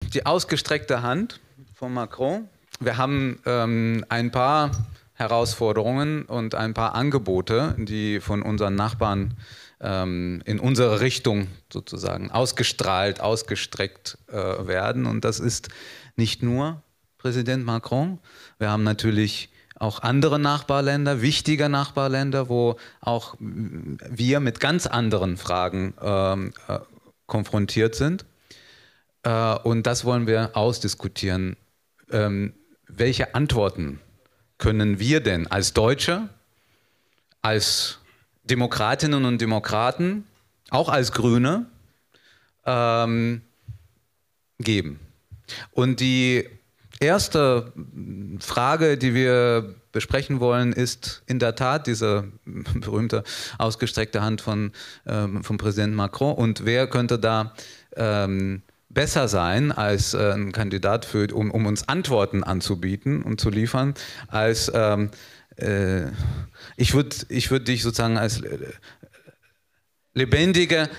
die ausgestreckte Hand von Macron. Wir haben ein paar Herausforderungen und ein paar Angebote, die von unseren Nachbarn in unsere Richtung sozusagen ausgestrahlt, ausgestreckt werden. Und das ist nicht nur Präsident Macron. Wir haben natürlich auch andere Nachbarländer, wichtige Nachbarländer, wo auch wir mit ganz anderen Fragen konfrontiert sind. Und das wollen wir ausdiskutieren. Welche Antworten können wir denn als Deutsche, als Demokratinnen und Demokraten, auch als Grüne, geben? Und die erste Frage, die wir besprechen wollen, ist in der Tat diese berühmte ausgestreckte Hand von Präsident Macron. Und wer könnte da besser sein als ein Kandidat, um uns Antworten anzubieten und zu liefern, als ich würd dich sozusagen als lebendige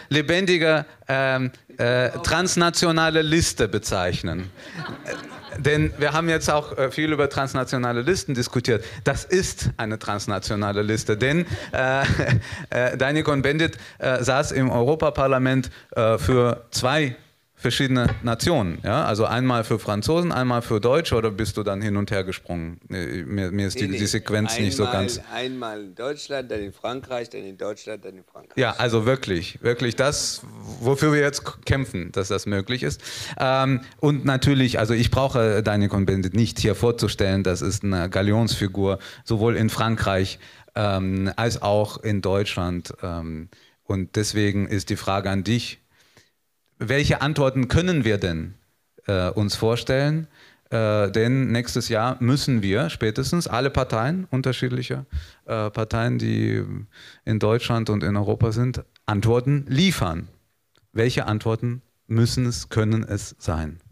transnationale Liste bezeichnen. Denn wir haben jetzt auch viel über transnationale Listen diskutiert. Das ist eine transnationale Liste, denn Daniel Cohn-Bendit saß im Europaparlament für zwei verschiedene Nationen, ja? Also einmal für Franzosen, einmal für Deutsche, oder bist du dann hin und her gesprungen? Mir ist die Sequenz nicht so ganz... Einmal in Deutschland, dann in Frankreich, dann in Deutschland, dann in Frankreich. Ja, also wirklich das, wofür wir jetzt kämpfen, dass das möglich ist. Und natürlich, also ich brauche Daniel Cohn-Bendit nicht hier vorzustellen, das ist eine Galionsfigur, sowohl in Frankreich als auch in Deutschland. Und deswegen ist die Frage an dich: Welche Antworten können wir denn uns vorstellen? Denn nächstes Jahr müssen wir spätestens alle Parteien, unterschiedliche Parteien, die in Deutschland und in Europa sind, Antworten liefern. Welche Antworten können es sein?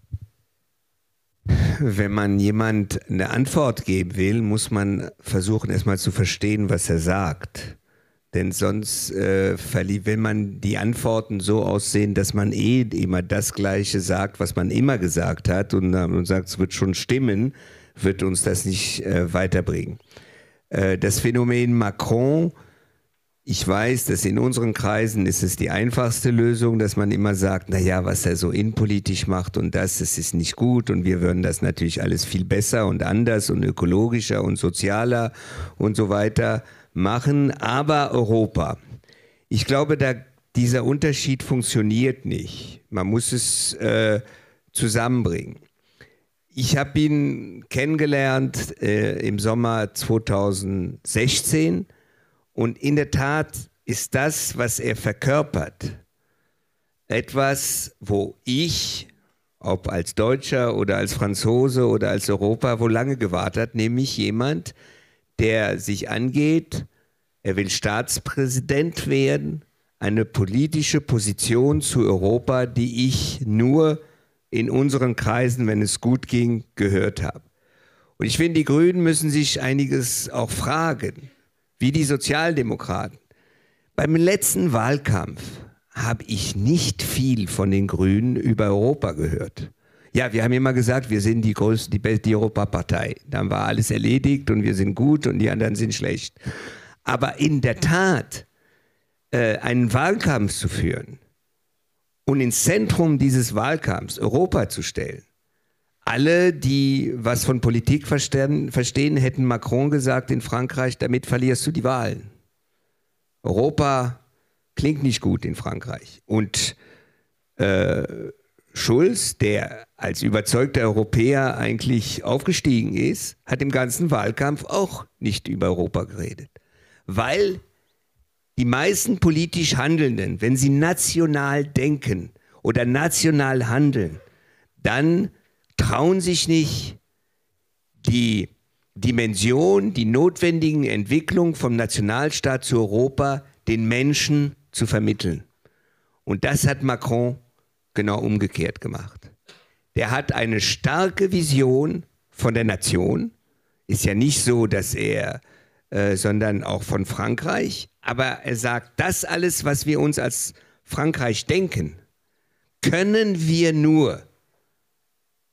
Wenn man jemand eine Antwort geben will, muss man versuchen, erstmal zu verstehen, was er sagt. Denn sonst, wenn man die Antworten so aussehen, dass man immer das Gleiche sagt, was man immer gesagt hat, und sagt, es wird schon stimmen, wird uns das nicht weiterbringen. Das Phänomen Macron, ich weiß, dass in unseren Kreisen ist es die einfachste Lösung, dass man immer sagt, naja, was er so innenpolitisch macht und das ist nicht gut, und wir würden das natürlich alles viel besser und anders und ökologischer und sozialer und so weiter machen, aber Europa. Ich glaube, dieser Unterschied funktioniert nicht. Man muss es zusammenbringen. Ich habe ihn kennengelernt im Sommer 2016, und in der Tat ist das, was er verkörpert, etwas, wo ich, ob als Deutscher oder als Franzose oder als Europa, wo lange gewartet hat, nämlich jemand, der sich angeht, er will Staatspräsident werden, eine politische Position zu Europa, die ich nur in unseren Kreisen, wenn es gut ging, gehört habe. Und ich finde, die Grünen müssen sich einiges auch fragen, wie die Sozialdemokraten. Beim letzten Wahlkampf habe ich nicht viel von den Grünen über Europa gehört. Ja, wir haben immer gesagt, wir sind die größte, die beste Europapartei. Dann war alles erledigt und wir sind gut und die anderen sind schlecht. Aber in der Tat, einen Wahlkampf zu führen und ins Zentrum dieses Wahlkampfs Europa zu stellen. Alle, die was von Politik verstehen, hätten Macron gesagt in Frankreich, damit verlierst du die Wahlen. Europa klingt nicht gut in Frankreich. Und Schulz, der als überzeugter Europäer eigentlich aufgestiegen ist, hat im ganzen Wahlkampf auch nicht über Europa geredet. Weil die meisten politisch Handelnden, wenn sie national denken oder national handeln, dann trauen sich nicht, die Dimension, die notwendigen Entwicklungen vom Nationalstaat zu Europa den Menschen zu vermitteln. Und das hat Macron genau umgekehrt gemacht. Der hat eine starke Vision von der Nation. Ist ja nicht so, dass er, sondern auch von Frankreich. Aber er sagt, das alles, was wir uns als Frankreich denken, können wir nur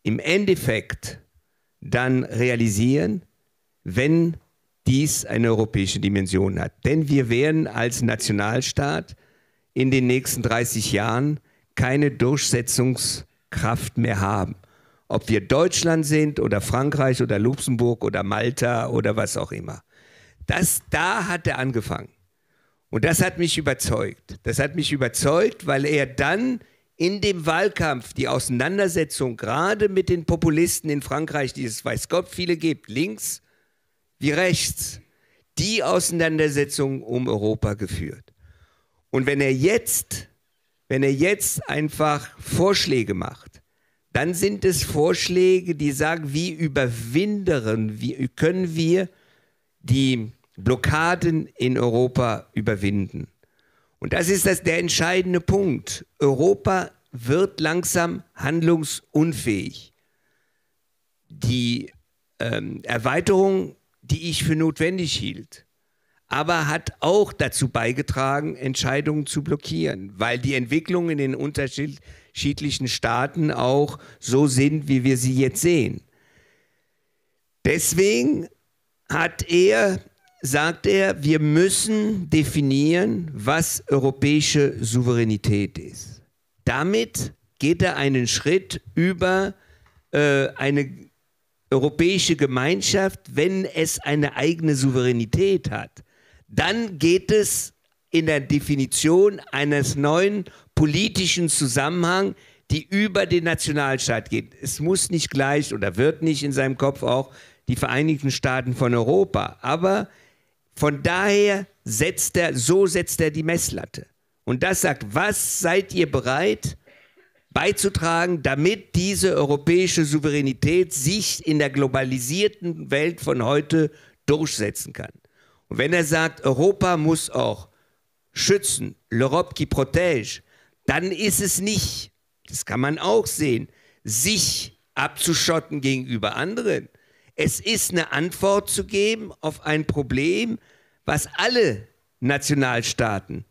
im Endeffekt dann realisieren, wenn dies eine europäische Dimension hat. Denn wir werden als Nationalstaat in den nächsten 30 Jahren keine Durchsetzungskraft mehr haben. Ob wir Deutschland sind oder Frankreich oder Luxemburg oder Malta oder was auch immer. Da hat er angefangen. Und das hat mich überzeugt. Das hat mich überzeugt, weil er dann in dem Wahlkampf die Auseinandersetzung gerade mit den Populisten in Frankreich, die es weiß Gott viele gibt, links wie rechts, die Auseinandersetzung um Europa geführt. Und wenn er jetzt einfach Vorschläge macht, dann sind es Vorschläge, die sagen, wie können wir die Blockaden in Europa überwinden. Und das ist der entscheidende Punkt. Europa wird langsam handlungsunfähig. Die Erweiterung, die ich für notwendig hielt, aber hat auch dazu beigetragen, Entscheidungen zu blockieren, weil die Entwicklungen in den unterschiedlichen Staaten auch so sind, wie wir sie jetzt sehen. Deswegen sagt er, wir müssen definieren, was europäische Souveränität ist. Damit geht er einen Schritt über eine europäische Gemeinschaft, wenn es eine eigene Souveränität hat. Dann geht es in der Definition eines neuen politischen Zusammenhangs, die über den Nationalstaat geht. Es muss nicht gleich oder wird nicht in seinem Kopf auch die Vereinigten Staaten von Europa, aber von daher setzt er die Messlatte. Und das sagt, was seid ihr bereit beizutragen, damit diese europäische Souveränität sich in der globalisierten Welt von heute durchsetzen kann. Und wenn er sagt, Europa muss auch schützen, l'Europe qui protège, dann ist es nicht, das kann man auch sehen, sich abzuschotten gegenüber anderen. Es ist eine Antwort zu geben auf ein Problem, was alle Nationalstaaten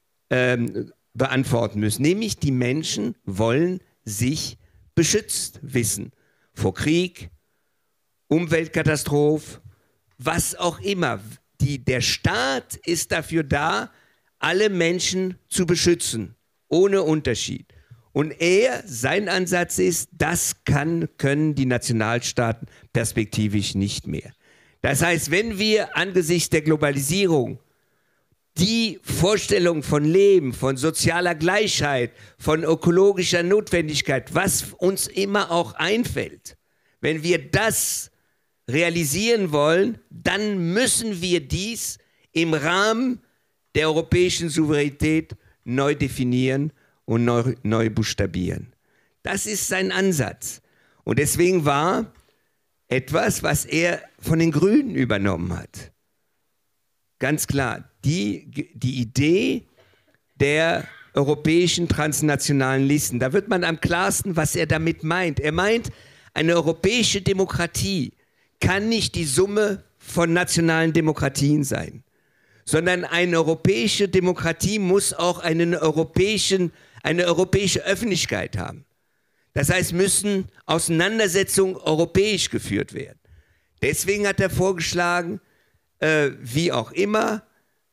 beantworten müssen. Nämlich die Menschen wollen sich beschützt wissen vor Krieg, Umweltkatastrophe, was auch immer. Der Staat ist dafür da, alle Menschen zu beschützen, ohne Unterschied. Und sein Ansatz ist, das können die Nationalstaaten perspektivisch nicht mehr. Das heißt, wenn wir angesichts der Globalisierung die Vorstellung von Leben, von sozialer Gleichheit, von ökologischer Notwendigkeit, was uns immer auch einfällt, wenn wir das realisieren wollen, dann müssen wir dies im Rahmen der europäischen Souveränität neu definieren und neu buchstabieren. Das ist sein Ansatz. Und deswegen war etwas, was er von den Grünen übernommen hat, ganz klar, die Idee der europäischen transnationalen Listen. Da wird man am klarsten, was er damit meint. Er meint, eine europäische Demokratie kann nicht die Summe von nationalen Demokratien sein, sondern eine europäische Demokratie muss auch eine europäische Öffentlichkeit haben. Das heißt, müssen Auseinandersetzungen europäisch geführt werden. Deswegen hat er vorgeschlagen, wie auch immer,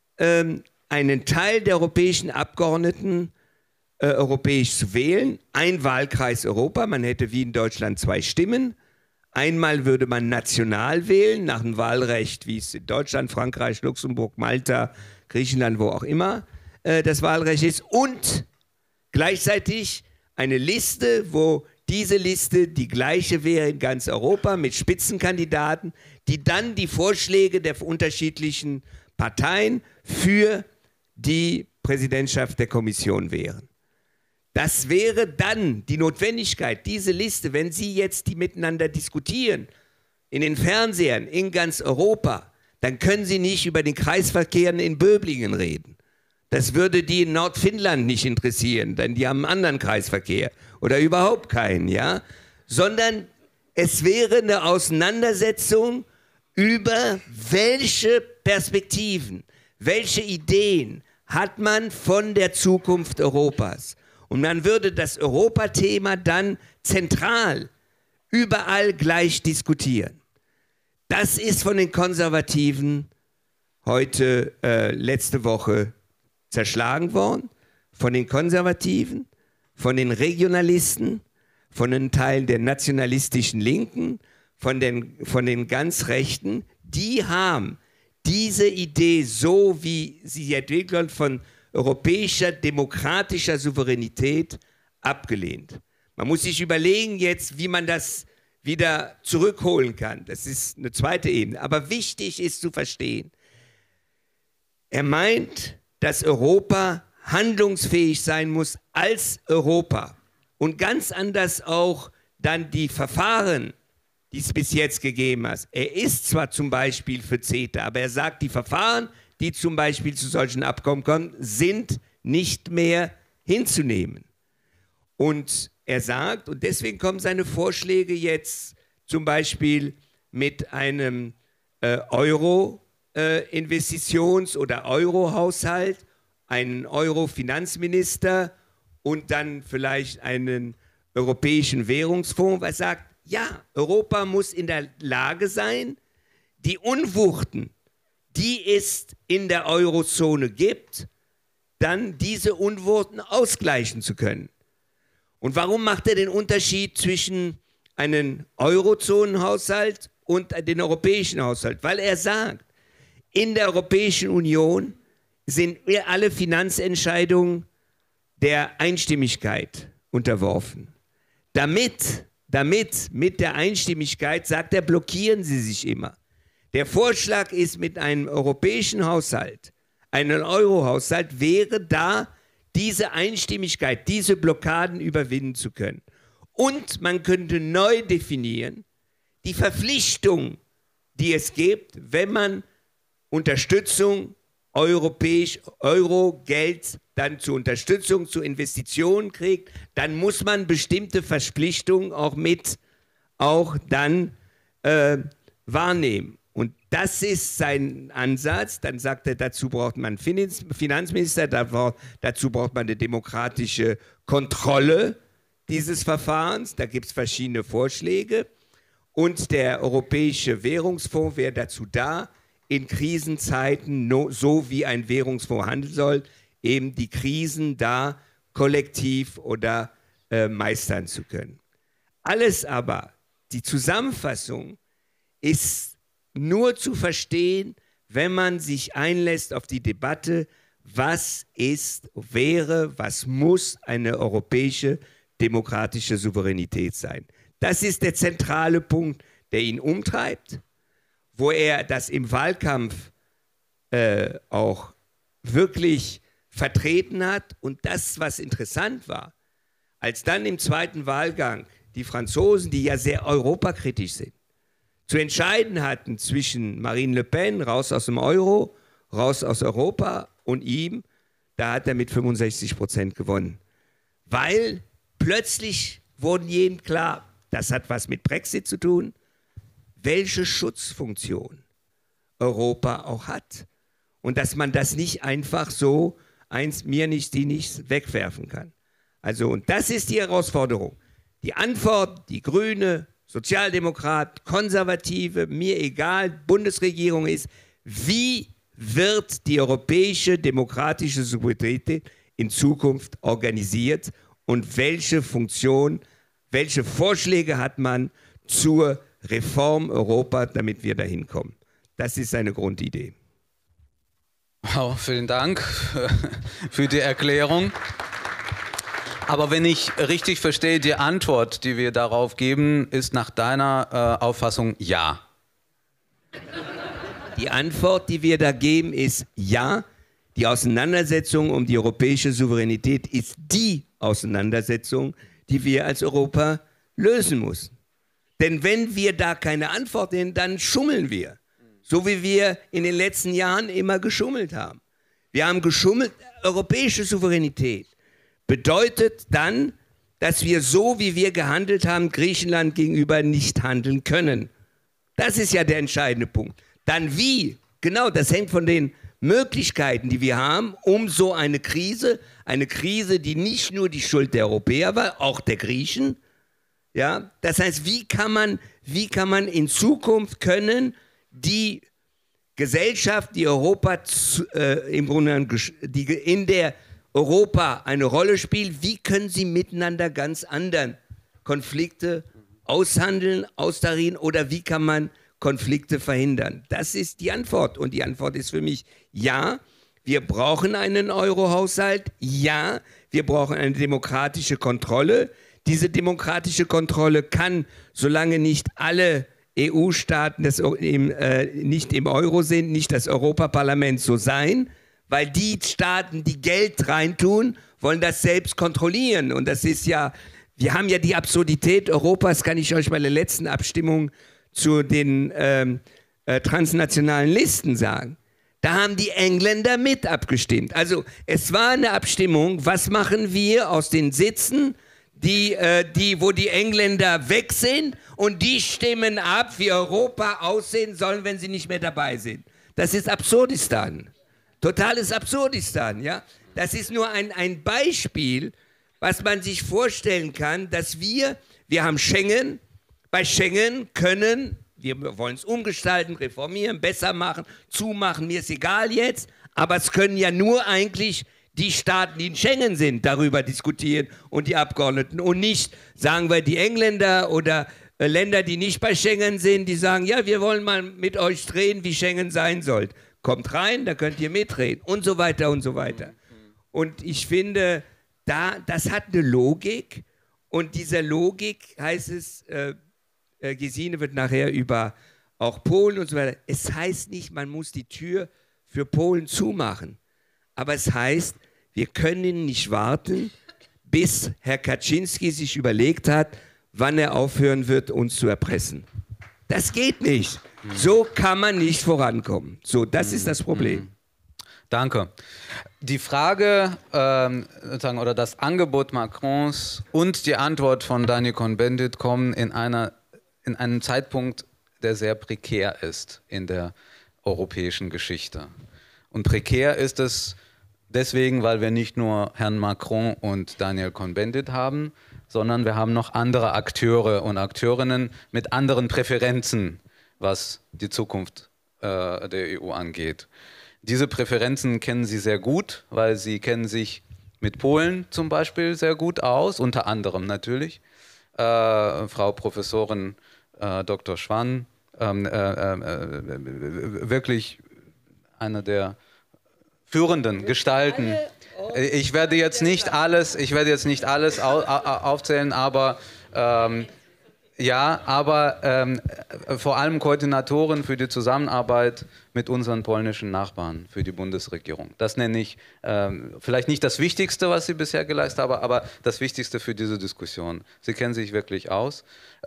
einen Teil der europäischen Abgeordneten europäisch zu wählen. Ein Wahlkreis Europa, man hätte wie in Deutschland 2 Stimmen. Einmal würde man national wählen, nach dem Wahlrecht, wie es in Deutschland, Frankreich, Luxemburg, Malta, Griechenland, wo auch immer das Wahlrecht ist. Und gleichzeitig eine Liste, wo diese Liste die gleiche wäre in ganz Europa mit Spitzenkandidaten, die dann die Vorschläge der unterschiedlichen Parteien für die Präsidentschaft der Kommission wären. Das wäre dann die Notwendigkeit, diese Liste, wenn Sie jetzt die miteinander diskutieren, in den Fernsehern in ganz Europa, dann können Sie nicht über den Kreisverkehr in Böblingen reden. Das würde die in Nordfinnland nicht interessieren, denn die haben einen anderen Kreisverkehr oder überhaupt keinen, ja? Sondern es wäre eine Auseinandersetzung über welche Perspektiven, welche Ideen hat man von der Zukunft Europas. Und man würde das Europathema dann zentral überall gleich diskutieren. Das ist von den Konservativen heute, letzte Woche zerschlagen worden, von den Konservativen, von den Regionalisten, von den Teilen der nationalistischen Linken, von den ganz Rechten. Die haben diese Idee, so wie sie entwickelt wird, von europäischer, demokratischer Souveränität abgelehnt. Man muss sich überlegen jetzt, wie man das wieder zurückholen kann. Das ist eine zweite Ebene. Aber wichtig ist zu verstehen, er meint, dass Europa handlungsfähig sein muss als Europa und ganz anders auch dann die Verfahren, die es bis jetzt gegeben hat. Er ist zwar zum Beispiel für CETA, aber er sagt, die Verfahren, die zum Beispiel zu solchen Abkommen kommen, sind nicht mehr hinzunehmen. Und er sagt, und deswegen kommen seine Vorschläge jetzt zum Beispiel mit einem Euro-Investitions- oder Euro-Haushalt, einen Euro-Finanzminister und dann vielleicht einen europäischen Währungsfonds, weil er sagt, ja, Europa muss in der Lage sein, die Unwuchten, die es in der Eurozone gibt, dann diese Unwuchten ausgleichen zu können. Und warum macht er den Unterschied zwischen einem Eurozonenhaushalt und dem europäischen Haushalt? Weil er sagt, in der Europäischen Union sind alle Finanzentscheidungen der Einstimmigkeit unterworfen. Mit der Einstimmigkeit, sagt er, blockieren sie sich immer. Der Vorschlag ist mit einem europäischen Haushalt, einem Euro-Haushalt, wäre da diese Einstimmigkeit, diese Blockaden überwinden zu können. Und man könnte neu definieren, die Verpflichtung, die es gibt, wenn man Unterstützung, Euro-Geld dann zur Unterstützung, zu Investitionen kriegt, dann muss man bestimmte Verpflichtungen auch dann wahrnehmen. Und das ist sein Ansatz. Dann sagt er, dazu braucht man einen Finanzminister, dazu braucht man eine demokratische Kontrolle dieses Verfahrens. Da gibt es verschiedene Vorschläge. Und der Europäische Währungsfonds wäre dazu da, in Krisenzeiten, so wie ein Währungsfonds handeln soll, eben die Krisen da kollektiv oder meistern zu können. Alles aber, die Zusammenfassung ist nur zu verstehen, wenn man sich einlässt auf die Debatte, was was muss eine europäische demokratische Souveränität sein. Das ist der zentrale Punkt, der ihn umtreibt, wo er das im Wahlkampf auch wirklich vertreten hat. Und das, was interessant war, als dann im zweiten Wahlgang die Franzosen, die ja sehr europakritisch sind, zu entscheiden hatten zwischen Marine Le Pen, raus aus dem Euro, raus aus Europa, und ihm, da hat er mit 65% gewonnen. Weil plötzlich wurden jedem klar, das hat was mit Brexit zu tun, welche Schutzfunktion Europa auch hat. Und dass man das nicht einfach so, mir nicht, die nicht, wegwerfen kann. Also, und das ist die Herausforderung. Die Antwort, die Grüne, Sozialdemokrat, Konservative, mir egal, Bundesregierung ist, wie wird die europäische demokratische Souveränität in Zukunft organisiert und welche Funktion, welche Vorschläge hat man zur Reform Europa, damit wir dahin kommen. Das ist seine Grundidee. Wow, vielen Dank für die Erklärung. Aber wenn ich richtig verstehe, die Antwort, die wir darauf geben, ist nach deiner Auffassung ja. Die Antwort, die wir da geben, ist ja. Die Auseinandersetzung um die europäische Souveränität ist die Auseinandersetzung, die wir als Europa lösen müssen. Denn wenn wir da keine Antwort sehen, dann schummeln wir. So wie wir in den letzten Jahren immer geschummelt haben. Wir haben geschummelt. Europäische Souveränität bedeutet dann, dass wir so, wie wir gehandelt haben, Griechenland gegenüber nicht handeln können. Das ist ja der entscheidende Punkt. Dann wie? Genau, das hängt von den Möglichkeiten, die wir haben, um so eine Krise, die nicht nur die Schuld der Europäer war, auch der Griechen, Ja? Das heißt, wie kann man in Zukunft können die Gesellschaft, die Europa im Grunde die in der Europa eine Rolle spielt, wie können sie miteinander ganz anderen Konflikte aushandeln, austarieren oder wie kann man Konflikte verhindern? Das ist die Antwort und die Antwort ist für mich ja, wir brauchen einen Euro-Haushalt, ja, wir brauchen eine demokratische Kontrolle. Diese demokratische Kontrolle kann, solange nicht alle EU-Staaten nicht im Euro sind, nicht das Europaparlament so sein, weil die Staaten, die Geld reintun, wollen das selbst kontrollieren. Und das ist ja, wir haben ja die Absurdität Europas, kann ich euch bei der letzten Abstimmung zu den transnationalen Listen sagen. Da haben die Engländer mit abgestimmt. Also es war eine Abstimmung, was machen wir aus den Sitzen, wo die Engländer weg sind und die stimmen ab, wie Europa aussehen soll, wenn sie nicht mehr dabei sind. Das ist Absurdistan. Totales Absurdistan, ja. Das ist nur ein Beispiel, was man sich vorstellen kann, dass wir haben Schengen, bei Schengen wir wollen es umgestalten, reformieren, besser machen, zumachen, mir ist egal jetzt, aber es können ja nur eigentlich die Staaten, die in Schengen sind, darüber diskutieren und die Abgeordneten und nicht, sagen wir, die Engländer oder Länder, die nicht bei Schengen sind, die sagen, ja, wir wollen mal mit euch reden, wie Schengen sein soll. Kommt rein, da könnt ihr mitreden und so weiter und so weiter. Und ich finde, das hat eine Logik und dieser Logik heißt es, Gesine wird nachher über auch Polen und so weiter, es heißt nicht, man muss die Tür für Polen zumachen, aber es heißt, wir können nicht warten, bis Herr Kaczynski sich überlegt hat, wann er aufhören wird, uns zu erpressen. Das geht nicht. So kann man nicht vorankommen. So, das ist das Problem. Danke. Die Frage oder das Angebot Macrons und die Antwort von Daniel Cohn-Bendit kommen in einem Zeitpunkt, der sehr prekär ist in der europäischen Geschichte. Und prekär ist es deswegen, weil wir nicht nur Herrn Macron und Daniel Cohn-Bendit haben, sondern wir haben noch andere Akteure und Akteurinnen mit anderen Präferenzen, was die Zukunft der EU angeht. Diese Präferenzen kennen Sie sehr gut, weil Sie kennen sich mit Polen zum Beispiel sehr gut aus, unter anderem natürlich. Frau Professorin Dr. Schwann, wirklich eine der führenden Gestalten. Ich werde jetzt nicht alles aufzählen, aber vor allem Koordinatoren für die Zusammenarbeit mit unseren polnischen Nachbarn für die Bundesregierung. Das nenne ich vielleicht nicht das Wichtigste, was Sie bisher geleistet haben, aber das Wichtigste für diese Diskussion. Sie kennen sich wirklich aus.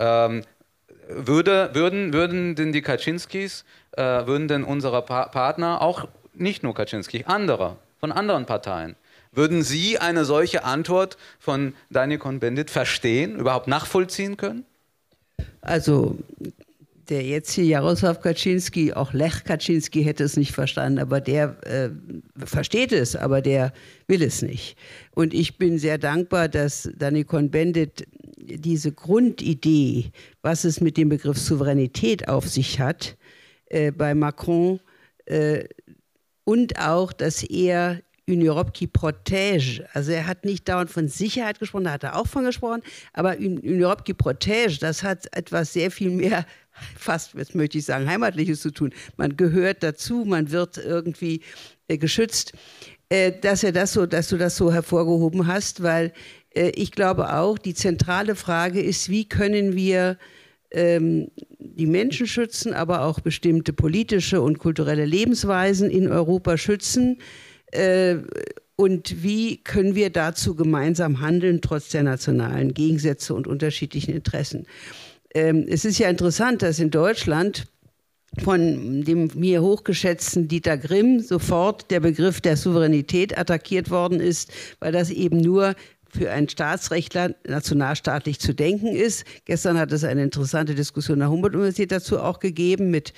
Würden denn die Kaczynskis, würden denn unsere Partner, auch nicht nur Kaczynski, von anderen Parteien, würden Sie eine solche Antwort von Daniel Cohn-Bendit verstehen, überhaupt nachvollziehen können? Also der jetzige Jarosław Kaczynski, auch Lech Kaczynski hätte es nicht verstanden, aber der versteht es, aber der will es nicht. Und ich bin sehr dankbar, dass Daniel Cohn-Bendit diese Grundidee, was es mit dem Begriff Souveränität auf sich hat, bei Macron und auch, dass er une Europe qui protège, also er hat nicht dauernd von Sicherheit gesprochen, da hat er auch von gesprochen, aber une Europe qui protège, das hat etwas sehr viel mehr, fast, jetzt möchte ich sagen, Heimatliches zu tun. Man gehört dazu, man wird irgendwie geschützt, dass du das so hervorgehoben hast, weil ich glaube auch, die zentrale Frage ist, wie können wir die Menschen schützen, aber auch bestimmte politische und kulturelle Lebensweisen in Europa schützen, und wie können wir dazu gemeinsam handeln, trotz der nationalen Gegensätze und unterschiedlichen Interessen. Es ist ja interessant, dass in Deutschland von dem mir hochgeschätzten Dieter Grimm sofort der Begriff der Souveränität attackiert worden ist, weil das eben nur für einen Staatsrechtler nationalstaatlich zu denken ist. Gestern hat es eine interessante Diskussion an der Humboldt-Universität dazu auch gegeben mit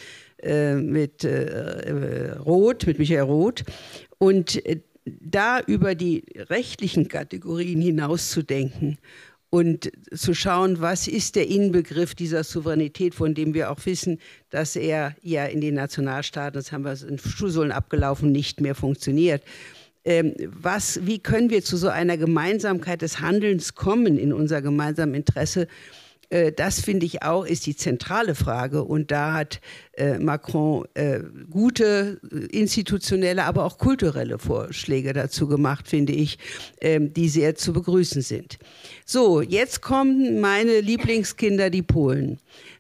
Michael Roth. Und da über die rechtlichen Kategorien hinauszudenken und zu schauen, was ist der Inbegriff dieser Souveränität, von dem wir auch wissen, dass er ja in den Nationalstaaten, das haben wir in Schuhsohlen abgelaufen, nicht mehr funktioniert. Wie können wir zu so einer Gemeinsamkeit des Handelns kommen in unser gemeinsames Interesse? Das finde ich auch, ist die zentrale Frage. Und da hat Macron gute institutionelle, aber auch kulturelle Vorschläge dazu gemacht, finde ich, die sehr zu begrüßen sind. So, jetzt kommen meine Lieblingskinder, die Polen.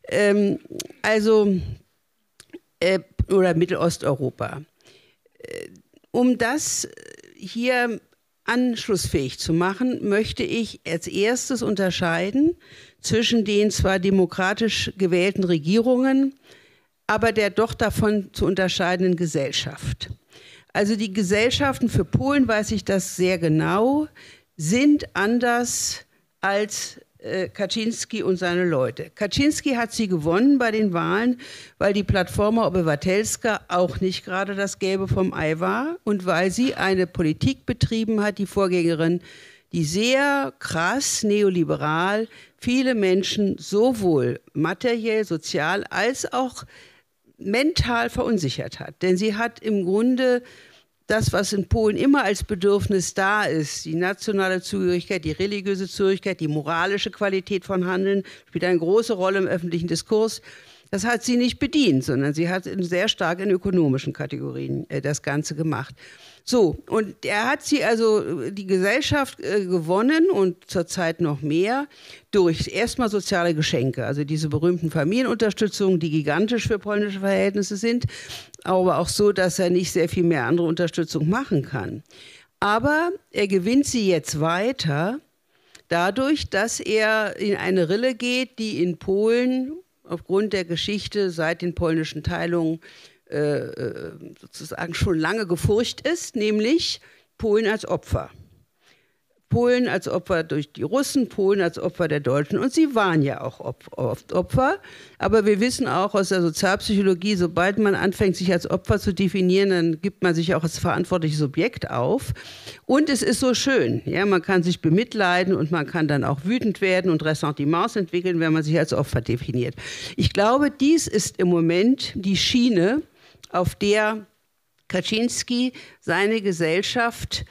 Oder Mittelosteuropa. Um das hier anschlussfähig zu machen, möchte ich als erstes unterscheiden zwischen den zwar demokratisch gewählten Regierungen, aber der doch davon zu unterscheidenden Gesellschaft. Also die Gesellschaften für Polen, weiß ich das sehr genau, sind anders als Kaczynski und seine Leute. Kaczynski hat sie gewonnen bei den Wahlen, weil die Platforma Obywatelska auch nicht gerade das Gelbe vom Ei war und weil sie eine Politik betrieben hat, die Vorgängerin, die sehr krass neoliberal viele Menschen sowohl materiell, sozial als auch mental verunsichert hat. Denn sie hat im Grunde das, was in Polen immer als Bedürfnis da ist, die nationale Zugehörigkeit, die religiöse Zugehörigkeit, die moralische Qualität von Handeln, spielt eine große Rolle im öffentlichen Diskurs. Das hat sie nicht bedient, sondern sie hat sehr stark in ökonomischen Kategorien das Ganze gemacht. So, und er hat sie also die Gesellschaft gewonnen und zurzeit noch mehr durch erstmal soziale Geschenke, also diese berühmten Familienunterstützungen, die gigantisch für polnische Verhältnisse sind, aber auch so, dass er nicht sehr viel mehr andere Unterstützung machen kann. Aber er gewinnt sie jetzt weiter dadurch, dass er in eine Rille geht, die in Polen aufgrund der Geschichte seit den polnischen Teilungen sozusagen schon lange gefurcht ist, nämlich Polen als Opfer. Polen als Opfer durch die Russen, Polen als Opfer der Deutschen. Und sie waren ja auch oft Opfer. Aber wir wissen auch aus der Sozialpsychologie, sobald man anfängt, sich als Opfer zu definieren, dann gibt man sich auch als verantwortliches Subjekt auf. Und es ist so schön. Ja, man kann sich bemitleiden und man kann dann auch wütend werden und Ressentiments entwickeln, wenn man sich als Opfer definiert. Ich glaube, dies ist im Moment die Schiene, auf der Kaczynski seine Gesellschaft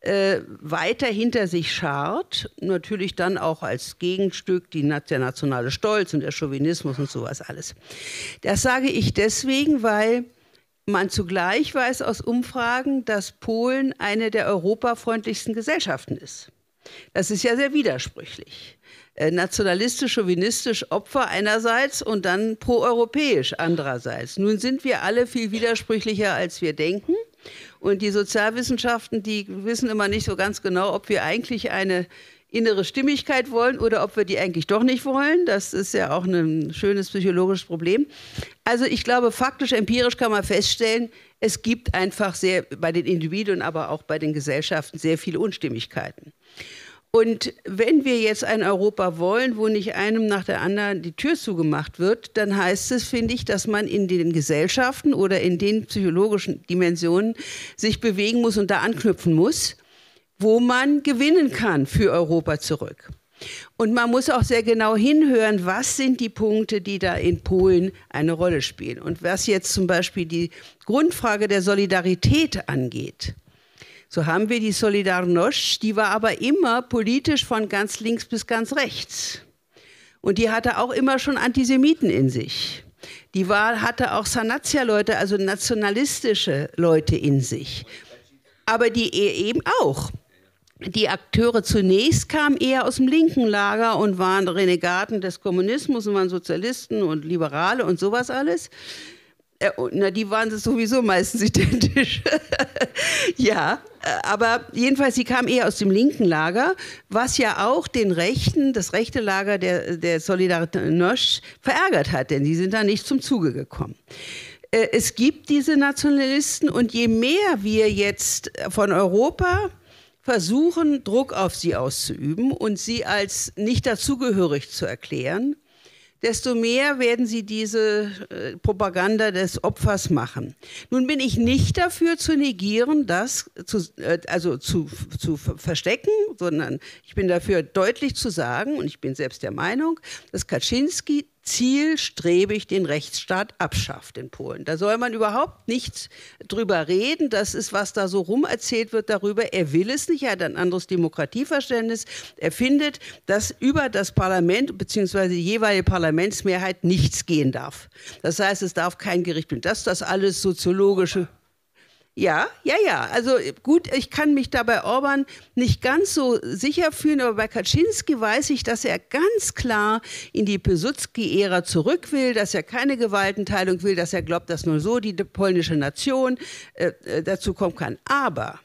weiter hinter sich schart, natürlich dann auch als Gegenstück der nationale Stolz und der Chauvinismus und sowas alles. Das sage ich deswegen, weil man zugleich weiß aus Umfragen, dass Polen eine der europafreundlichsten Gesellschaften ist. Das ist ja sehr widersprüchlich. Nationalistisch, chauvinistisch Opfer einerseits und dann proeuropäisch andererseits. Nun sind wir alle viel widersprüchlicher, als wir denken. Und die Sozialwissenschaften, die wissen immer nicht so ganz genau, ob wir eigentlich eine innere Stimmigkeit wollen oder ob wir die eigentlich doch nicht wollen. Das ist ja auch ein schönes psychologisches Problem. Also ich glaube, faktisch, empirisch kann man feststellen, es gibt einfach sehr bei den Individuen, aber auch bei den Gesellschaften sehr viele Unstimmigkeiten. Und wenn wir jetzt ein Europa wollen, wo nicht einem nach der anderen die Tür zugemacht wird, dann heißt es, finde ich, dass man in den Gesellschaften oder in den psychologischen Dimensionen sich bewegen muss und da anknüpfen muss, wo man gewinnen kann für Europa zurück. Und man muss auch sehr genau hinhören, was sind die Punkte, die da in Polen eine Rolle spielen. Und was jetzt zum Beispiel die Grundfrage der Solidarität angeht, so haben wir die Solidarność, die war aber immer politisch von ganz links bis ganz rechts. Und die hatte auch immer schon Antisemiten in sich. Die hatte auch Sanatia-Leute, also nationalistische Leute in sich. Aber die eben auch. Die Akteure zunächst kamen eher aus dem linken Lager und waren Renegaten des Kommunismus und waren Sozialisten und Liberale und sowas alles. Na, die waren sowieso meistens identisch. Ja, aber jedenfalls, sie kamen eher aus dem linken Lager, was ja auch das rechte Lager der Solidarność verärgert hat, denn die sind da nicht zum Zuge gekommen. Es gibt diese Nationalisten und je mehr wir jetzt von Europa versuchen, Druck auf sie auszuüben und sie als nicht dazugehörig zu erklären, desto mehr werden sie diese Propaganda des Opfers machen. Nun bin ich nicht dafür zu negieren, das zu verstecken, sondern ich bin dafür deutlich zu sagen, und ich bin selbst der Meinung, dass Kaczynski zielstrebig den Rechtsstaat abschafft in Polen. Da soll man überhaupt nicht drüber reden. Das ist, was da so rum erzählt wird darüber. Er will es nicht, er hat ein anderes Demokratieverständnis. Er findet, dass über das Parlament bzw. die jeweilige Parlamentsmehrheit nichts gehen darf. Das heißt, es darf kein Gericht bilden. Das alles soziologische... Ja. Also gut, ich kann mich da bei Orban nicht ganz so sicher fühlen, aber bei Kaczynski weiß ich, dass er ganz klar in die Piłsudski-Ära zurück will, dass er keine Gewaltenteilung will, dass er glaubt, dass nur so die polnische Nation dazu kommen kann. Aber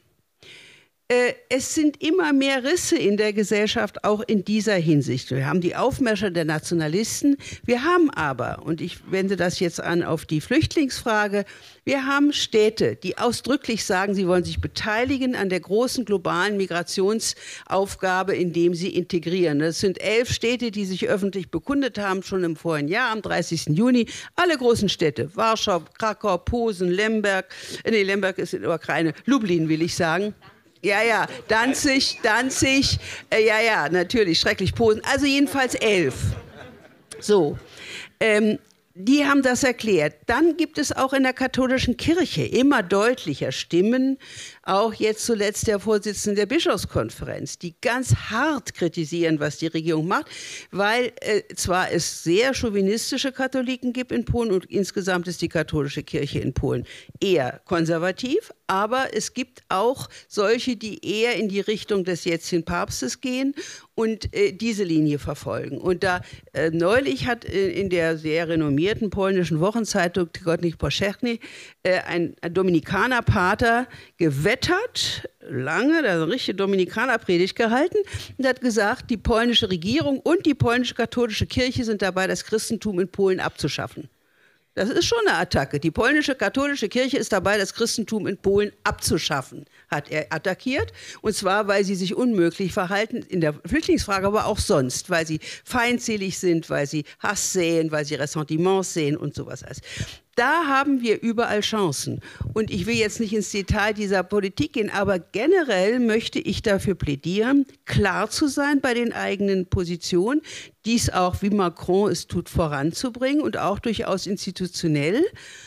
es sind immer mehr Risse in der Gesellschaft, auch in dieser Hinsicht. Wir haben die Aufmärsche der Nationalisten. Wir haben aber, und ich wende das jetzt an auf die Flüchtlingsfrage, wir haben Städte, die ausdrücklich sagen, sie wollen sich beteiligen an der großen globalen Migrationsaufgabe, indem sie integrieren. Das sind 11 Städte, die sich öffentlich bekundet haben, schon im vorigen Jahr, am 30. Juni. Alle großen Städte, Warschau, Krakau, Posen, Lemberg, Lemberg ist in der Ukraine, Lublin will ich sagen. Ja, Danzig, natürlich, schrecklich, Posen. Also jedenfalls 11. So, die haben das erklärt. Dann gibt es auch in der katholischen Kirche immer deutlicher Stimmen, auch jetzt zuletzt der Vorsitzende der Bischofskonferenz, die ganz hart kritisieren, was die Regierung macht, weil zwar es sehr chauvinistische Katholiken gibt in Polen und insgesamt ist die katholische Kirche in Polen eher konservativ, aber es gibt auch solche, die eher in die Richtung des jetzigen Papstes gehen und diese Linie verfolgen. Und da neulich hat in der sehr renommierten polnischen Wochenzeitung Tygodnik Powszechny ein Dominikanerpater gewettert, lange, da hat eine richtige Dominikanerpredigt gehalten und hat gesagt, die polnische Regierung und die polnische katholische Kirche sind dabei, das Christentum in Polen abzuschaffen. Das ist schon eine Attacke. Die polnische katholische Kirche ist dabei, das Christentum in Polen abzuschaffen, hat er attackiert. Und zwar, weil sie sich unmöglich verhalten in der Flüchtlingsfrage, aber auch sonst, weil sie feindselig sind, weil sie Hass säen, weil sie Ressentiments säen und sowas. Da haben wir überall Chancen. Und ich will jetzt nicht ins Detail dieser Politik gehen, aber generell möchte ich dafür plädieren, klar zu sein bei den eigenen Positionen, dies auch, wie Macron es tut, voranzubringen und auch durchaus institutionell.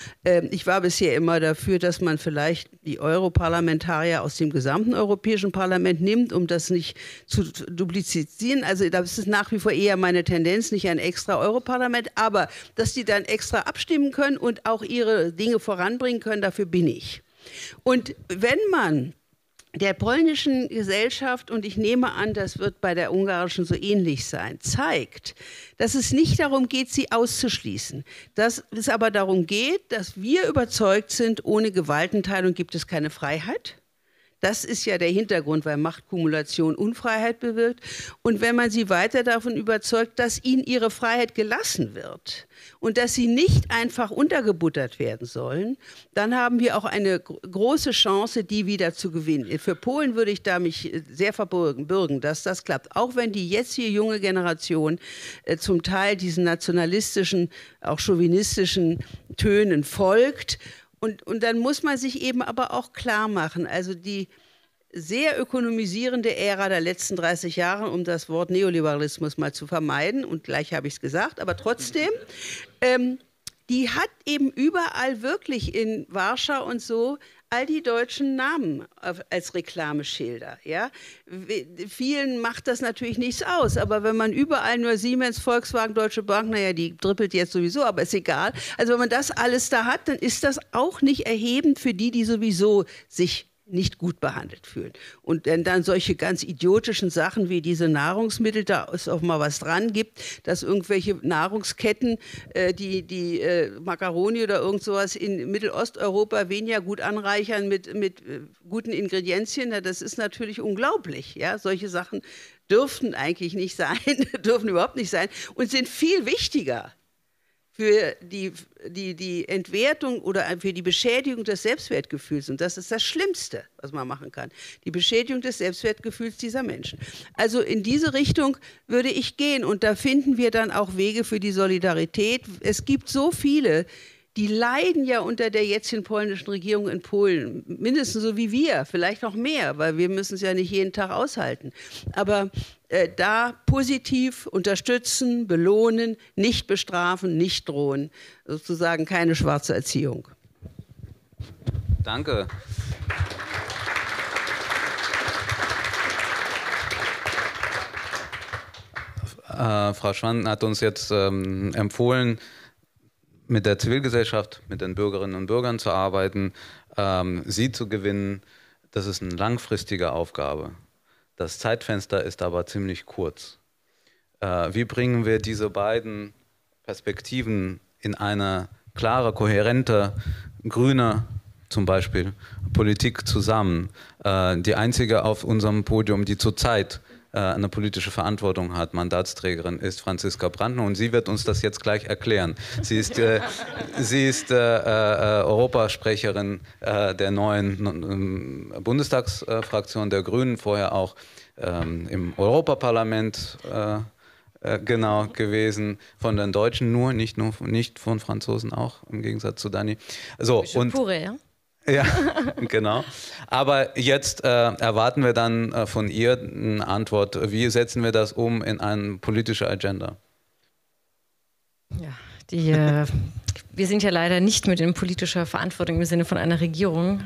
Ich war bisher immer dafür, dass man vielleicht die Europarlamentarier aus dem gesamten Europäischen Parlament nimmt, um das nicht zu duplizieren. Also das ist nach wie vor eher meine Tendenz, nicht ein extra Europarlament, aber dass die dann extra abstimmen können und auch ihre Dinge voranbringen können, dafür bin ich. Und wenn man der polnischen Gesellschaft, und ich nehme an, das wird bei der ungarischen so ähnlich sein, zeigt, dass es nicht darum geht, sie auszuschließen, dass es aber darum geht, dass wir überzeugt sind, ohne Gewaltenteilung gibt es keine Freiheit. Das ist ja der Hintergrund, weil Machtkumulation Unfreiheit bewirkt. Und wenn man sie weiter davon überzeugt, dass ihnen ihre Freiheit gelassen wird und dass sie nicht einfach untergebuttert werden sollen, dann haben wir auch eine große Chance, die wieder zu gewinnen. Für Polen würde ich da mich sehr verbürgen, dass das klappt. Auch wenn die jetzige junge Generation zum Teil diesen nationalistischen, auch chauvinistischen Tönen folgt. Und dann muss man sich eben aber auch klar machen, also die sehr ökonomisierende Ära der letzten 30 Jahre, um das Wort Neoliberalismus mal zu vermeiden, und gleich habe ich es gesagt, aber trotzdem, die hat eben überall wirklich in Warschau und so all die deutschen Namen als Reklameschilder. Ja? Vielen macht das natürlich nichts aus, aber wenn man überall nur Siemens, Volkswagen, Deutsche Bank, naja, die drippelt jetzt sowieso, aber ist egal. Also wenn man das alles da hat, dann ist das auch nicht erhebend für die, die sowieso sich nicht gut behandelt fühlen. Und wenn dann solche ganz idiotischen Sachen wie diese Nahrungsmittel, da es auch mal was dran gibt, dass irgendwelche Nahrungsketten, die Macaroni oder irgend sowas in Mittelosteuropa weniger gut anreichern mit guten Ingredienzien, na, das ist natürlich unglaublich. Ja? Solche Sachen dürften eigentlich nicht sein, dürfen überhaupt nicht sein und sind viel wichtiger für die Entwertung oder für die Beschädigung des Selbstwertgefühls. Und das ist das Schlimmste, was man machen kann. Die Beschädigung des Selbstwertgefühls dieser Menschen. Also in diese Richtung würde ich gehen. Und da finden wir dann auch Wege für die Solidarität. Es gibt so viele, die leiden ja unter der jetzigen polnischen Regierung in Polen, mindestens so wie wir, vielleicht noch mehr, weil wir müssen es ja nicht jeden Tag aushalten. Aber da positiv unterstützen, belohnen, nicht bestrafen, nicht drohen, sozusagen keine schwarze Erziehung. Danke. Frau Schwanden hat uns jetzt empfohlen, mit der Zivilgesellschaft, mit den Bürgerinnen und Bürgern zu arbeiten, sie zu gewinnen. Das ist eine langfristige Aufgabe. Das Zeitfenster ist aber ziemlich kurz. Wie bringen wir diese beiden Perspektiven in eine klare, kohärente, grüne, zum Beispiel, Politik zusammen? Die einzige auf unserem Podium, die zurzeit eine politische Verantwortung hat, Mandatsträgerin, ist Franziska Brandner, und sie wird uns das jetzt gleich erklären. Sie ist Europasprecherin der neuen Bundestagsfraktion der Grünen, vorher auch im Europaparlament genau gewesen, von den Deutschen nicht von Franzosen auch, im Gegensatz zu Dani. So, und ja, genau. Aber jetzt erwarten wir dann von ihr eine Antwort. Wie setzen wir das um in eine politische Agenda? Ja, wir sind ja leider nicht mit in politischer Verantwortung im Sinne von einer Regierung.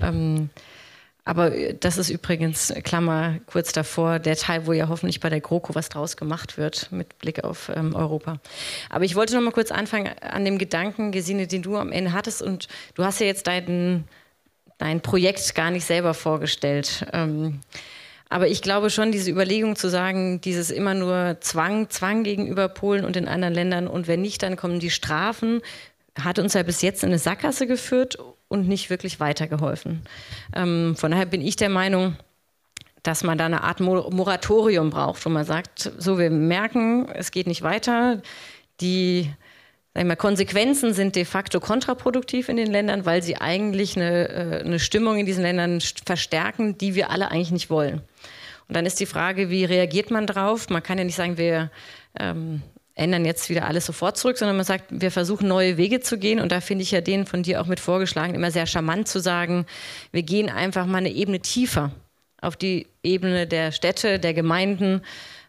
Aber das ist übrigens, Klammer kurz davor, der Teil, wo ja hoffentlich bei der GroKo was draus gemacht wird, mit Blick auf Europa. Aber ich wollte noch mal kurz anfangen an dem Gedanken, Gesine, den du am Ende hattest. Und du hast ja jetzt dein Projekt gar nicht selber vorgestellt. Aber ich glaube schon, diese Überlegung zu sagen, dieses immer nur Zwang gegenüber Polen und den anderen Ländern, und wenn nicht, dann kommen die Strafen, hat uns ja bis jetzt in eine Sackgasse geführt und nicht wirklich weitergeholfen. Von daher bin ich der Meinung, dass man da eine Art Moratorium braucht, wo man sagt, so, wir merken, es geht nicht weiter. Die Konsequenzen sind de facto kontraproduktiv in den Ländern, weil sie eigentlich eine Stimmung in diesen Ländern verstärken, die wir alle eigentlich nicht wollen. Und dann ist die Frage, wie reagiert man drauf? Man kann ja nicht sagen, wir ändern jetzt wieder alles sofort zurück, sondern man sagt, wir versuchen neue Wege zu gehen. Und da finde ich ja den von dir auch mit vorgeschlagen, immer sehr charmant zu sagen, wir gehen einfach mal eine Ebene tiefer auf die Ebene der Städte, der Gemeinden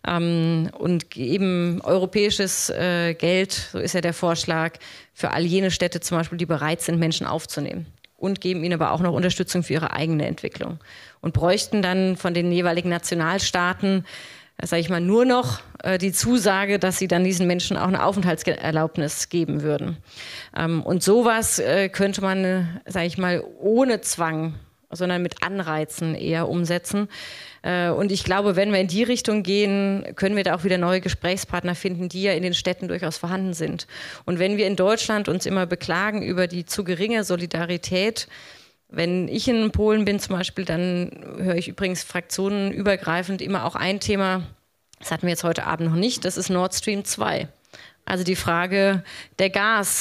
und geben europäisches Geld, so ist ja der Vorschlag, für all jene Städte zum Beispiel, die bereit sind, Menschen aufzunehmen. Und geben ihnen aber auch noch Unterstützung für ihre eigene Entwicklung. Und bräuchten dann von den jeweiligen Nationalstaaten, sage ich mal, nur noch die Zusage, dass sie dann diesen Menschen auch eine Aufenthaltserlaubnis geben würden. Und sowas könnte man, sage ich mal, ohne Zwang, sondern mit Anreizen eher umsetzen. Und ich glaube, wenn wir in die Richtung gehen, können wir da auch wieder neue Gesprächspartner finden, die ja in den Städten durchaus vorhanden sind. Und wenn wir in Deutschland uns immer beklagen über die zu geringe Solidarität, wenn ich in Polen bin zum Beispiel, dann höre ich übrigens fraktionenübergreifend immer auch ein Thema, das hatten wir jetzt heute Abend noch nicht, das ist Nord Stream 2. Also die Frage der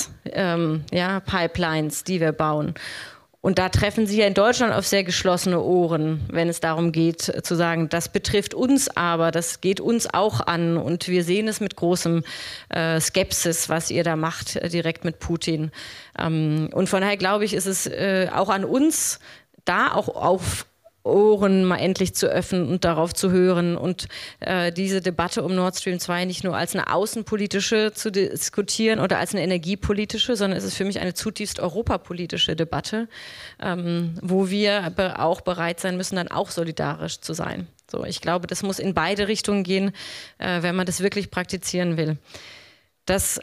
Gas-Pipelines, die wir bauen. Und da treffen Sie ja in Deutschland auf sehr geschlossene Ohren, wenn es darum geht, zu sagen, das betrifft uns aber, das geht uns auch an. Und wir sehen es mit großem Skepsis, was ihr da macht, direkt mit Putin. Und von daher glaube ich, ist es auch an uns, da auch auf Ohren mal endlich zu öffnen und darauf zu hören und diese Debatte um Nord Stream 2 nicht nur als eine außenpolitische zu diskutieren oder als eine energiepolitische, sondern es ist für mich eine zutiefst europapolitische Debatte, wo wir auch bereit sein müssen, dann auch solidarisch zu sein. So, ich glaube, das muss in beide Richtungen gehen, wenn man das wirklich praktizieren will. Das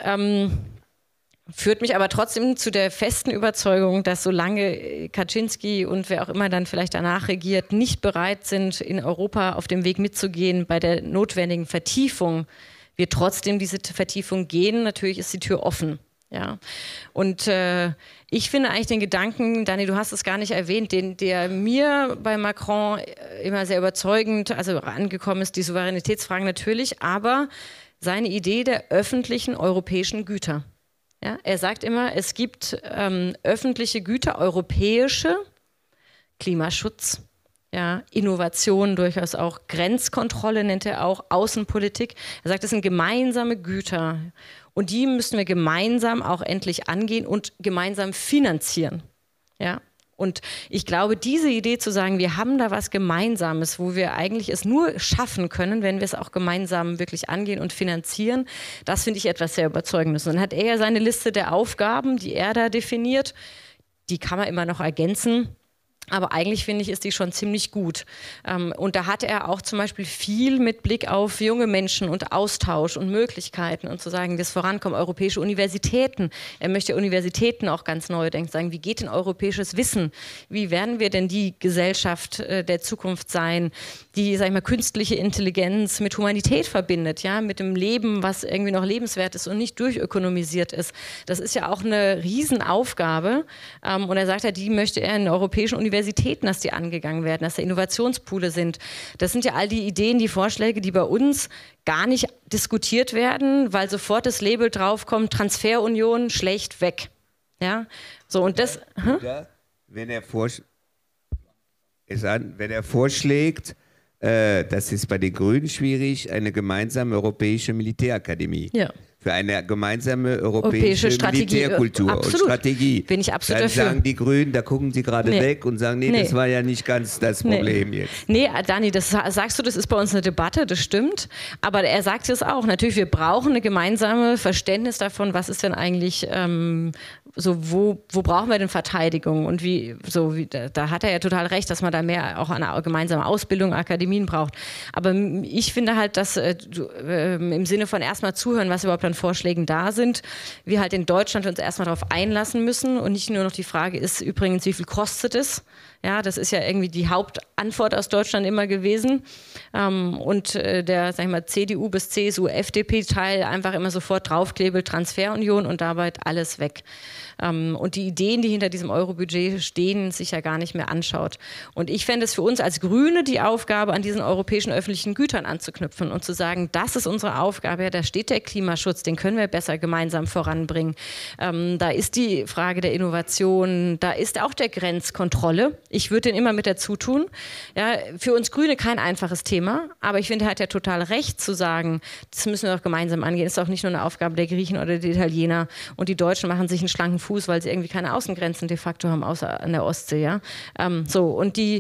führt mich aber trotzdem zu der festen Überzeugung, dass solange Kaczynski und wer auch immer dann vielleicht danach regiert, nicht bereit sind, in Europa auf dem Weg mitzugehen bei der notwendigen Vertiefung, wir trotzdem diese Vertiefung gehen. Natürlich ist die Tür offen. Ja. Und ich finde eigentlich den Gedanken, Dani, du hast es gar nicht erwähnt, der mir bei Macron immer sehr überzeugend angekommen ist, die Souveränitätsfragen natürlich, aber seine Idee der öffentlichen europäischen Güter. Ja, er sagt immer, es gibt öffentliche Güter, europäische, Klimaschutz, ja, Innovation durchaus auch, Grenzkontrolle nennt er auch, Außenpolitik. Er sagt, das sind gemeinsame Güter und die müssen wir gemeinsam auch endlich angehen und gemeinsam finanzieren. Ja. Und ich glaube, diese Idee zu sagen, wir haben da was Gemeinsames, wo wir eigentlich es nur schaffen können, wenn wir es auch gemeinsam wirklich angehen und finanzieren, das finde ich etwas sehr Überzeugendes. Und dann hat er ja seine Liste der Aufgaben, die er da definiert, die kann man immer noch ergänzen. Aber eigentlich finde ich, ist die schon ziemlich gut. Und da hat er auch zum Beispiel viel mit Blick auf junge Menschen und Austausch und Möglichkeiten und zu sagen, das Vorankommen, europäische Universitäten. Er möchte Universitäten auch ganz neu denken, sagen, wie geht denn europäisches Wissen? Wie werden wir denn die Gesellschaft der Zukunft sein, die, sag ich mal, künstliche Intelligenz mit Humanität verbindet, ja, mit dem Leben, was irgendwie noch lebenswert ist und nicht durchökonomisiert ist. Das ist ja auch eine Riesenaufgabe. Und er sagt ja, die möchte er in europäischen Universitäten, dass die angegangen werden, dass da Innovationspoole sind. Das sind ja all die Ideen, die Vorschläge, die bei uns gar nicht diskutiert werden, weil sofort das Label draufkommt, Transferunion, schlecht, weg. Ja, so und das... Wenn er vorschlägt, das ist bei den Grünen schwierig, eine gemeinsame europäische Militärakademie. Ja. Für eine gemeinsame europäische Militärkultur und Strategie. Bin ich absolut dann dafür. Sagen die Grünen, da gucken sie gerade weg und sagen, nee, das war ja nicht ganz das Problem jetzt. Nee, Dani, das sagst du, das ist bei uns eine Debatte, das stimmt. Aber er sagt es auch, natürlich, wir brauchen eine gemeinsame Verständnis davon, was ist denn eigentlich, wo brauchen wir denn Verteidigung? Und da hat er ja total recht, dass man da mehr auch eine gemeinsame Ausbildung, Akademien braucht. Aber ich finde halt, dass im Sinne von erstmal zuhören, was überhaupt an Vorschlägen da sind, wir halt in Deutschland uns erstmal darauf einlassen müssen und nicht nur noch die Frage ist übrigens, wie viel kostet es? Ja, das ist ja irgendwie die Hauptantwort aus Deutschland immer gewesen. Und der, sag ich mal, CDU bis CSU, FDP-Teil einfach immer sofort draufklebelt, Transferunion und dabei alles weg. Und die Ideen, die hinter diesem Euro-Budget stehen, sich ja gar nicht mehr anschaut. Und ich fände es für uns als Grüne die Aufgabe, an diesen europäischen öffentlichen Gütern anzuknüpfen und zu sagen, das ist unsere Aufgabe, ja, da steht der Klimaschutz, den können wir besser gemeinsam voranbringen. Da ist die Frage der Innovation, da ist auch der Grenzkontrolle. Ich würde den immer mit dazu tun. Ja, für uns Grüne kein einfaches Thema, aber ich finde, er hat ja total recht zu sagen, das müssen wir auch gemeinsam angehen. Das ist auch nicht nur eine Aufgabe der Griechen oder der Italiener und die Deutschen machen sich einen schlanken Fuß, weil sie irgendwie keine Außengrenzen de facto haben, außer an der Ostsee. Ja? Und die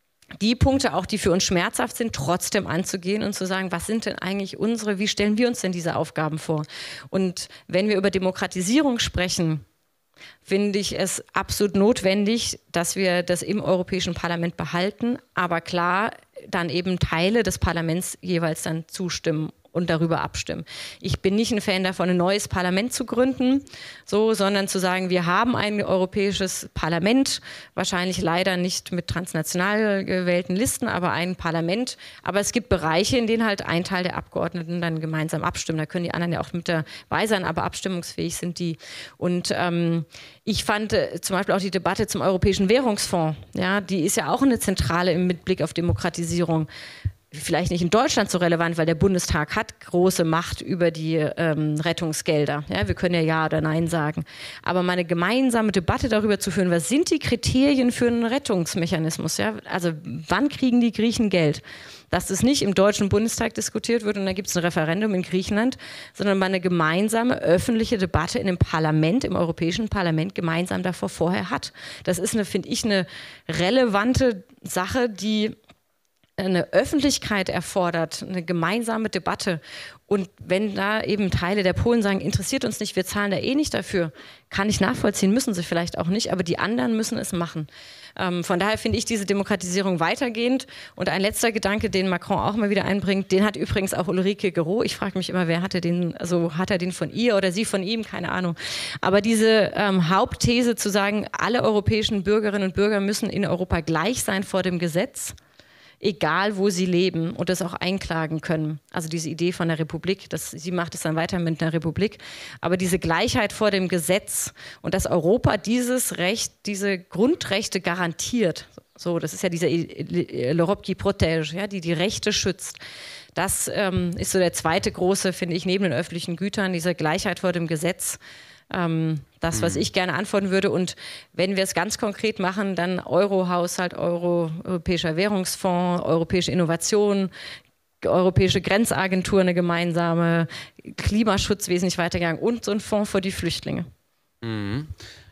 Punkte auch, die für uns schmerzhaft sind, trotzdem anzugehen und zu sagen, was sind denn eigentlich wie stellen wir uns denn diese Aufgaben vor? Und wenn wir über Demokratisierung sprechen, finde ich es absolut notwendig, dass wir das im Europäischen Parlament behalten, aber klar dann eben Teile des Parlaments jeweils dann zustimmen und darüber abstimmen. Ich bin nicht ein Fan davon, ein neues Parlament zu gründen, sondern zu sagen, wir haben ein europäisches Parlament, wahrscheinlich leider nicht mit transnational gewählten Listen, aber ein Parlament. Aber es gibt Bereiche, in denen halt ein Teil der Abgeordneten dann gemeinsam abstimmen. Da können die anderen ja auch mit dabei sein, aber abstimmungsfähig sind die. Und ich fand zum Beispiel auch die Debatte zum Europäischen Währungsfonds, ja, die ist ja auch eine zentrale mit Blick auf Demokratisierung. Vielleicht nicht in Deutschland so relevant, weil der Bundestag hat große Macht über die Rettungsgelder. Ja, wir können ja oder Nein sagen. Aber mal eine gemeinsame Debatte darüber zu führen, was sind die Kriterien für einen Rettungsmechanismus? Ja? Also wann kriegen die Griechen Geld? Dass das nicht im Deutschen Bundestag diskutiert wird und dann gibt es ein Referendum in Griechenland, sondern mal eine gemeinsame öffentliche Debatte in dem Parlament, im Europäischen Parlament gemeinsam davor vorher hat. Das ist, finde ich, eine relevante Sache, die eine Öffentlichkeit erfordert, eine gemeinsame Debatte. Und wenn da eben Teile der Polen sagen, interessiert uns nicht, wir zahlen da eh nicht dafür, kann ich nachvollziehen, müssen sie vielleicht auch nicht, aber die anderen müssen es machen. Von daher finde ich diese Demokratisierung weitergehend. Und ein letzter Gedanke, den Macron auch mal wieder einbringt, den hat übrigens auch Ulrike Guérot. Ich frage mich immer, wer hatte den, also hat er den von ihr oder sie von ihm, keine Ahnung. Aber diese Hauptthese zu sagen, alle europäischen Bürgerinnen und Bürger müssen in Europa gleich sein vor dem Gesetz, egal wo sie leben und das auch einklagen können. Also diese Idee von der Republik, sie macht es dann weiter mit einer Republik, aber diese Gleichheit vor dem Gesetz und dass Europa dieses Recht, diese Grundrechte garantiert, das ist ja dieser l'Europe qui protège, ja, die Rechte schützt. Das ist so der zweite große, finde ich, neben den öffentlichen Gütern, diese Gleichheit vor dem Gesetz, Das, was ich gerne antworten würde. Und wenn wir es ganz konkret machen, dann Euro-Haushalt, Europäischer Währungsfonds, europäische Innovation, europäische Grenzagentur, eine gemeinsame, Klimaschutz wesentlich weitergegangen und so ein Fonds für die Flüchtlinge. Mhm.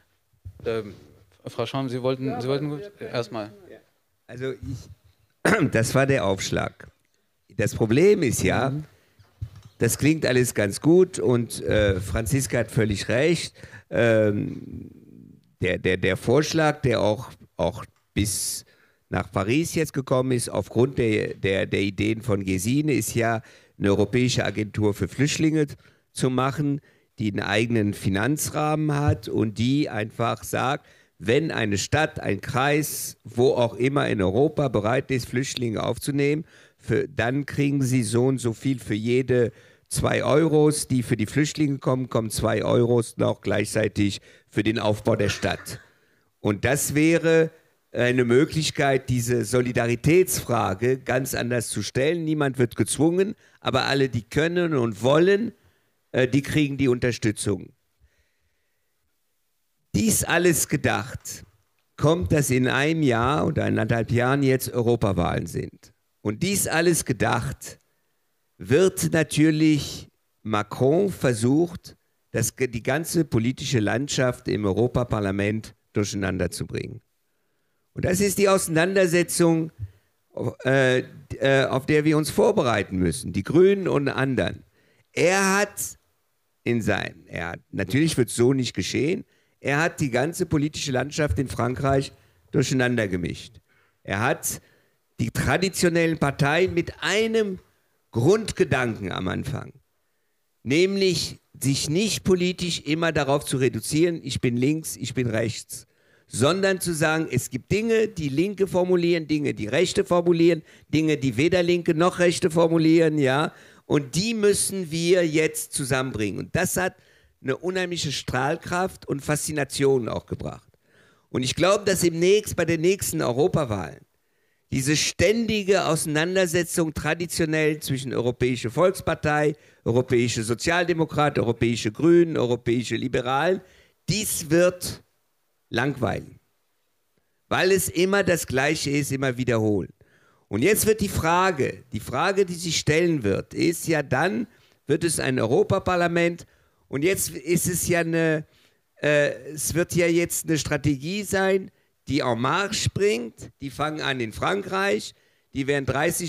Frau Schaum, Sie wollten erstmal. Also das war der Aufschlag. Das Problem ist ja, das klingt alles ganz gut und Franziska hat völlig recht. Der Vorschlag, der auch bis nach Paris jetzt gekommen ist, aufgrund der Ideen von Gesine, ist ja eine europäische Agentur für Flüchtlinge zu machen, die einen eigenen Finanzrahmen hat und die einfach sagt, wenn eine Stadt, ein Kreis, wo auch immer in Europa bereit ist, Flüchtlinge aufzunehmen, dann kriegen sie so und so viel für jede 2 Euros, die für die Flüchtlinge kommen 2 Euros noch gleichzeitig für den Aufbau der Stadt. Und das wäre eine Möglichkeit, diese Solidaritätsfrage ganz anders zu stellen. Niemand wird gezwungen, aber alle, die können und wollen, die kriegen die Unterstützung. Dies alles gedacht, kommt, dass in einem Jahr oder 1,5 Jahren jetzt Europawahlen sind. Und dies alles gedacht, wird natürlich Macron versucht, die ganze politische Landschaft im Europaparlament durcheinander zu bringen. Und das ist die Auseinandersetzung, auf der wir uns vorbereiten müssen, die Grünen und anderen. Natürlich wird es so nicht geschehen, er hat die ganze politische Landschaft in Frankreich durcheinander gemischt. Er hat die traditionellen Parteien mit einem Grundgedanken am Anfang, nämlich sich nicht politisch immer darauf zu reduzieren, ich bin links, ich bin rechts, sondern zu sagen, es gibt Dinge, die Linke formulieren, Dinge, die Rechte formulieren, Dinge, die weder Linke noch Rechte formulieren, ja, und die müssen wir jetzt zusammenbringen. Und das hat eine unheimliche Strahlkraft und Faszination auch gebracht. Und ich glaube, dass bei den nächsten Europawahlen diese ständige Auseinandersetzung traditionell zwischen Europäische Volkspartei, Europäische Sozialdemokraten, Europäische Grünen, Europäische Liberalen, dies wird langweilig, weil es immer das Gleiche ist, immer wiederholen. Und jetzt wird die Frage, die sich stellen wird, ist ja dann, wird es ein Europaparlament und jetzt ist es ja es wird ja jetzt eine Strategie sein, die en marche bringt, die fangen an in Frankreich, die werden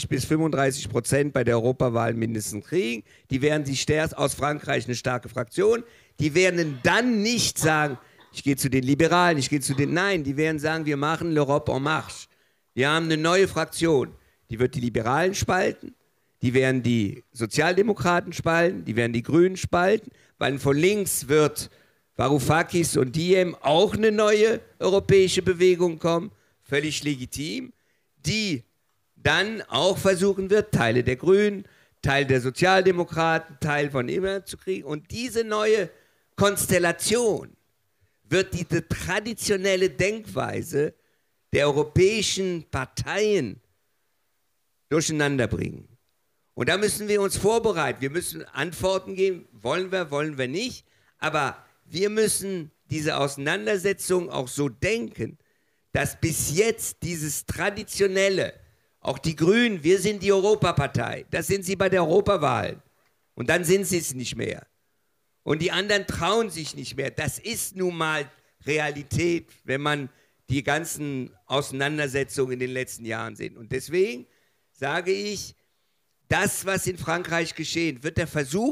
30-35% bei der Europawahl mindestens kriegen, die werden aus Frankreich eine starke Fraktion, die werden dann nicht sagen, ich gehe zu den Liberalen, nein, die werden sagen, wir machen l'Europe en marche. Wir haben eine neue Fraktion, die wird die Liberalen spalten, die werden die Sozialdemokraten spalten, die werden die Grünen spalten, weil von links wird Varoufakis und Diem auch eine neue europäische Bewegung kommen, völlig legitim, die dann auch versuchen wird, Teile der Grünen, Teil der Sozialdemokraten, Teil von immer zu kriegen. Und diese neue Konstellation wird diese traditionelle Denkweise der europäischen Parteien durcheinander bringen. Und da müssen wir uns vorbereiten. Wir müssen Antworten geben, wollen wir nicht, aber wir müssen diese Auseinandersetzung auch so denken, dass bis jetzt dieses Traditionelle, auch die Grünen, wir sind die Europapartei, das sind sie bei der Europawahl und dann sind sie es nicht mehr. Und die anderen trauen sich nicht mehr. Das ist nun mal Realität, wenn man die ganzen Auseinandersetzungen in den letzten Jahren sieht. Und deswegen sage ich, das, was in Frankreich geschehen, wird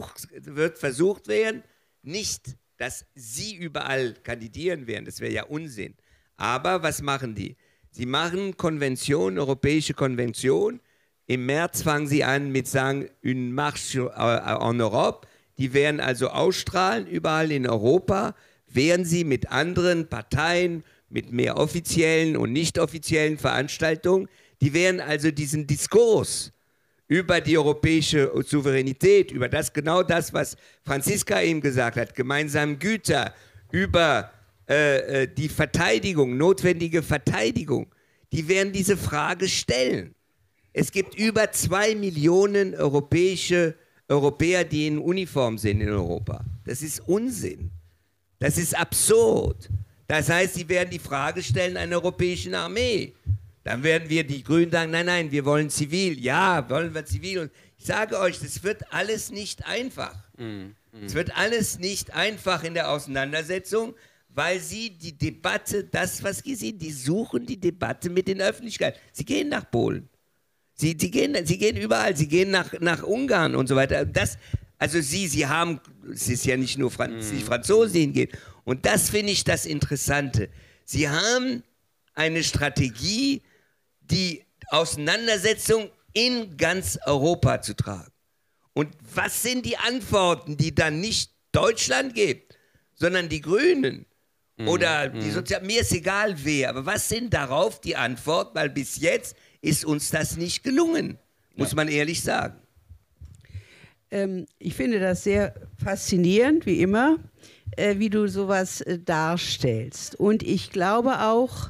versucht werden, nicht dass sie überall kandidieren werden, das wäre ja Unsinn. Aber was machen die? Sie machen europäische Konvention. Im März fangen sie an mit sagen, une marche en Europe. Die werden also ausstrahlen, überall in Europa, werden sie mit anderen Parteien, mit mehr offiziellen und nicht offiziellen Veranstaltungen, die werden also diesen Diskurs über die europäische Souveränität, über genau das, was Franziska eben gesagt hat, gemeinsame Güter, über die Verteidigung, notwendige Verteidigung, die werden diese Frage stellen. Es gibt über 2 Millionen Europäer, die in Uniform sind in Europa. Das ist Unsinn. Das ist absurd. Das heißt, sie werden die Frage stellen einer europäischen Armee. Dann werden wir die Grünen sagen, nein, nein, wir wollen zivil. Ja, wollen wir zivil. Und ich sage euch, das wird alles nicht einfach. Es wird alles nicht einfach in der Auseinandersetzung, weil sie die Debatte, das, was sie sehen, die suchen die Debatte mit den Öffentlichkeiten. Sie gehen nach Polen. Sie gehen überall. Sie gehen nach Ungarn und so weiter. Also sie haben, es ist ja nicht nur die Franzosen, die hingehen. Und das finde ich das Interessante. Sie haben eine Strategie, die Auseinandersetzung in ganz Europa zu tragen. Und was sind die Antworten, die dann nicht Deutschland gibt, sondern die Grünen oder die mir ist egal wer, aber was sind darauf die Antworten, weil bis jetzt ist uns das nicht gelungen, muss man ehrlich sagen. Ich finde das sehr faszinierend, wie immer, wie du sowas darstellst. Und ich glaube auch,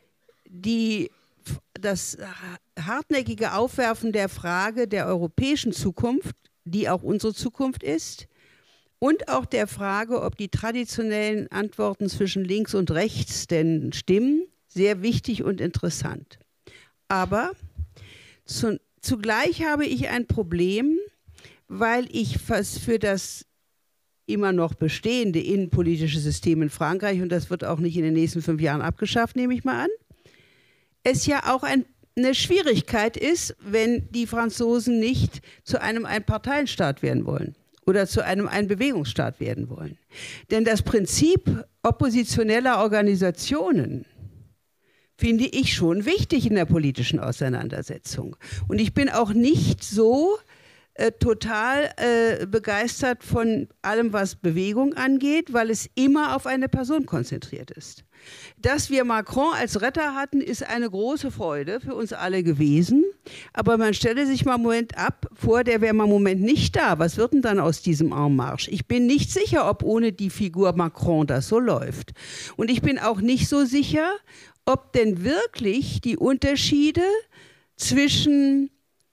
das hartnäckige Aufwerfen der Frage der europäischen Zukunft, die auch unsere Zukunft ist, und auch der Frage, ob die traditionellen Antworten zwischen links und rechts denn stimmen, sehr wichtig und interessant. Aber zugleich habe ich ein Problem, weil ich für das immer noch bestehende innenpolitische System in Frankreich, und das wird auch nicht in den nächsten 5 Jahren abgeschafft, nehme ich mal an, es ja auch eine Schwierigkeit ist, wenn die Franzosen nicht zu einem Einparteienstaat werden wollen oder zu einem Einbewegungsstaat werden wollen. Denn das Prinzip oppositioneller Organisationen finde ich schon wichtig in der politischen Auseinandersetzung. Und ich bin auch nicht so total begeistert von allem, was Bewegung angeht, weil es immer auf eine Person konzentriert ist. Dass wir Macron als Retter hatten, ist eine große Freude für uns alle gewesen. Aber man stelle sich mal einen Moment vor, der wäre mal einen Moment nicht da. Was wird denn dann aus diesem En Marche? Ich bin nicht sicher, ob ohne die Figur Macron das so läuft. Und ich bin auch nicht so sicher, ob denn wirklich die Unterschiede zwischen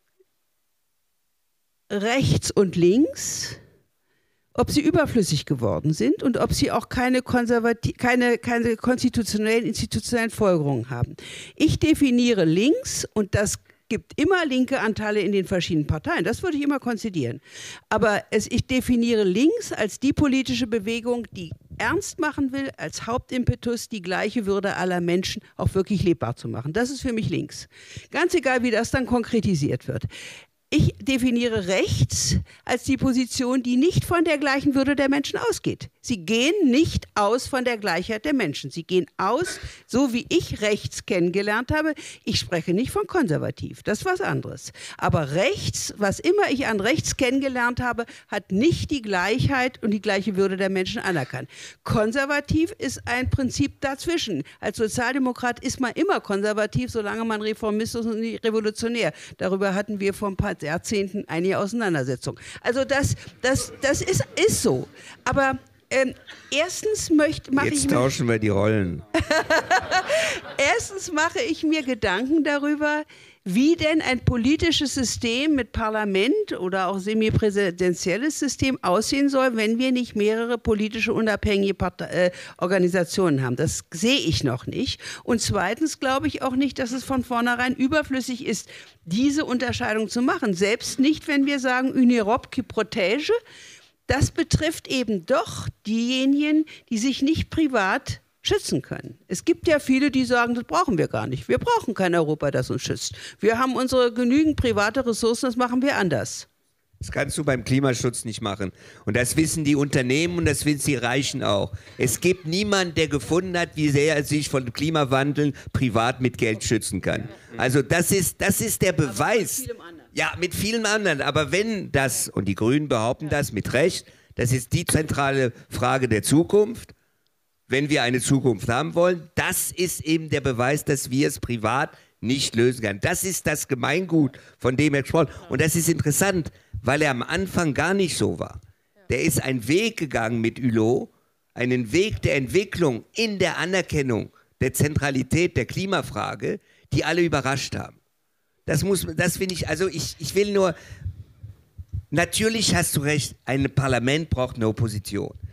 rechts und links, ob sie überflüssig geworden sind und ob sie auch keine konstitutionellen, institutionellen Folgerungen haben. Ich definiere links, und das gibt immer linke Anteile in den verschiedenen Parteien, das würde ich immer konzidieren. Aber ich definiere links als die politische Bewegung, die ernst machen will, als Hauptimpetus die gleiche Würde aller Menschen auch wirklich lebbar zu machen. Das ist für mich links. Ganz egal, wie das dann konkretisiert wird. Ich definiere rechts als die Position, die nicht von der gleichen Würde der Menschen ausgeht. Sie gehen nicht aus von der Gleichheit der Menschen. Sie gehen aus, so wie ich rechts kennengelernt habe. Ich spreche nicht von konservativ, das ist was anderes. Aber rechts, was immer ich an rechts kennengelernt habe, hat nicht die Gleichheit und die gleiche Würde der Menschen anerkannt. Konservativ ist ein Prinzip dazwischen. Als Sozialdemokrat ist man immer konservativ, solange man Reformist ist und nicht revolutionär. Darüber hatten wir vor ein paar Jahrzehnten einige Auseinandersetzung. Also das ist so. Aber erstens Jetzt tauschen wir die Rollen. Erstens mache ich mir Gedanken darüber, wie denn ein politisches System mit Parlament oder auch semipräsidentielles System aussehen soll, wenn wir nicht mehrere politische unabhängige Organisationen haben. Das sehe ich noch nicht. Und zweitens glaube ich auch nicht, dass es von vornherein überflüssig ist, diese Unterscheidung zu machen. Selbst nicht, wenn wir sagen, une Europe qui protège. Das betrifft eben doch diejenigen, die sich nicht privat schützen können. Es gibt ja viele, die sagen, das brauchen wir gar nicht. Wir brauchen kein Europa, das uns schützt. Wir haben unsere genügend private Ressourcen, das machen wir anders. Das kannst du beim Klimaschutz nicht machen. Und das wissen die Unternehmen und das wissen die Reichen auch. Es gibt niemanden, der gefunden hat, wie sehr er sich von Klimawandel privat mit Geld schützen kann. Also das ist der Beweis. Ja, mit vielen anderen. Aber wenn das, und die Grünen behaupten das mit Recht, das ist die zentrale Frage der Zukunft, wenn wir eine Zukunft haben wollen, das ist eben der Beweis, dass wir es privat nicht lösen können. Das ist das Gemeingut, von dem er gesprochen hat. Und das ist interessant, weil er am Anfang gar nicht so war. Der ist einen Weg gegangen mit Hulot, einen Weg der Entwicklung in der Anerkennung der Zentralität der Klimafrage, die alle überrascht haben. Das finde ich, also ich will nur, natürlich hast du recht, ein Parlament braucht eine Opposition.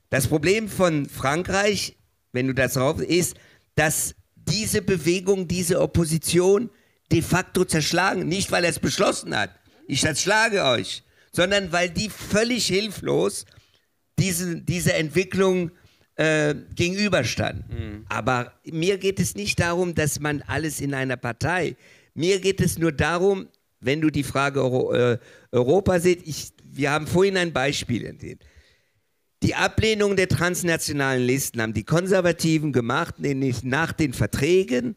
Das Problem von Frankreich, wenn du das drauf ist, dass diese Bewegung, diese Opposition de facto zerschlagen. Nicht, weil er es beschlossen hat, ich zerschlage euch, sondern weil die völlig hilflos diese Entwicklung gegenüberstanden. Aber mir geht es nicht darum, dass man alles in einer Partei, mir geht es nur darum, wenn du die Frage Europa siehst, wir haben vorhin ein Beispiel enthüllt. Die Ablehnung der transnationalen Listen haben die Konservativen gemacht, nämlich nach den Verträgen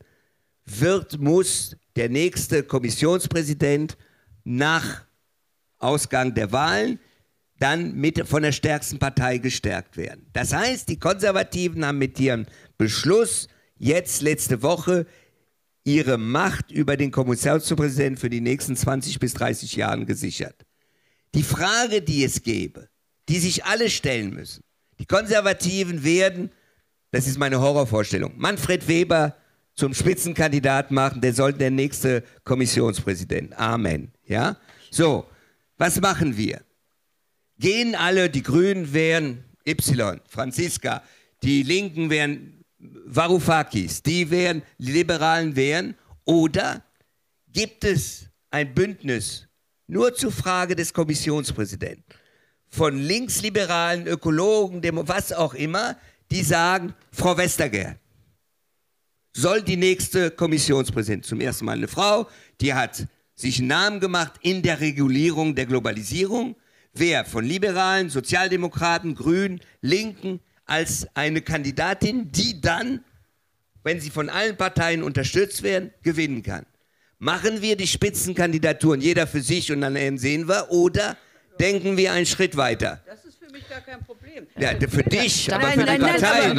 muss der nächste Kommissionspräsident nach Ausgang der Wahlen dann von der stärksten Partei gestärkt werden. Das heißt, die Konservativen haben mit ihrem Beschluss jetzt letzte Woche ihre Macht über den Kommissionspräsidenten für die nächsten 20 bis 30 Jahre gesichert. Die Frage, die es gäbe, die sich alle stellen müssen, die Konservativen werden, das ist meine Horrorvorstellung, Manfred Weber zum Spitzenkandidat machen, der soll der nächste Kommissionspräsident. Amen. Ja? So, was machen wir? Gehen alle, die Grünen wären Y, Franziska, die Linken wären Varoufakis, die Liberalen wären, oder gibt es ein Bündnis nur zur Frage des Kommissionspräsidenten von linksliberalen Ökologen, was auch immer, die sagen, Frau Vestager soll die nächste Kommissionspräsidentin, zum ersten Mal eine Frau, die hat sich einen Namen gemacht in der Regulierung der Globalisierung. Wer von Liberalen, Sozialdemokraten, Grünen, Linken als eine Kandidatin, die dann, wenn sie von allen Parteien unterstützt werden, gewinnen kann. Machen wir die Spitzenkandidaturen jeder für sich und dann sehen wir, oder denken wir einen Schritt weiter? Das ist für mich gar kein Problem. Ja, für dich, aber Nein, für die Partei.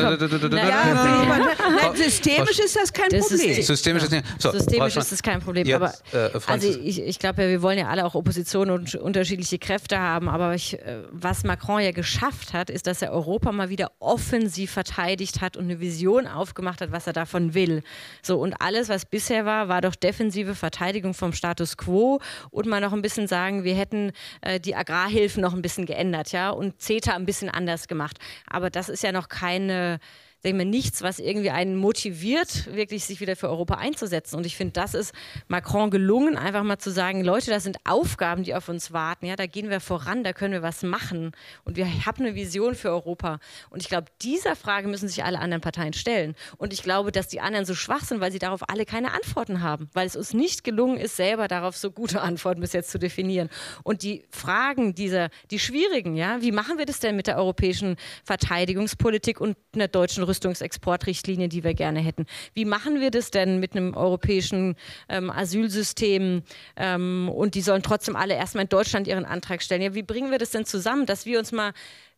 Nein, systemisch ist das kein Problem. Systemisch ist das kein Problem. Jetzt, aber also ich glaube, ja, wir wollen ja alle auch Opposition und unterschiedliche Kräfte haben. Aber was Macron ja geschafft hat, ist, dass er Europa mal wieder offensiv verteidigt hat und eine Vision aufgemacht hat, was er davon will. So, und alles, was bisher war doch defensive Verteidigung vom Status quo und mal noch ein bisschen sagen, wir hätten die Agrarhilfen noch ein bisschen geändert, ja, und CETA ein bisschen anders gemacht. Aber das ist ja noch keine, sagen wir, nichts, was irgendwie einen motiviert, wirklich sich wieder für Europa einzusetzen. Und ich finde, das ist Macron gelungen, einfach mal zu sagen, Leute, das sind Aufgaben, die auf uns warten. Ja, da gehen wir voran, da können wir was machen. Und wir haben eine Vision für Europa. Und ich glaube, dieser Frage müssen sich alle anderen Parteien stellen. Und ich glaube, dass die anderen so schwach sind, weil sie darauf alle keine Antworten haben. Weil es uns nicht gelungen ist, selber darauf so gute Antworten bis jetzt zu definieren. Und die Fragen die schwierigen, ja, wie machen wir das denn mit der europäischen Verteidigungspolitik und einer deutschen Rüstungsexportrichtlinie, die wir gerne hätten? Wie machen wir das denn mit einem europäischen Asylsystem und die sollen trotzdem alle erstmal in Deutschland ihren Antrag stellen? Ja, wie bringen wir das denn zusammen, dass wir uns mal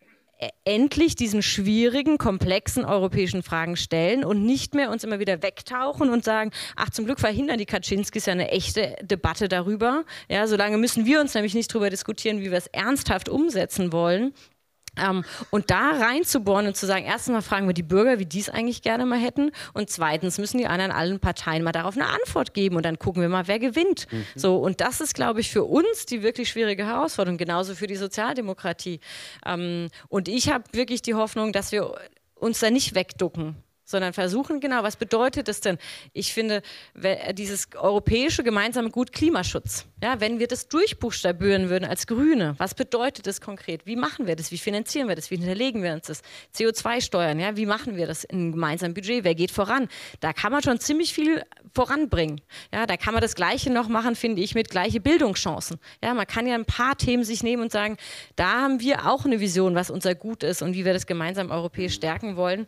endlich diesen schwierigen, komplexen europäischen Fragen stellen und nicht mehr uns immer wieder wegtauchen und sagen, ach, zum Glück verhindern die Kaczynskis ja eine echte Debatte darüber. Ja, solange müssen wir uns nämlich nicht darüber diskutieren, wie wir es ernsthaft umsetzen wollen. Und da reinzubohren und zu sagen, erstens mal fragen wir die Bürger, wie die es eigentlich gerne mal hätten, und zweitens müssen die anderen allen Parteien mal darauf eine Antwort geben und dann gucken wir mal, wer gewinnt. So, und das ist, glaube ich, für uns die wirklich schwierige Herausforderung, genauso für die Sozialdemokratie. Und ich habe wirklich die Hoffnung, dass wir uns da nicht wegducken, sondern versuchen, genau, was bedeutet das denn? Ich finde, dieses europäische gemeinsame Gut Klimaschutz, ja, wenn wir das durchbuchstabieren würden als Grüne, was bedeutet das konkret? Wie machen wir das? Wie finanzieren wir das? Wie hinterlegen wir uns das? CO2-Steuern, ja, wie machen wir das in einem gemeinsamen Budget? Wer geht voran? Da kann man schon ziemlich viel voranbringen. Ja, da kann man das Gleiche noch machen, finde ich, mit gleiche Bildungschancen. Ja, man kann ja ein paar Themen sich nehmen und sagen, da haben wir auch eine Vision, was unser Gut ist und wie wir das gemeinsam europäisch stärken wollen.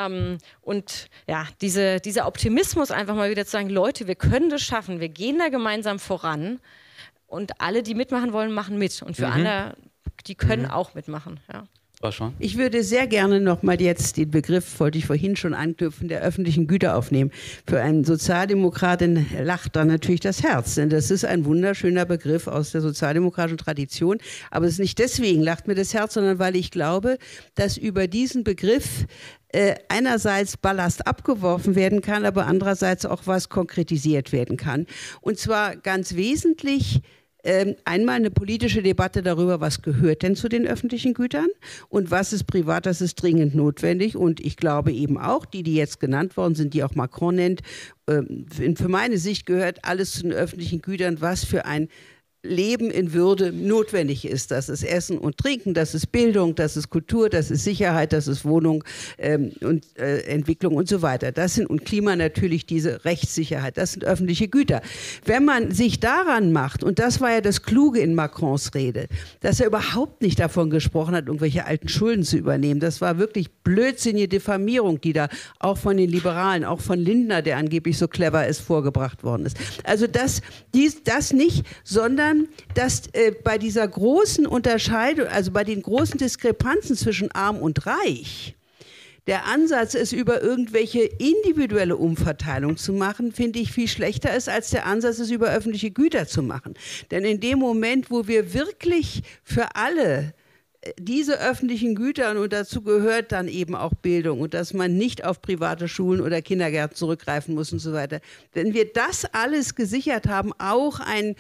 Und ja, dieser Optimismus einfach mal wieder zu sagen, Leute, wir können das schaffen, wir gehen da gemeinsam voran und alle, die mitmachen wollen, machen mit. Und für andere, die können auch mitmachen. Ja. Ich würde sehr gerne nochmal jetzt den Begriff, wollte ich vorhin schon anknüpfen, der öffentlichen Güter aufnehmen. Für einen Sozialdemokraten lacht da natürlich das Herz, denn das ist ein wunderschöner Begriff aus der sozialdemokratischen Tradition. Aber es ist nicht deswegen lacht mir das Herz, sondern weil ich glaube, dass über diesen Begriff einerseits Ballast abgeworfen werden kann, aber andererseits auch was konkretisiert werden kann. Und zwar ganz wesentlich einmal eine politische Debatte darüber, was gehört denn zu den öffentlichen Gütern und was ist privat, das ist dringend notwendig. Und ich glaube eben auch, die jetzt genannt worden sind, die auch Macron nennt, für meine Sicht gehört alles zu den öffentlichen Gütern, was für ein Leben in Würde notwendig ist. Das ist Essen und Trinken, das ist Bildung, das ist Kultur, das ist Sicherheit, das ist Wohnung und Entwicklung und so weiter. Das sind, und Klima natürlich, diese Rechtssicherheit, das sind öffentliche Güter. Wenn man sich daran macht, und das war ja das Kluge in Macrons Rede, dass er überhaupt nicht davon gesprochen hat, irgendwelche alten Schulden zu übernehmen. Das war wirklich blödsinnige Diffamierung, die da auch von den Liberalen, auch von Lindner, der angeblich so clever ist, vorgebracht worden ist. Also das nicht, sondern dass bei dieser großen Unterscheidung, also bei den großen Diskrepanzen zwischen Arm und Reich, der Ansatz, es über irgendwelche individuelle Umverteilung zu machen, finde ich viel schlechter ist, als der Ansatz, es über öffentliche Güter zu machen. Denn in dem Moment, wo wir wirklich für alle diese öffentlichen Güter, und dazu gehört dann eben auch Bildung und dass man nicht auf private Schulen oder Kindergärten zurückgreifen muss und so weiter. Wenn wir das alles gesichert haben, auch eine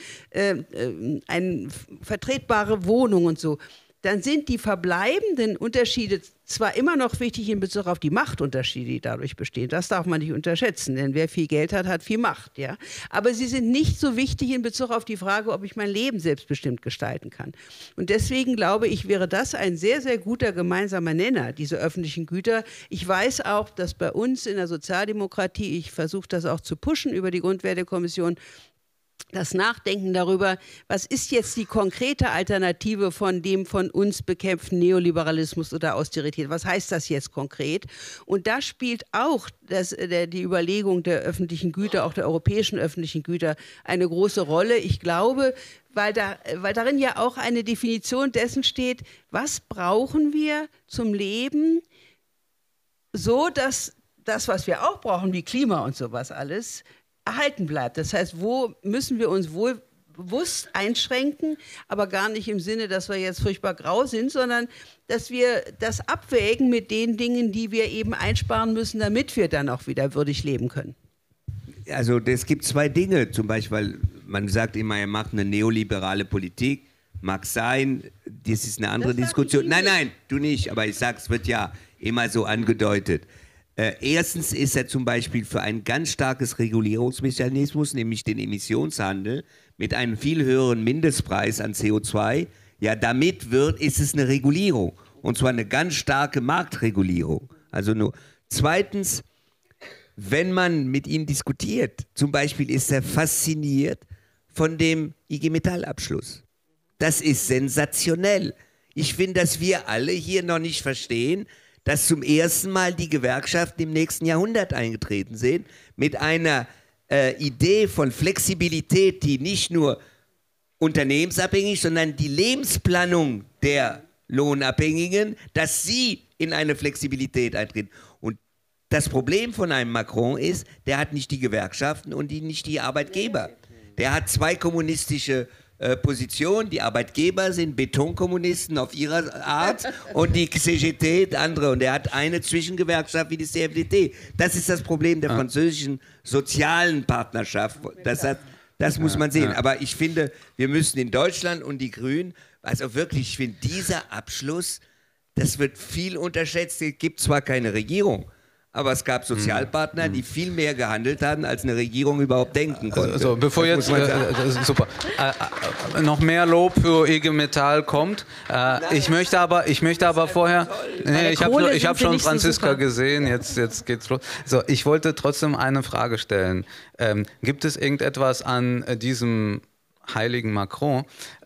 vertretbare Wohnung und so, dann sind die verbleibenden Unterschiede zwar immer noch wichtig in Bezug auf die Machtunterschiede, die dadurch bestehen. Das darf man nicht unterschätzen, denn wer viel Geld hat, hat viel Macht. Ja? Aber sie sind nicht so wichtig in Bezug auf die Frage, ob ich mein Leben selbstbestimmt gestalten kann. Und deswegen glaube ich, wäre das ein sehr, sehr guter gemeinsamer Nenner, diese öffentlichen Güter. Ich weiß auch, dass bei uns in der Sozialdemokratie, ich versuche das auch zu pushen über die Grundwertekommission, das Nachdenken darüber, was ist jetzt die konkrete Alternative von dem von uns bekämpften Neoliberalismus oder Austerität? Was heißt das jetzt konkret? Und da spielt auch die Überlegung der öffentlichen Güter, auch der europäischen öffentlichen Güter, eine große Rolle. Ich glaube, weil darin ja auch eine Definition dessen steht, was brauchen wir zum Leben, so dass das, was wir auch brauchen, wie Klima und sowas alles, erhalten bleibt. Das heißt, wo müssen wir uns wohl bewusst einschränken, aber gar nicht im Sinne, dass wir jetzt furchtbar grau sind, sondern dass wir das abwägen mit den Dingen, die wir eben einsparen müssen, damit wir dann auch wieder würdig leben können. Also es gibt zwei Dinge, zum Beispiel, weil man sagt immer, er macht eine neoliberale Politik, mag sein, das ist eine andere Diskussion. Nein, du nicht, aber ich sage, es wird ja immer so angedeutet. Erstens ist er zum Beispiel für ein ganz starkes Regulierungsmechanismus, nämlich den Emissionshandel, mit einem viel höheren Mindestpreis an CO2. Ja, damit ist es eine Regulierung. Und zwar eine ganz starke Marktregulierung. Also nur. Zweitens, wenn man mit ihm diskutiert, zum Beispiel ist er fasziniert von dem IG Metall-Abschluss. Das ist sensationell. Ich finde, dass wir alle hier noch nicht verstehen, dass zum ersten Mal die Gewerkschaften im nächsten Jahrhundert eingetreten sind, mit einer Idee von Flexibilität, die nicht nur unternehmensabhängig, sondern die Lebensplanung der Lohnabhängigen, dass sie in eine Flexibilität eintreten. Und das Problem von einem Macron ist, der hat nicht die Gewerkschaften und nicht die Arbeitgeber. Der hat zwei kommunistische Position, die Arbeitgeber sind Betonkommunisten auf ihre Art und die CGT andere, und er hat eine Zwischengewerkschaft wie die CFDT. Das ist das Problem der französischen sozialen Partnerschaft. Das muss man sehen. Aber ich finde, wir müssen in Deutschland und die Grünen, also wirklich, ich finde, dieser Abschluss, das wird viel unterschätzt. Es gibt zwar keine Regierung, aber es gab Sozialpartner, die viel mehr gehandelt haben, als eine Regierung überhaupt denken konnte. Also, bevor jetzt super, noch mehr Lob für IG Metall kommt. Ich möchte aber vorher, ich habe schon Franziska gesehen, jetzt geht's los. So, ich wollte trotzdem eine Frage stellen. Gibt es irgendetwas an diesem heiligen Macron,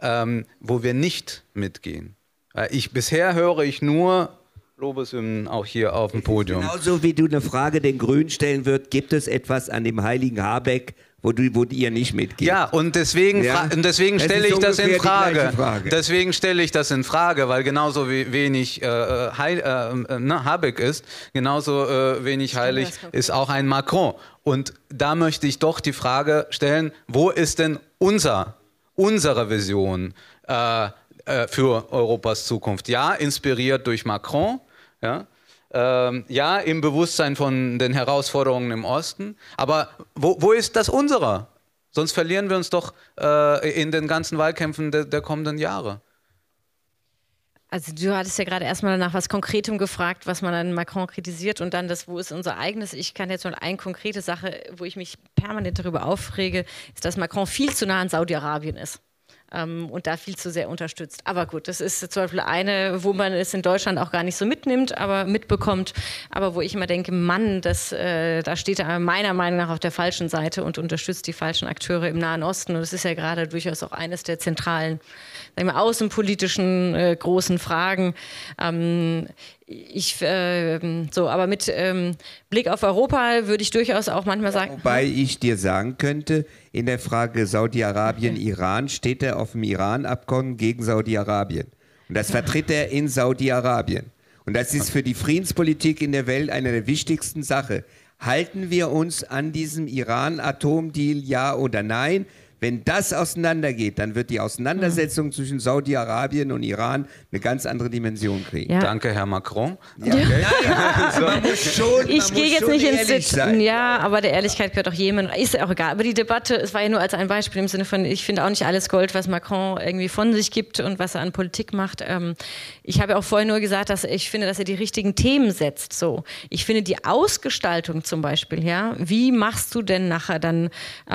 wo wir nicht mitgehen? Bisher höre ich nur Lobeshymnen auch hier auf dem Podium. Genauso wie du eine Frage den Grünen stellen würdest, gibt es etwas an dem heiligen Habeck, wo ihr nicht mitgeht? Ja, und deswegen stelle ich das in Frage. Deswegen stelle ich das in Frage, weil genauso wenig Habeck ist, genauso wenig heilig ist auch ein Macron. Und da möchte ich doch die Frage stellen, wo ist denn unsere Vision für Europas Zukunft? Ja, inspiriert durch Macron, ja, im Bewusstsein von den Herausforderungen im Osten. Aber wo ist das unsere? Sonst verlieren wir uns doch in den ganzen Wahlkämpfen der kommenden Jahre. Also du hattest ja gerade erstmal nach was Konkretem gefragt, was man an Macron kritisiert und dann das, wo ist unser eigenes. Ich kann jetzt mal eine konkrete Sache, wo ich mich permanent darüber aufrege, ist, dass Macron viel zu nah an Saudi-Arabien ist. Und da viel zu sehr unterstützt. Aber gut, das ist zum Beispiel eine, wo man es in Deutschland auch gar nicht so mitnimmt, aber mitbekommt, aber wo ich immer denke, Mann, da steht er meiner Meinung nach auf der falschen Seite und unterstützt die falschen Akteure im Nahen Osten. Und das ist ja gerade durchaus auch eines der zentralen, sagen wir, außenpolitischen großen Fragen. Aber mit Blick auf Europa würde ich durchaus auch manchmal sagen... Wobei ich dir sagen könnte, in der Frage Saudi-Arabien-Iran steht er auf dem Iran-Abkommen gegen Saudi-Arabien. Und das vertritt er in Saudi-Arabien. Und das ist für die Friedenspolitik in der Welt eine der wichtigsten Sachen. Halten wir uns an diesem Iran-Atomdeal, ja oder nein? Wenn das auseinandergeht, dann wird die Auseinandersetzung zwischen Saudi-Arabien und Iran eine ganz andere Dimension kriegen. Ja. Danke, Herr Macron. Ja. Man muss schon, ich gehe jetzt nicht ins Detail. Ja, aber der Ehrlichkeit gehört auch Jemen. Ist ja auch egal. Aber die Debatte, es war ja nur als ein Beispiel im Sinne von, ich finde auch nicht alles Gold, was Macron irgendwie von sich gibt und was er an Politik macht. Ich habe ja auch vorhin nur gesagt, dass ich finde, dass er die richtigen Themen setzt. So. Ich finde die Ausgestaltung zum Beispiel, ja, wie machst du denn nachher dann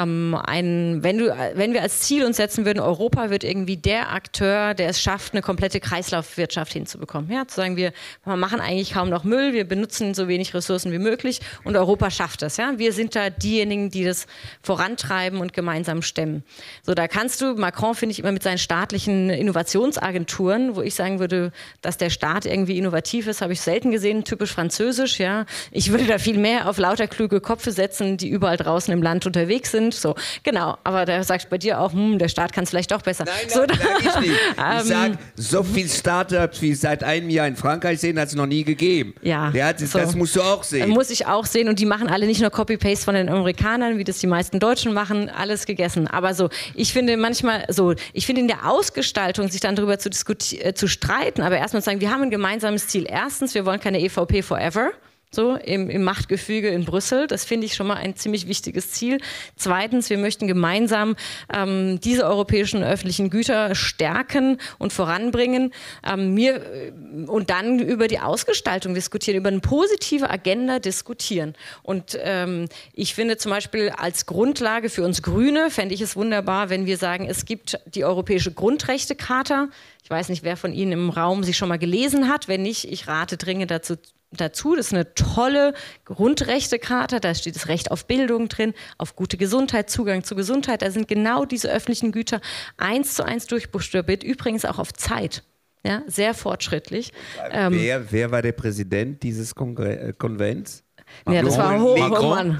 wenn wir als Ziel uns setzen würden, Europa wird irgendwie der Akteur, der es schafft, eine komplette Kreislaufwirtschaft hinzubekommen. Ja, zu sagen, wir machen eigentlich kaum noch Müll, wir benutzen so wenig Ressourcen wie möglich und Europa schafft das. Ja? Wir sind da diejenigen, die das vorantreiben und gemeinsam stemmen. So, da kannst du, Macron finde ich immer mit seinen staatlichen Innovationsagenturen, wo ich sagen würde, dass der Staat irgendwie innovativ ist, habe ich selten gesehen, typisch französisch. Ja? Ich würde da viel mehr auf lauter kluge Köpfe setzen, die überall draußen im Land unterwegs sind. So, genau, aber da sagst bei dir auch, der Staat kann es vielleicht doch besser. Nein, sag ich nicht. Ich sage, so viele Startups, wie es seit einem Jahr in Frankreich sehen, hat es noch nie gegeben. Ja, das musst du auch sehen. Muss ich auch sehen und die machen alle nicht nur Copy-Paste von den Amerikanern, wie das die meisten Deutschen machen, alles gegessen. Aber so, ich finde in der Ausgestaltung, sich dann darüber zu streiten, aber erstmal zu sagen, wir haben ein gemeinsames Ziel. Erstens, wir wollen keine EVP forever. So, im Machtgefüge in Brüssel. Das finde ich schon mal ein ziemlich wichtiges Ziel. Zweitens, wir möchten gemeinsam diese europäischen öffentlichen Güter stärken und voranbringen. Und dann über die Ausgestaltung diskutieren, über eine positive Agenda diskutieren. Und ich finde zum Beispiel als Grundlage für uns Grüne, fände ich es wunderbar, wenn wir sagen, es gibt die Europäische Grundrechtecharta. Ich weiß nicht, wer von Ihnen im Raum sie schon mal gelesen hat. Wenn nicht, ich rate dringend dazu. Das ist eine tolle Grundrechtecharta, da steht das Recht auf Bildung drin, auf gute Gesundheit, Zugang zu Gesundheit. Da sind genau diese öffentlichen Güter 1:1 durchbuchstabiert, übrigens auch auf Zeit. Ja, sehr fortschrittlich. Wer war der Präsident dieses Konvents? Ja, das war Roman.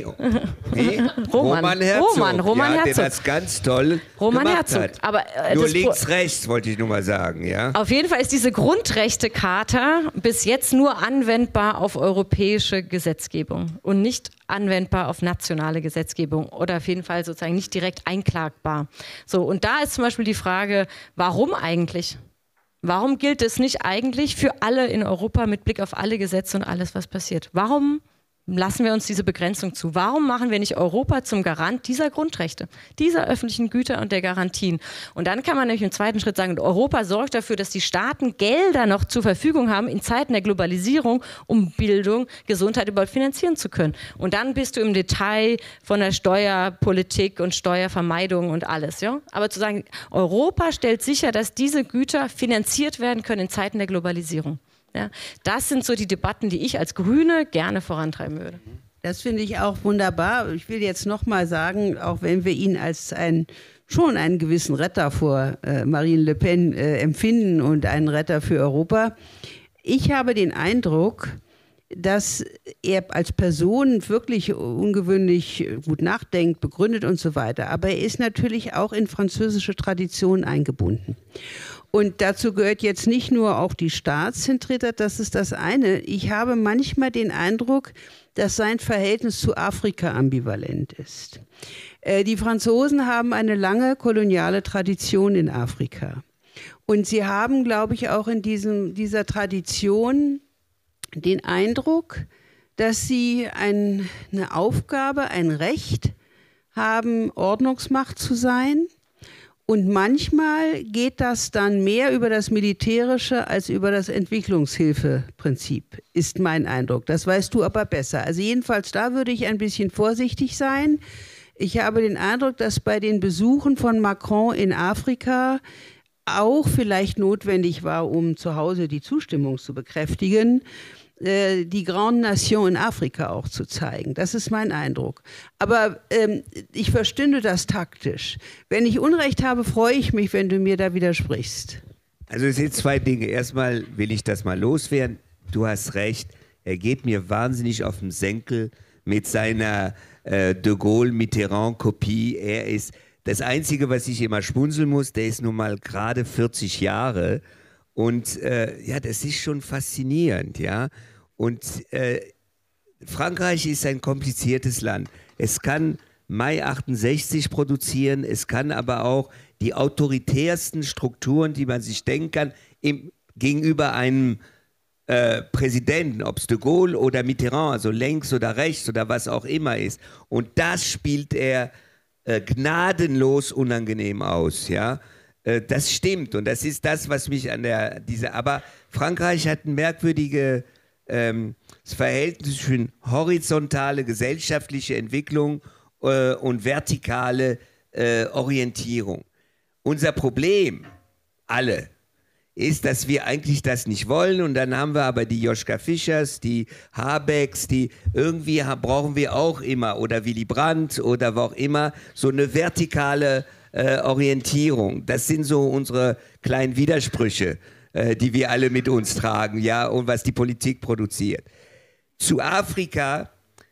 Roman Herzog. Roman Herzog. Der das ganz toll Roman Herzog. Hat. Aber, nur links-rechts wollte ich nur mal sagen. Ja? Auf jeden Fall ist diese Grundrechtecharta bis jetzt nur anwendbar auf europäische Gesetzgebung und nicht anwendbar auf nationale Gesetzgebung oder auf jeden Fall sozusagen nicht direkt einklagbar. So, und da ist zum Beispiel die Frage, warum eigentlich? Warum gilt es nicht eigentlich für alle in Europa mit Blick auf alle Gesetze und alles, was passiert? Warum lassen wir uns diese Begrenzung zu? Warum machen wir nicht Europa zum Garant dieser Grundrechte, dieser öffentlichen Güter und der Garantien? Und dann kann man nämlich im zweiten Schritt sagen, Europa sorgt dafür, dass die Staaten Gelder noch zur Verfügung haben in Zeiten der Globalisierung, um Bildung, Gesundheit überhaupt finanzieren zu können. Und dann bist du im Detail von der Steuerpolitik und Steuervermeidung und alles. Ja? Aber zu sagen, Europa stellt sicher, dass diese Güter finanziert werden können in Zeiten der Globalisierung. Ja, das sind so die Debatten, die ich als Grüne gerne vorantreiben würde. Das finde ich auch wunderbar. Ich will jetzt noch mal sagen, auch wenn wir ihn als schon einen gewissen Retter vor Marine Le Pen empfinden und einen Retter für Europa, ich habe den Eindruck, dass er als Person wirklich ungewöhnlich gut nachdenkt, begründet und so weiter. Aber er ist natürlich auch in französische Tradition eingebunden. Und dazu gehört jetzt nicht nur auch die Staatszentriertheit, das ist das eine. Ich habe manchmal den Eindruck, dass sein Verhältnis zu Afrika ambivalent ist. Die Franzosen haben eine lange koloniale Tradition in Afrika. Und sie haben, glaube ich, auch in dieser Tradition den Eindruck, dass sie eine Aufgabe, ein Recht haben, Ordnungsmacht zu sein. Und manchmal geht das dann mehr über das Militärische als über das Entwicklungshilfeprinzip, ist mein Eindruck. Das weißt du aber besser. Also jedenfalls da würde ich ein bisschen vorsichtig sein. Ich habe den Eindruck, dass bei den Besuchen von Macron in Afrika auch vielleicht notwendig war, um zu Hause die Zustimmung zu bekräftigen, die Grande Nation in Afrika auch zu zeigen. Das ist mein Eindruck. Aber ich verstünde das taktisch. Wenn ich Unrecht habe, freue ich mich, wenn du mir da widersprichst. Also es sind zwei Dinge. Erstmal will ich das mal loswerden. Du hast recht, er geht mir wahnsinnig auf den Senkel mit seiner de Gaulle-Mitterrand-Kopie. Er ist das Einzige, was ich immer schmunzeln muss, der ist nun mal gerade 40 Jahre. Und ja, das ist schon faszinierend, ja. Und Frankreich ist ein kompliziertes Land. Es kann Mai 68 produzieren, es kann aber auch die autoritärsten Strukturen, die man sich denken kann, gegenüber einem Präsidenten, ob es de Gaulle oder Mitterrand, also links oder rechts oder was auch immer ist. Und das spielt er gnadenlos unangenehm aus, ja. Das stimmt und das ist das, was mich an aber Frankreich hat ein merkwürdiges Verhältnis zwischen horizontale gesellschaftliche Entwicklung und vertikale Orientierung. Unser Problem, alle, ist, dass wir eigentlich das nicht wollen und dann haben wir aber die Joschka Fischers, die Habecks, die irgendwie brauchen wir auch immer oder Willy Brandt oder wo auch immer so eine vertikale Orientierung. Das sind so unsere kleinen Widersprüche, die wir alle mit uns tragen, ja, und was die Politik produziert. Zu Afrika,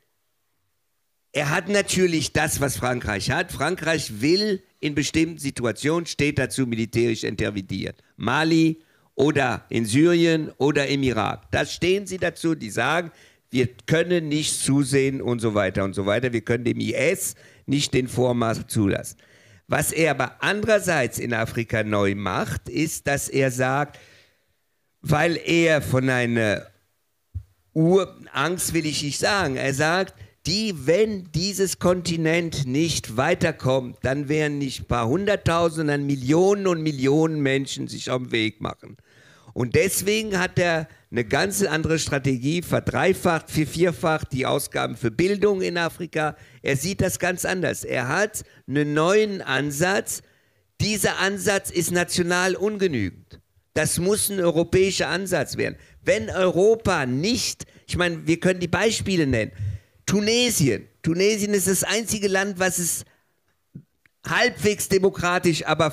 er hat natürlich das, was Frankreich hat. Frankreich will in bestimmten Situationen, steht dazu militärisch intervenieren. Mali oder in Syrien oder im Irak. Da stehen sie dazu, die sagen, wir können nicht zusehen und so weiter und so weiter. Wir können dem IS nicht den Vormarsch zulassen. Was er aber andererseits in Afrika neu macht, ist, dass er sagt, weil er von einer Urangst will ich nicht sagen, er sagt, wenn dieses Kontinent nicht weiterkommt, dann werden nicht ein paar hunderttausend, sondern Millionen und Millionen Menschen sich auf den Weg machen. Und deswegen hat er eine ganz andere Strategie, verdreifacht, vervierfacht die Ausgaben für Bildung in Afrika. Er sieht das ganz anders. Er hat einen neuen Ansatz. Dieser Ansatz ist national ungenügend. Das muss ein europäischer Ansatz werden. Wenn Europa nicht, ich meine, wir können die Beispiele nennen. Tunesien ist das einzige Land, was es halbwegs demokratisch, aber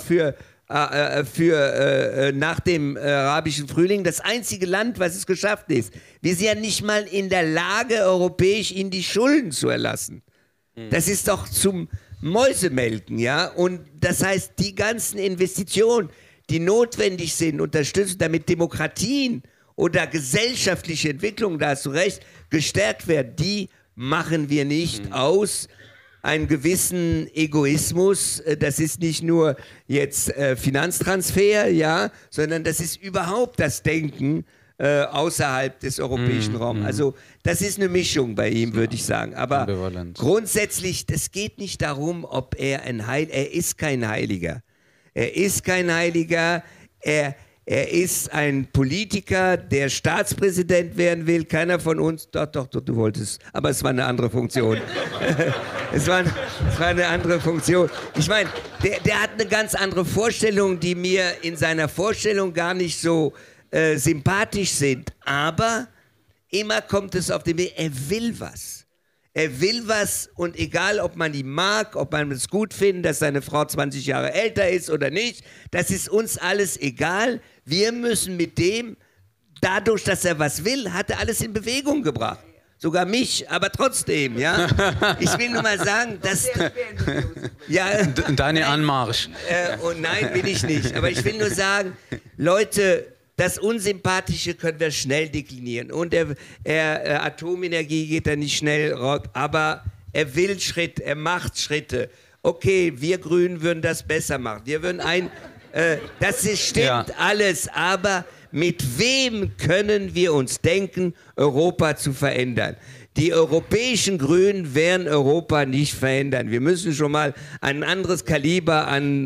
nach dem arabischen Frühling das einzige Land, was es geschafft ist. Wir sind ja nicht mal in der Lage, europäisch ihnen die Schulden zu erlassen. Das ist doch zum Mäusemelken, ja. Und das heißt, die ganzen Investitionen, die notwendig sind, unterstützen, damit Demokratien oder gesellschaftliche Entwicklung, da hast du recht, gestärkt werden, die machen wir nicht aus einen gewissen Egoismus. Das ist nicht nur jetzt Finanztransfer, ja, sondern das ist überhaupt das Denken außerhalb des europäischen Raums. Also das ist eine Mischung bei ihm, würde ich sagen. Aber grundsätzlich, es geht nicht darum, ob er er ist kein Heiliger. Er ist kein Heiliger. Er ist ein Politiker, der Staatspräsident werden will. Keiner von uns, doch, du wolltest, aber es war eine andere Funktion. es war eine andere Funktion. Ich meine, der hat eine ganz andere Vorstellung, die mir in seiner Vorstellung gar nicht so sympathisch sind. Aber immer kommt es auf den Weg, er will was. Er will was und egal, ob man ihn mag, ob man es gut findet, dass seine Frau 20 Jahre älter ist oder nicht, das ist uns alles egal. Wir müssen mit dem, dadurch, dass er was will, hat er alles in Bewegung gebracht. Sogar mich, aber trotzdem, ja. Ich will nur mal sagen, dass... ja, Deine Anmarsch. Nein, will ich nicht. Aber ich will nur sagen, Leute... Das Unsympathische können wir schnell deklinieren. Und Atomenergie geht da nicht schnell, aber er will Schritt, er macht Schritte. Okay, wir Grünen würden das besser machen. Wir würden das stimmt alles, aber mit wem können wir uns denken, Europa zu verändern? Die europäischen Grünen werden Europa nicht verändern. Wir müssen schon mal ein anderes Kaliber an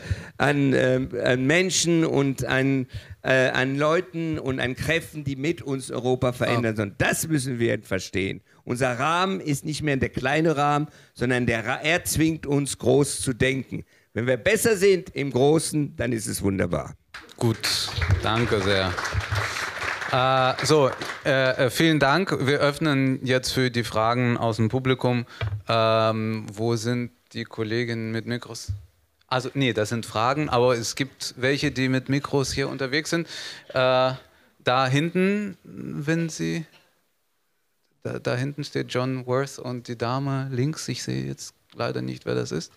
Menschen und an Leuten und an Kräften, die mit uns Europa verändern sollen. Das müssen wir verstehen. Unser Rahmen ist nicht mehr der kleine Rahmen, sondern er zwingt uns, groß zu denken. Wenn wir besser sind im Großen, dann ist es wunderbar. Gut, danke sehr. Vielen Dank. Wir öffnen jetzt für die Fragen aus dem Publikum. Wo sind die Kolleginnen mit Mikros? Also, nee, das sind Fragen, aber es gibt welche, die mit Mikros hier unterwegs sind. Da hinten, wenn Sie... Da hinten steht John Worth und die Dame links. Ich sehe jetzt leider nicht, wer das ist.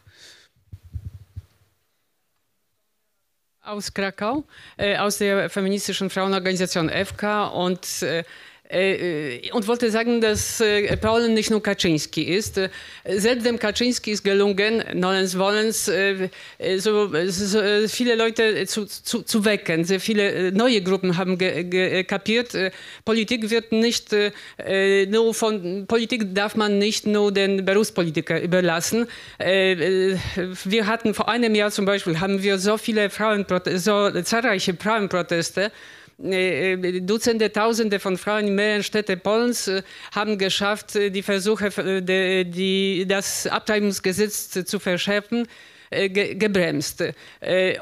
Aus Krakau, aus der feministischen Frauenorganisation FK und wollte sagen, dass Problem nicht nur Kaczynski ist. Selbst dem Kaczynski ist gelungen, nolens wollens, so viele Leute zu wecken. Sehr viele neue Gruppen haben kapiert, Politik wird nicht Politik darf man nicht nur den Berufspolitiker überlassen. Wir hatten vor einem Jahr zum Beispiel, haben wir so zahlreiche Frauenproteste. Dutzende, Tausende von Frauen in mehreren Städten Polens haben geschafft, die Versuche, das Abtreibungsgesetz zu verschärfen, gebremst. Ich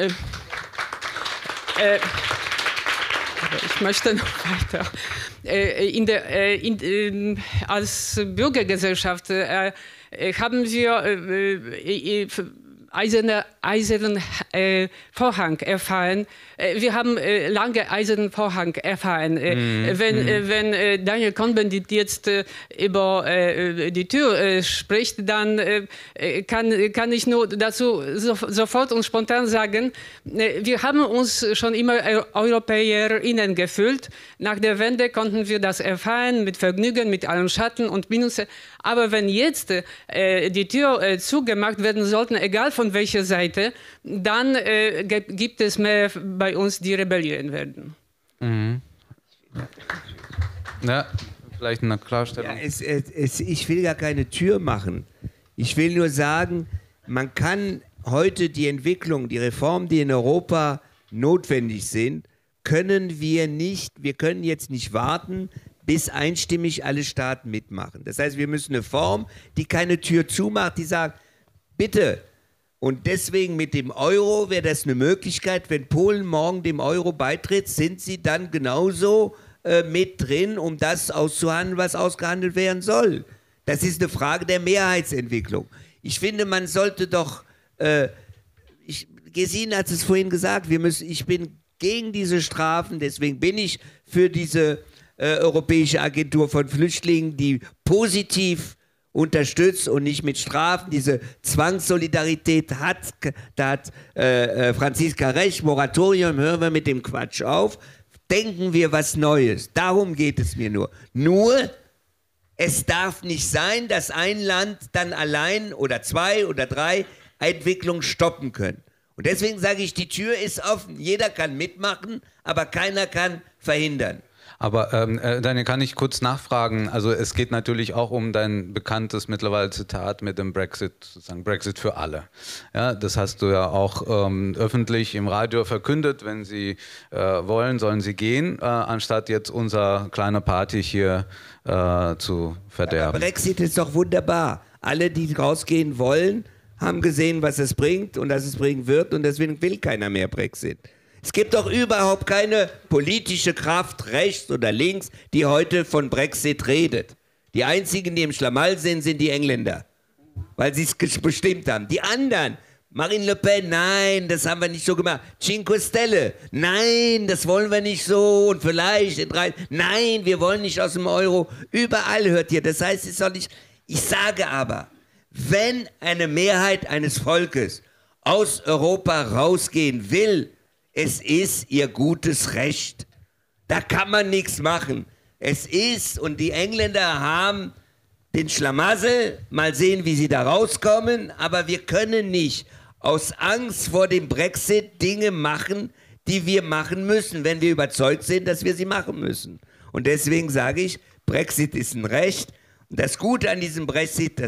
möchte noch weiter. Als Bürgergesellschaft haben wir eisernen Vorhang erfahren. Wir haben lange eisernen Vorhang erfahren. Wenn Daniel Cohn-Bendit jetzt über die Tür spricht, dann kann ich nur dazu sofort und spontan sagen, wir haben uns schon immer EuropäerInnen gefühlt. Nach der Wende konnten wir das erfahren, mit Vergnügen, mit allen Schatten und Minusen. Aber wenn jetzt die Tür zugemacht werden sollten, egal von welcher Seite, dann gibt es mehr bei uns, die rebellieren werden. Mhm. Ja, vielleicht eine Klarstellung. Ja, ich will gar keine Tür machen. Ich will nur sagen, man kann heute die Entwicklung, die Reformen, die in Europa notwendig sind, wir können jetzt nicht warten, bis einstimmig alle Staaten mitmachen. Das heißt, wir müssen eine Form, die keine Tür zumacht, die sagt, bitte. Und deswegen mit dem Euro wäre das eine Möglichkeit, wenn Polen morgen dem Euro beitritt, sind sie dann genauso mit drin, um das auszuhandeln, was ausgehandelt werden soll. Das ist eine Frage der Mehrheitsentwicklung. Ich finde, man sollte doch, Gesine hat es vorhin gesagt, ich bin gegen diese Strafen, deswegen bin ich für diese Europäische Agentur von Flüchtlingen, die positiv unterstützt und nicht mit Strafen. Diese Zwangssolidarität da hat Franziska recht, Moratorium, hören wir mit dem Quatsch auf, denken wir was Neues. Darum geht es mir nur. Nur, es darf nicht sein, dass ein Land dann allein oder zwei oder drei Entwicklungen stoppen können. Und deswegen sage ich, die Tür ist offen. Jeder kann mitmachen, aber keiner kann verhindern. Aber Daniel, kann ich kurz nachfragen? Also es geht natürlich auch um dein bekanntes mittlerweile Zitat mit dem Brexit, sozusagen Brexit für alle. Ja, das hast du ja auch öffentlich im Radio verkündet. Wenn Sie wollen, sollen Sie gehen, anstatt jetzt unser kleine Party hier zu verderben. Aber Brexit ist doch wunderbar. Alle, die rausgehen wollen, haben gesehen, was es bringt und dass es bringen wird, und deswegen will keiner mehr Brexit. Es gibt doch überhaupt keine politische Kraft, rechts oder links, die heute von Brexit redet. Die einzigen, die im Schlamassel sind, sind die Engländer, weil sie es bestimmt haben. Die anderen, Marine Le Pen, nein, das haben wir nicht so gemacht. Cinque Stelle, nein, das wollen wir nicht so, und vielleicht in 3, nein, wir wollen nicht aus dem Euro. Überall hört ihr, das heißt, es soll nicht. Ich sage aber, wenn eine Mehrheit eines Volkes aus Europa rausgehen will, es ist ihr gutes Recht. Da kann man nichts machen. Es ist, und die Engländer haben den Schlamassel, mal sehen, wie sie da rauskommen, aber wir können nicht aus Angst vor dem Brexit Dinge machen, die wir machen müssen, wenn wir überzeugt sind, dass wir sie machen müssen. Und deswegen sage ich, Brexit ist ein Recht. Und das Gute an diesem Brexit,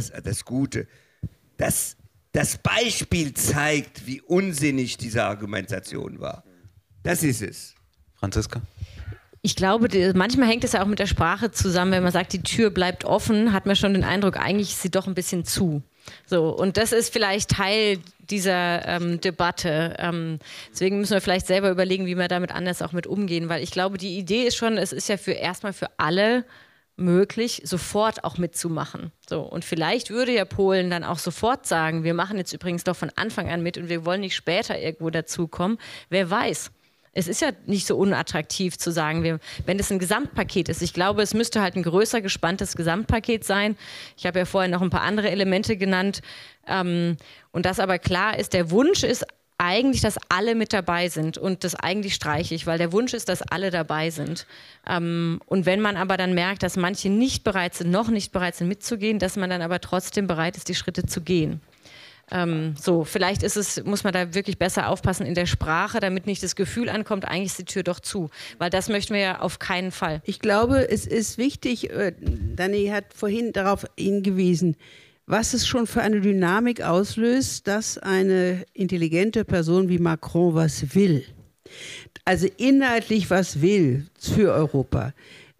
das Beispiel zeigt, wie unsinnig diese Argumentation war. Das ist es. Franziska? Ich glaube, manchmal hängt es ja auch mit der Sprache zusammen. Wenn man sagt, die Tür bleibt offen, hat man schon den Eindruck, eigentlich ist sie doch ein bisschen zu. So, und das ist vielleicht Teil dieser Debatte. Deswegen müssen wir vielleicht selber überlegen, wie wir damit anders auch mit umgehen. Weil ich glaube, die Idee ist schon, es ist ja erstmal für alle möglich, sofort auch mitzumachen. So, und vielleicht würde ja Polen dann auch sofort sagen, wir machen jetzt übrigens doch von Anfang an mit und wir wollen nicht später irgendwo dazukommen. Wer weiß. Es ist ja nicht so unattraktiv zu sagen, wenn es ein Gesamtpaket ist. Ich glaube, es müsste halt ein größer, gespanntes Gesamtpaket sein. Ich habe ja vorher noch ein paar andere Elemente genannt. Und das aber klar ist, der Wunsch ist eigentlich, dass alle mit dabei sind. Und das eigentlich streiche ich, weil der Wunsch ist, dass alle dabei sind. Und wenn man aber dann merkt, dass manche noch nicht bereit sind mitzugehen, dass man dann aber trotzdem bereit ist, die Schritte zu gehen. Vielleicht muss man da wirklich besser aufpassen in der Sprache, damit nicht das Gefühl ankommt, eigentlich ist die Tür doch zu. Weil das möchten wir ja auf keinen Fall. Ich glaube, es ist wichtig, Dani hat vorhin darauf hingewiesen, was es schon für eine Dynamik auslöst, dass eine intelligente Person wie Macron was will. Also inhaltlich was will für Europa.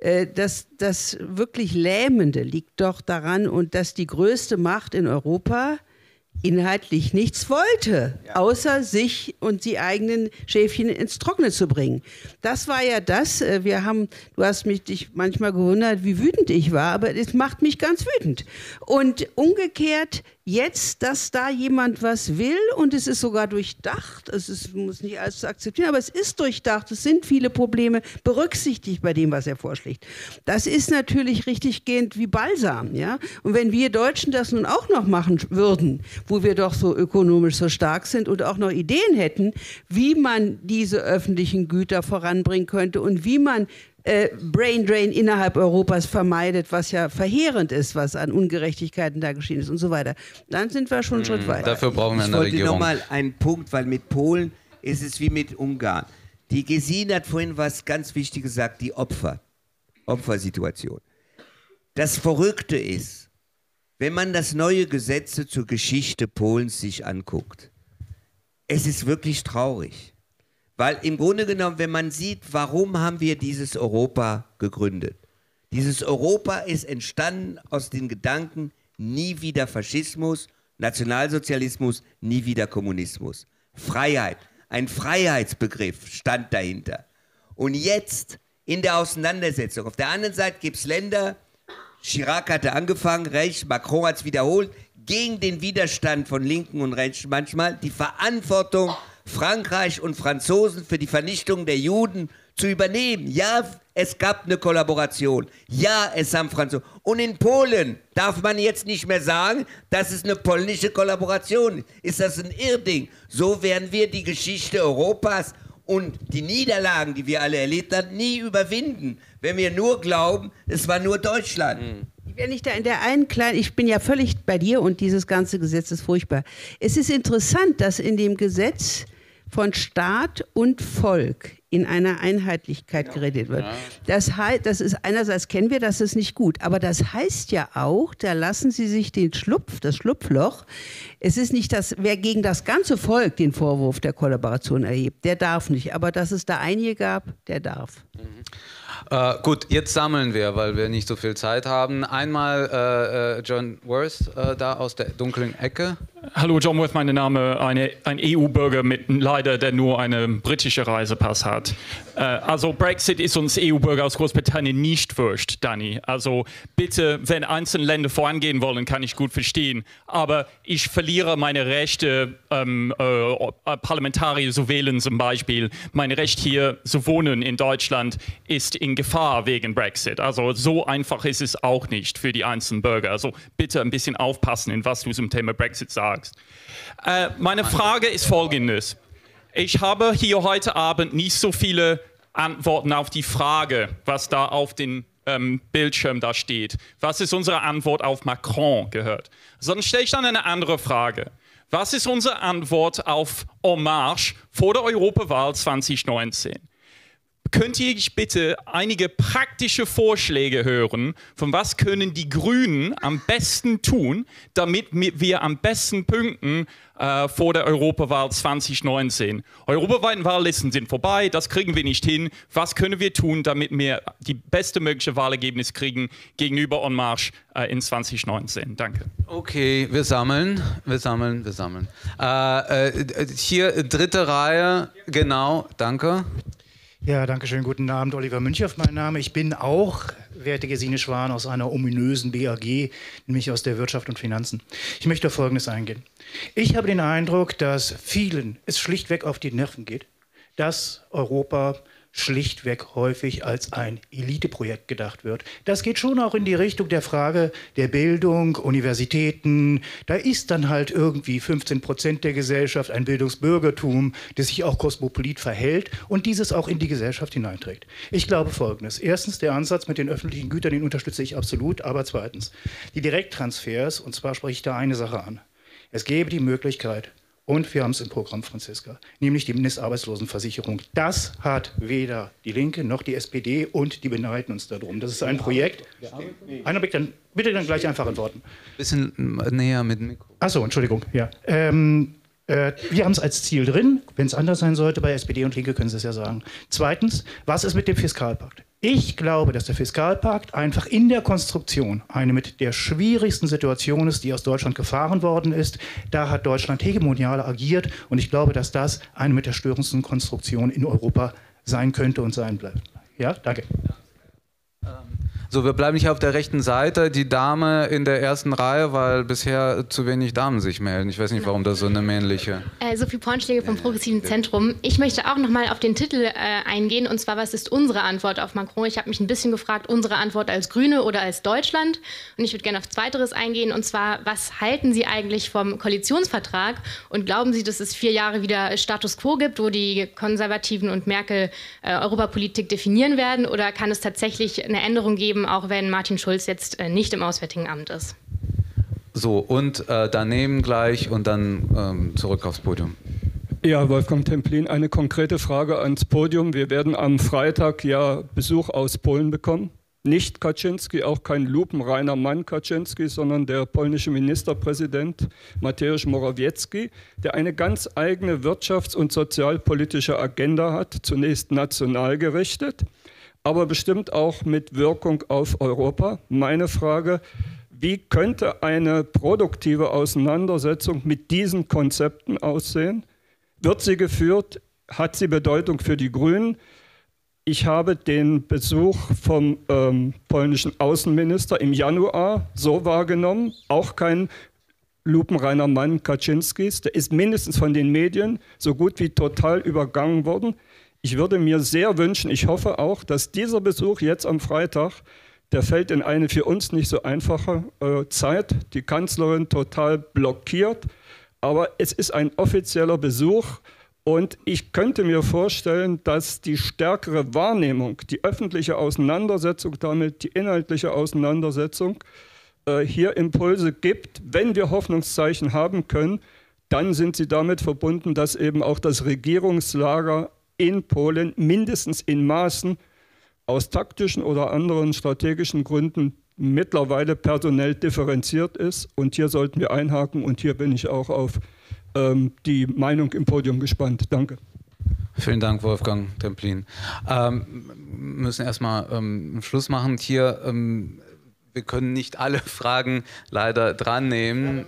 Das wirklich Lähmende liegt doch daran, und dass die größte Macht in Europa inhaltlich nichts wollte, außer sich und die eigenen Schäfchen ins Trockene zu bringen. Das war ja das, du hast dich manchmal gewundert, wie wütend ich war, aber es macht mich ganz wütend. Und umgekehrt jetzt, dass da jemand was will und es ist sogar durchdacht, muss nicht alles zu akzeptieren, aber es ist durchdacht, es sind viele Probleme berücksichtigt bei dem, was er vorschlägt. Das ist natürlich richtiggehend wie Balsam, ja. Und wenn wir Deutschen das nun auch noch machen würden, wo wir doch so ökonomisch so stark sind und auch noch Ideen hätten, wie man diese öffentlichen Güter voranbringen könnte und wie man Brain Drain innerhalb Europas vermeidet, was ja verheerend ist, was an Ungerechtigkeiten da geschehen ist und so weiter. Dann sind wir schon einen Schritt weiter. Dafür brauchen wir eine Regierung. Ich wollte nochmal einen Punkt, weil mit Polen ist es wie mit Ungarn. Die Gesine hat vorhin was ganz Wichtiges gesagt, die Opfersituation. Das Verrückte ist, wenn man das neue Gesetz zur Geschichte Polens sich anguckt, es ist wirklich traurig. Weil im Grunde genommen, wenn man sieht, warum haben wir dieses Europa gegründet? Dieses Europa ist entstanden aus den Gedanken, nie wieder Faschismus, Nationalsozialismus, nie wieder Kommunismus. Freiheit, ein Freiheitsbegriff stand dahinter. Und jetzt in der Auseinandersetzung, auf der anderen Seite gibt es Länder, Chirac hatte angefangen, rechts, Macron hat es wiederholt, gegen den Widerstand von Linken und Rechten manchmal die Verantwortung Frankreich und Franzosen für die Vernichtung der Juden zu übernehmen. Ja, es gab eine Kollaboration. Ja, es haben Franzosen. Und in Polen darf man jetzt nicht mehr sagen, das ist eine polnische Kollaboration. Ist das ein Irrding? So werden wir die Geschichte Europas und die Niederlagen, die wir alle erlebt haben, nie überwinden, wenn wir nur glauben, es war nur Deutschland. Wenn ich da in der einen kleinen, ich bin ja völlig bei dir und dieses ganze Gesetz ist furchtbar. Es ist interessant, dass in dem Gesetz von Staat und Volk in einer Einheitlichkeit geredet wird. Das heißt, das ist einerseits kennen wir, das ist nicht gut, aber das heißt ja auch, da lassen Sie sich das Schlupfloch. Es ist nicht wer gegen das ganze Volk den Vorwurf der Kollaboration erhebt, der darf nicht, aber dass es da einige gab, der darf. Gut, jetzt sammeln wir, weil wir nicht so viel Zeit haben. Einmal John Worth da aus der dunklen Ecke. Hallo, John Worth, mein Name, ein EU-Bürger der nur einen britischen Reisepass hat. Also Brexit ist uns EU-Bürger aus Großbritannien nicht wurscht, Dani. Also bitte, wenn einzelne Länder vorangehen wollen, kann ich gut verstehen. Aber ich verliere meine Rechte, Parlamentarier zu wählen zum Beispiel. Mein Recht hier zu wohnen in Deutschland ist in Gefahr wegen Brexit. Also so einfach ist es auch nicht für die einzelnen Bürger. Also bitte ein bisschen aufpassen, in was du zum Thema Brexit sagst. Meine Frage ist folgendes. Ich habe hier heute Abend nicht so viele Antworten auf die Frage, was da auf dem Bildschirm da steht. Was ist unsere Antwort auf Macron gehört? Sondern stelle ich dann eine andere Frage. Was ist unsere Antwort auf En Marche vor der Europawahl 2019? könnte ich bitte einige praktische Vorschläge hören, von was können die Grünen am besten tun, damit wir am besten punkten vor der Europawahl 2019. Europaweiten Wahllisten sind vorbei, das kriegen wir nicht hin. Was können wir tun, damit wir die beste mögliche Wahlergebnis kriegen gegenüber En Marche in 2019? Danke. Okay, wir sammeln. Hier, dritte Reihe, genau, danke. Ja, danke schön. Guten Abend, Oliver Münchow, mein Name. Ich bin auch, werte Gesine Schwan, aus einer ominösen BAG, nämlich aus der Wirtschaft und Finanzen. Ich möchte auf Folgendes eingehen. Ich habe den Eindruck, dass vielen es schlichtweg auf die Nerven geht, dass Europa schlichtweg häufig als ein Eliteprojekt gedacht wird. Das geht schon auch in die Richtung der Frage der Bildung, Universitäten. Da ist dann halt irgendwie 15% der Gesellschaft ein Bildungsbürgertum, das sich auch kosmopolit verhält und dieses auch in die Gesellschaft hineinträgt. Ich glaube Folgendes. Erstens, der Ansatz mit den öffentlichen Gütern, den unterstütze ich absolut. Aber zweitens, die Direkttransfers, und zwar spreche ich da eine Sache an. Es gäbe die Möglichkeit, und wir haben es im Programm, Franziska, nämlich die Mindestarbeitslosenversicherung. Das hat weder die Linke noch die SPD und die beneiden uns darum. Das ist ein Projekt. Einer dann bitte dann gleich einfach antworten. Bisschen näher mit dem Mikro. Achso, Entschuldigung. Ja. Wir haben es als Ziel drin. Wenn es anders sein sollte bei SPD und Linke, können Sie es ja sagen. Zweitens, was ist mit dem Fiskalpakt? Ich glaube, dass der Fiskalpakt einfach in der Konstruktion eine mit der schwierigsten Situation ist, die aus Deutschland gefahren worden ist. Da hat Deutschland hegemonial agiert und ich glaube, dass das eine mit der störendsten Konstruktionen in Europa sein könnte und sein bleibt. Ja, danke. So, wir bleiben hier auf der rechten Seite. Die Dame in der ersten Reihe, weil bisher zu wenig Damen sich melden. Ich weiß nicht, warum das so eine männliche... Sophie Pornschläge vom Progressiven Zentrum. Ich möchte auch nochmal auf den Titel eingehen, und zwar, was ist unsere Antwort auf Macron? Ich habe mich ein bisschen gefragt, unsere Antwort als Grüne oder als Deutschland? Und ich würde gerne auf Zweiteres eingehen, und zwar, was halten Sie eigentlich vom Koalitionsvertrag? Und glauben Sie, dass es 4 Jahre wieder Status Quo gibt, wo die Konservativen und Merkel Europapolitik definieren werden? Oder kann es tatsächlich eine Änderung geben, auch wenn Martin Schulz jetzt nicht im Auswärtigen Amt ist? So, und daneben gleich und dann zurück aufs Podium. Ja, Wolfgang Templin, eine konkrete Frage ans Podium. Wir werden am Freitag ja Besuch aus Polen bekommen. Nicht Kaczynski, auch kein lupenreiner Mann Kaczynski, sondern der polnische Ministerpräsident Mateusz Morawiecki, der eine ganz eigene wirtschafts- und sozialpolitische Agenda hat, zunächst national gerichtet, aber bestimmt auch mit Wirkung auf Europa. Meine Frage: Wie könnte eine produktive Auseinandersetzung mit diesen Konzepten aussehen? Wird sie geführt? Hat sie Bedeutung für die Grünen? Ich habe den Besuch vom polnischen Außenminister im Januar so wahrgenommen, auch kein lupenreiner Mann Kaczynskis, der ist mindestens von den Medien so gut wie total übergangen worden. Ich würde mir sehr wünschen, ich hoffe auch, dass dieser Besuch jetzt am Freitag, der fällt in eine für uns nicht so einfache Zeit, die Kanzlerin total blockiert, aber es ist ein offizieller Besuch und ich könnte mir vorstellen, dass die stärkere Wahrnehmung, die öffentliche Auseinandersetzung damit, die inhaltliche Auseinandersetzung hier Impulse gibt. Wenn wir Hoffnungszeichen haben können, dann sind sie damit verbunden, dass eben auch das Regierungslager in Polen mindestens in Maßen aus taktischen oder anderen strategischen Gründen mittlerweile personell differenziert ist. Und hier sollten wir einhaken und hier bin ich auch auf die Meinung im Podium gespannt. Danke. Vielen Dank, Wolfgang Templin. Wir müssen erstmal Schluss machen. Hier, wir können nicht alle Fragen leider dran nehmen.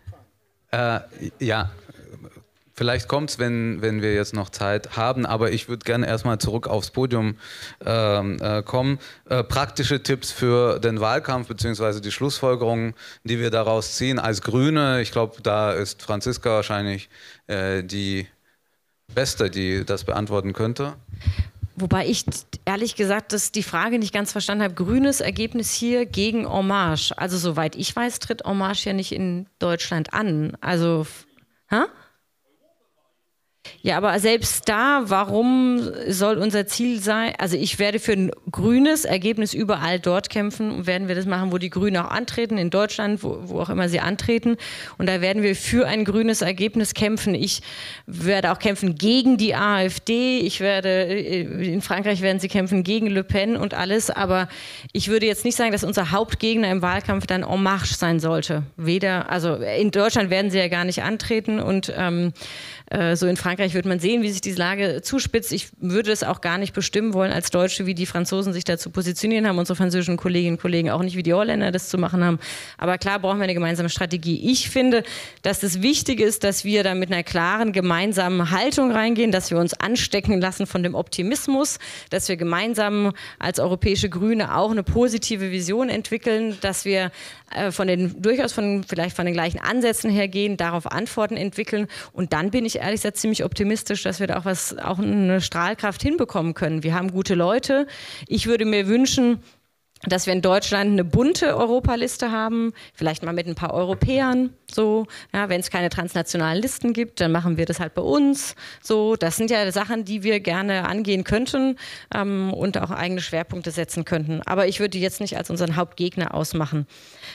Ja. Vielleicht kommt es, wenn wir jetzt noch Zeit haben, aber ich würde gerne erstmal zurück aufs Podium kommen. Praktische Tipps für den Wahlkampf bzw. die Schlussfolgerungen, die wir daraus ziehen als Grüne. Ich glaube, da ist Franziska wahrscheinlich die Beste, die das beantworten könnte. Wobei ich ehrlich gesagt die Frage nicht ganz verstanden habe. Grünes Ergebnis hier gegen En Marche. Also soweit ich weiß, tritt En Marche ja nicht in Deutschland an. Also, hä? Ja, aber selbst da, warum soll unser Ziel sein, also ich werde für ein grünes Ergebnis überall dort kämpfen und werden wir das machen, wo die Grünen auch antreten, in Deutschland, wo auch immer sie antreten, und da werden wir für ein grünes Ergebnis kämpfen. Ich werde auch kämpfen gegen die AfD, in Frankreich werden sie kämpfen gegen Le Pen und alles, aber ich würde jetzt nicht sagen, dass unser Hauptgegner im Wahlkampf dann En Marche sein sollte. Also in Deutschland werden sie ja gar nicht antreten und so in Frankreich wird man sehen, wie sich diese Lage zuspitzt. Ich würde es auch gar nicht bestimmen wollen als Deutsche, wie die Franzosen sich dazu positionieren haben, unsere französischen Kolleginnen und Kollegen auch nicht, wie die Holländer das zu machen haben. Aber klar brauchen wir eine gemeinsame Strategie. Ich finde, dass das wichtig ist, dass wir da mit einer klaren gemeinsamen Haltung reingehen, dass wir uns anstecken lassen von dem Optimismus, dass wir gemeinsam als europäische Grüne auch eine positive Vision entwickeln, dass wir vielleicht von den gleichen Ansätzen her gehen, darauf Antworten entwickeln, und dann bin ich ehrlich gesagt ziemlich optimistisch, dass wir da auch eine Strahlkraft hinbekommen können. Wir haben gute Leute. Ich würde mir wünschen, dass wir in Deutschland eine bunte Europaliste haben, vielleicht mal mit ein paar Europäern, so, ja, wenn es keine transnationalen Listen gibt, dann machen wir das halt bei uns, so, das sind ja Sachen, die wir gerne angehen könnten und auch eigene Schwerpunkte setzen könnten, aber ich würde die jetzt nicht als unseren Hauptgegner ausmachen.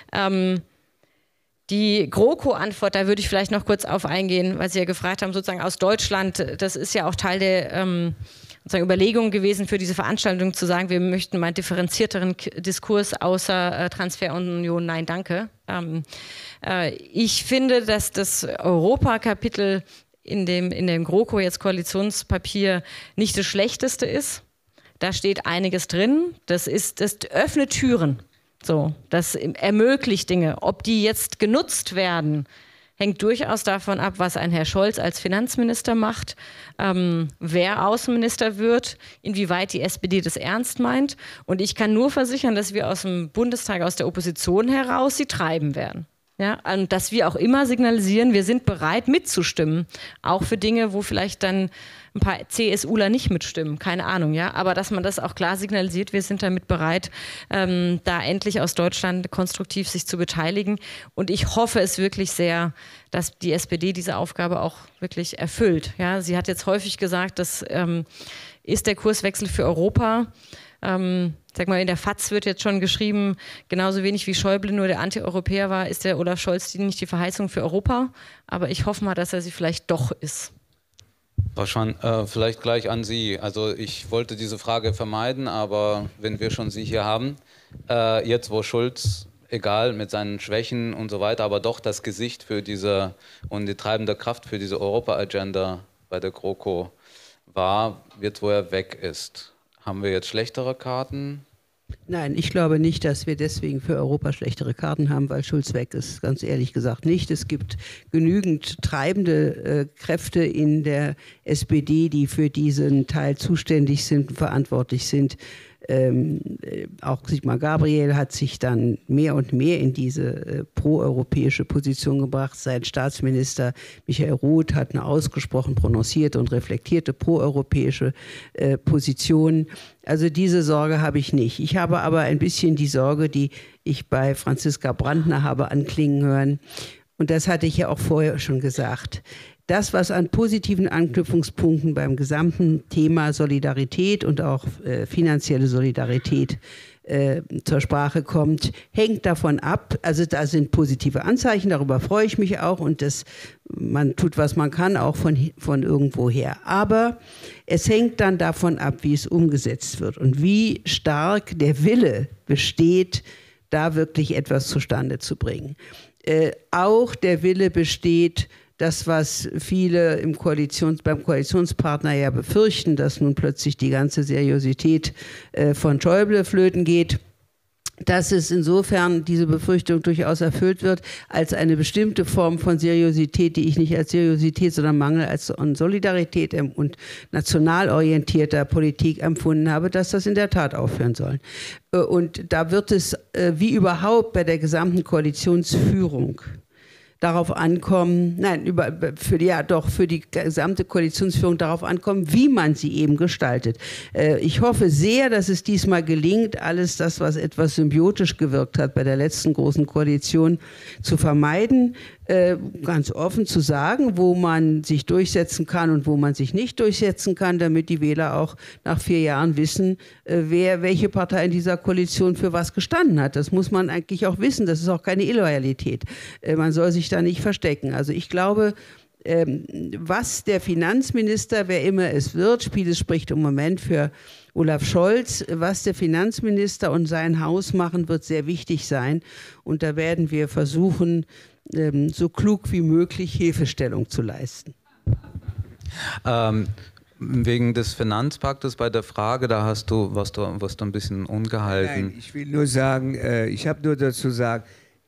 Die GroKo-Antwort, da würde ich vielleicht noch kurz auf eingehen, weil Sie ja gefragt haben, sozusagen aus Deutschland, das ist ja auch Teil der Überlegungen gewesen für diese Veranstaltung, zu sagen, wir möchten mal einen differenzierteren Diskurs außer Transferunion, nein, danke. Ich finde, dass das Europakapitel in dem GroKo jetzt Koalitionspapier nicht das Schlechteste ist. Da steht einiges drin. Das öffnet Türen. So, das ermöglicht Dinge. Ob die jetzt genutzt werden, hängt durchaus davon ab, was ein Herr Scholz als Finanzminister macht, wer Außenminister wird, inwieweit die SPD das ernst meint. Und ich kann nur versichern, dass wir aus dem Bundestag, aus der Opposition heraus sie treiben werden. Ja, und dass wir auch immer signalisieren, wir sind bereit mitzustimmen, auch für Dinge, wo vielleicht dann ein paar CSUler nicht mitstimmen, keine Ahnung, ja, aber dass man das auch klar signalisiert, wir sind damit bereit, da endlich aus Deutschland konstruktiv sich zu beteiligen, und ich hoffe es wirklich sehr, dass die SPD diese Aufgabe auch wirklich erfüllt. Ja, sie hat jetzt häufig gesagt, das ist der Kurswechsel für Europa. Sag mal, in der FAZ wird jetzt schon geschrieben, genauso wenig wie Schäuble nur der Anti-Europäer war, ist der Olaf Scholz nicht die Verheißung für Europa. Aber ich hoffe mal, dass er sie vielleicht doch ist. Frau Schwan, vielleicht gleich an Sie. Also ich wollte diese Frage vermeiden, aber wenn wir schon Sie hier haben, jetzt wo Schulz, egal mit seinen Schwächen und so weiter, aber doch das Gesicht für diese und die treibende Kraft für diese Europa-Agenda bei der GroKo war, jetzt wo er weg ist. Haben wir jetzt schlechtere Karten? Nein, ich glaube nicht, dass wir deswegen für Europa schlechtere Karten haben, weil Schulz weg ist. Ganz ehrlich gesagt nicht. Es gibt genügend treibende Kräfte in der SPD, die für diesen Teil zuständig sind und verantwortlich sind. Auch Sigmar Gabriel hat sich dann mehr und mehr in diese proeuropäische Position gebracht. Sein Staatsminister Michael Roth hat eine ausgesprochen prononcierte und reflektierte proeuropäische Position. Also diese Sorge habe ich nicht. Ich habe aber ein bisschen die Sorge, die ich bei Franziska Brandner habe anklingen hören. Und das hatte ich ja auch vorher schon gesagt. Das, was an positiven Anknüpfungspunkten beim gesamten Thema Solidarität und auch finanzielle Solidarität zur Sprache kommt, hängt davon ab. Also da sind positive Anzeichen, darüber freue ich mich auch, und man tut, was man kann, auch von irgendwo her. Aber es hängt dann davon ab, wie es umgesetzt wird und wie stark der Wille besteht, da wirklich etwas zustande zu bringen. Auch der Wille besteht, das, was viele beim Koalitionspartner ja befürchten, dass nun plötzlich die ganze Seriosität von Schäuble flöten geht, dass es insofern diese Befürchtung durchaus erfüllt wird, als eine bestimmte Form von Seriosität, die ich nicht als Seriosität, sondern Mangel an Solidarität und national orientierter Politik empfunden habe, dass das in der Tat aufhören soll. Und da wird es, wie überhaupt bei der gesamten Koalitionsführung, darauf ankommen, für die gesamte Koalitionsführung darauf ankommen, wie man sie eben gestaltet. Ich hoffe sehr, dass es diesmal gelingt, alles das, was etwas symbiotisch gewirkt hat bei der letzten großen Koalition, zu vermeiden, ganz offen zu sagen, wo man sich durchsetzen kann und wo man sich nicht durchsetzen kann, damit die Wähler auch nach 4 Jahren wissen, welche Partei in dieser Koalition für was gestanden hat. Das muss man eigentlich auch wissen, das ist auch keine Illoyalität. Man soll sich da nicht verstecken. Also ich glaube, was der Finanzminister, wer immer es wird, Spieles spricht im Moment für Olaf Scholz, was der Finanzminister und sein Haus machen, wird sehr wichtig sein. Und da werden wir versuchen, so klug wie möglich Hilfestellung zu leisten. Wegen des Finanzpaktes bei der Frage, da warst du ein bisschen ungehalten. Nein, ich will nur sagen, ich habe nur dazu sagen,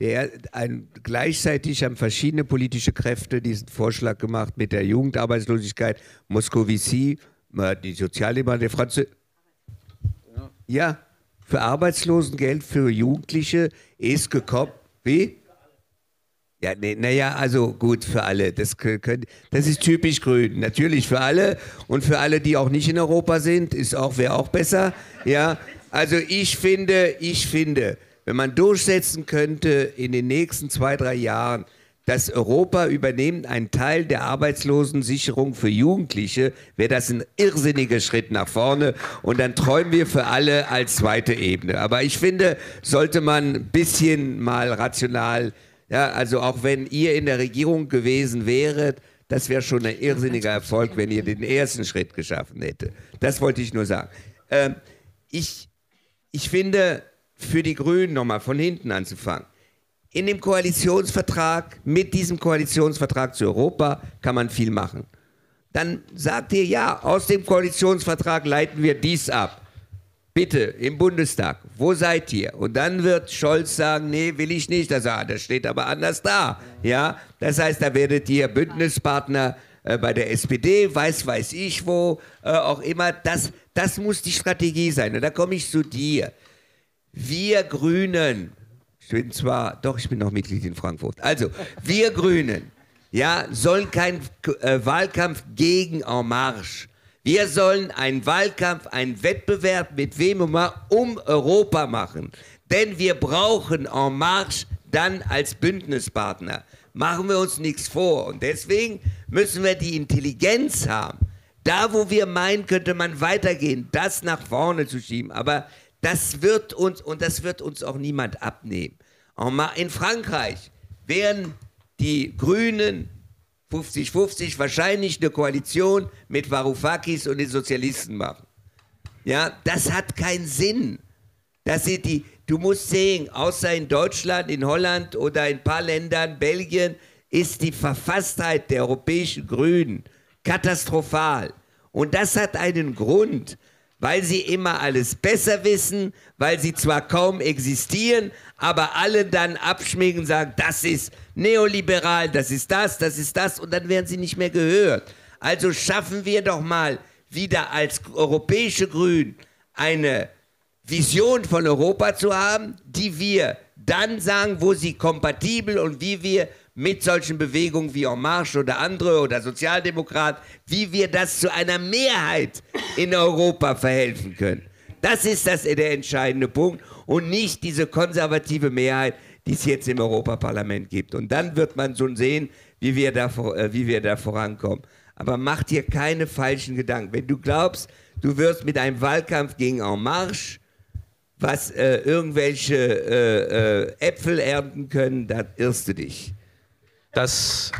gleichzeitig haben verschiedene politische Kräfte diesen Vorschlag gemacht mit der Jugendarbeitslosigkeit. Moscovici, die Sozialdemokraten, der Französische. Ja, für Arbeitslosengeld für Jugendliche ist gekommen. Wie? Ja, naja, also gut, für alle. Das ist typisch grün. Natürlich für alle und für alle, die auch nicht in Europa sind, wäre auch besser. Ja, also ich finde, wenn man durchsetzen könnte in den nächsten 2, 3 Jahren, dass Europa übernimmt einen Teil der Arbeitslosensicherung für Jugendliche, wäre das ein irrsinniger Schritt nach vorne und dann träumen wir für alle als zweite Ebene. Aber ich finde, sollte man ein bisschen mal rational, ja, also auch wenn ihr in der Regierung gewesen wäret, das wäre schon ein irrsinniger Erfolg, wenn ihr den ersten Schritt geschaffen hättet. Das wollte ich nur sagen. Ich finde, für die Grünen nochmal von hinten anzufangen. In dem Koalitionsvertrag, mit diesem Koalitionsvertrag zu Europa, kann man viel machen. Dann sagt ihr, ja, aus dem Koalitionsvertrag leiten wir dies ab. Bitte, im Bundestag, wo seid ihr? Und dann wird Scholz sagen, nee, will ich nicht. Das steht aber anders da. Ja? Das heißt, da werdet ihr Bündnispartner bei der SPD, weiß ich wo, auch immer. Das muss die Strategie sein. Und da komme ich zu dir. Wir Grünen, ich bin noch Mitglied in Frankfurt. Also, wir Grünen, ja, sollen keinen Wahlkampf gegen En Marche. Wir sollen einen Wahlkampf, einen Wettbewerb mit wem immer um Europa machen. Denn wir brauchen En Marche dann als Bündnispartner. Machen wir uns nichts vor. Und deswegen müssen wir die Intelligenz haben, da wo wir meinen, könnte man weitergehen, das nach vorne zu schieben. Aber das wird uns auch niemand abnehmen. In Frankreich werden die Grünen 50-50 wahrscheinlich eine Koalition mit Varoufakis und den Sozialisten machen. Ja, das hat keinen Sinn. Du musst sehen, außer in Deutschland, in Holland oder in ein paar Ländern, Belgien, ist die Verfasstheit der europäischen Grünen katastrophal. Und das hat einen Grund, weil sie immer alles besser wissen, weil sie zwar kaum existieren, aber alle dann abschminken und sagen, das ist neoliberal, das ist das und dann werden sie nicht mehr gehört. Also schaffen wir doch mal wieder als europäische Grünen eine Vision von Europa zu haben, die wir dann sagen, wo sie kompatibel und wie wir mit solchen Bewegungen wie En Marche oder andere oder Sozialdemokrat, wie wir das zu einer Mehrheit in Europa verhelfen können. Das ist der entscheidende Punkt und nicht diese konservative Mehrheit, die es jetzt im Europaparlament gibt. Und dann wird man schon sehen, wie wir da vorankommen. Aber mach dir keine falschen Gedanken. Wenn du glaubst, du wirst mit einem Wahlkampf gegen En Marche irgendwelche Äpfel ernten können, dann irrst du dich. Das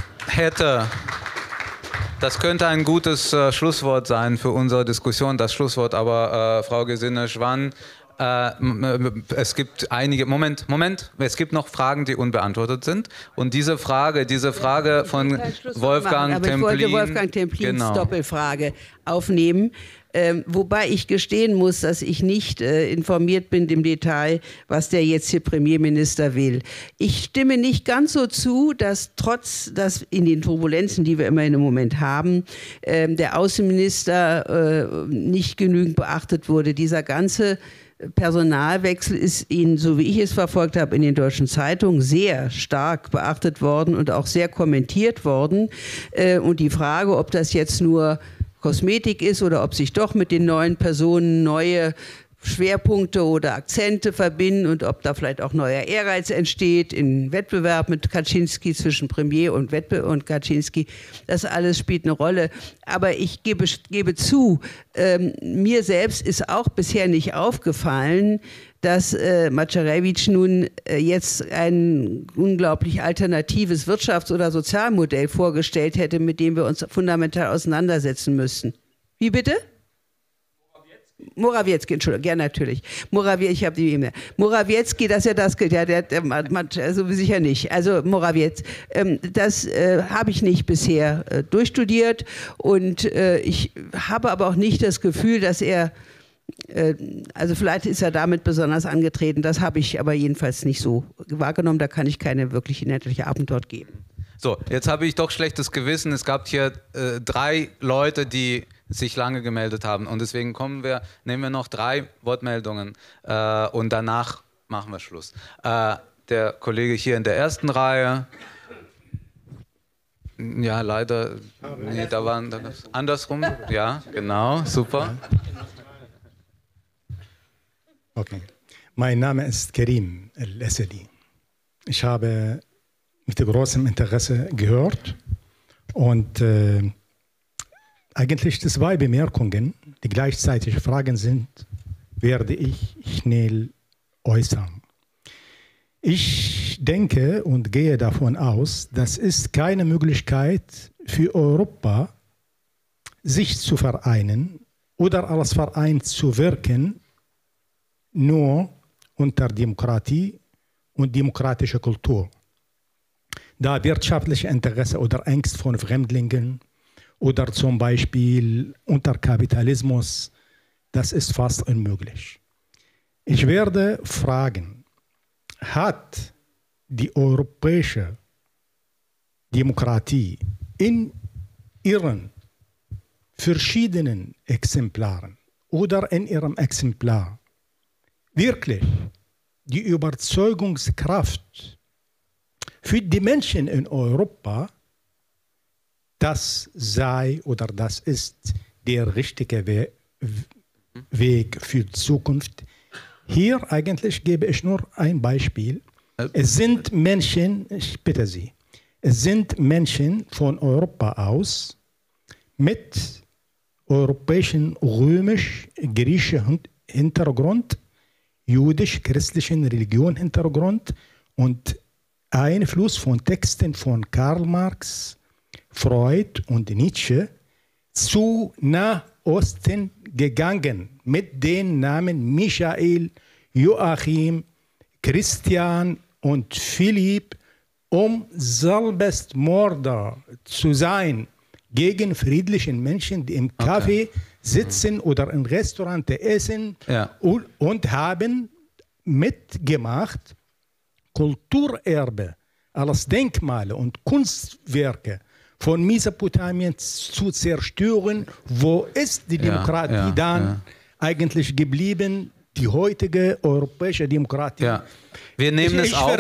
könnte ein gutes Schlusswort sein für unsere Diskussion. Das Schlusswort aber, Frau Gesine-Schwan, es gibt einige, Moment, es gibt noch Fragen, die unbeantwortet sind. Und diese Frage von Wolfgang Templin. Aber ich wollte Wolfgang Templins Doppelfrage aufnehmen. Wobei ich gestehen muss, dass ich nicht informiert bin im Detail, was der jetzt hier Premierminister will. Ich stimme nicht ganz so zu, dass dass in den Turbulenzen, die wir immerhin im Moment haben, der Außenminister nicht genügend beachtet wurde. Dieser ganze Personalwechsel ist Ihnen, so wie ich es verfolgt habe, in den deutschen Zeitungen sehr stark beachtet worden und auch sehr kommentiert worden. Und die Frage, ob das jetzt nur Kosmetik ist oder ob sich doch mit den neuen Personen neue Schwerpunkte oder Akzente verbinden und ob da vielleicht auch neuer Ehrgeiz entsteht in Wettbewerb mit Kaczynski, zwischen Premier und Kaczynski. Das alles spielt eine Rolle. Aber ich gebe zu, mir selbst ist auch bisher nicht aufgefallen, dass Macierewicz nun jetzt ein unglaublich alternatives Wirtschafts- oder Sozialmodell vorgestellt hätte, mit dem wir uns fundamental auseinandersetzen müssten. Wie bitte? Morawiecki, Entschuldigung, ja natürlich. Ich habe die E-Mail. Morawiecki, das ist ja das, also sicher nicht. Also Morawiecki, das habe ich nicht bisher durchstudiert und ich habe aber auch nicht das Gefühl, dass er, also vielleicht ist er damit besonders angetreten, das habe ich aber jedenfalls nicht so wahrgenommen, da kann ich keine wirklich inhaltliche Antwort geben. So, jetzt habe ich doch schlechtes Gewissen. Es gab hier 3 Leute, die sich lange gemeldet haben. Und deswegen nehmen wir noch 3 Wortmeldungen und danach machen wir Schluss. Der Kollege hier in der ersten Reihe. Ja, leider. Nee, da gab's andersrum. Ja, genau, super. Okay. Mein Name ist Karim El-Assadi. Ich habe mit großem Interesse gehört und eigentlich 2 Bemerkungen, die gleichzeitig Fragen sind, werde ich schnell äußern. Ich denke und gehe davon aus, dass es keine Möglichkeit für Europa, sich zu vereinen oder als Verein zu wirken, nur unter Demokratie und demokratischer Kultur. Da wirtschaftliche Interesse oder Angst von Fremdlingen oder zum Beispiel unter Kapitalismus, das ist fast unmöglich. Ich werde fragen, hat die europäische Demokratie in ihren verschiedenen Exemplaren oder in ihrem Exemplar wirklich die Überzeugungskraft für die Menschen in Europa, das sei oder das ist der richtige Weg für die Zukunft. Hier eigentlich gebe ich nur ein Beispiel. Es sind Menschen, ich bitte Sie, es sind Menschen von Europa aus mit europäischen, römisch-griechischen Hintergrund, jüdisch-christlichen Religion-Hintergrund und Einfluss von Texten von Karl Marx, Freud und Nietzsche zu Nahosten gegangen mit den Namen Michael, Joachim, Christian und Philipp, um Selbstmörder zu sein gegen friedliche Menschen, die im Café sitzen oder im Restaurant essen und haben mitgemacht, Kulturerbe als Denkmale und Kunstwerke von Mesopotamien zu zerstören. Wo ist die Demokratie dann eigentlich geblieben? Die heutige europäische Demokratie. Ja. Wir nehmen es auf.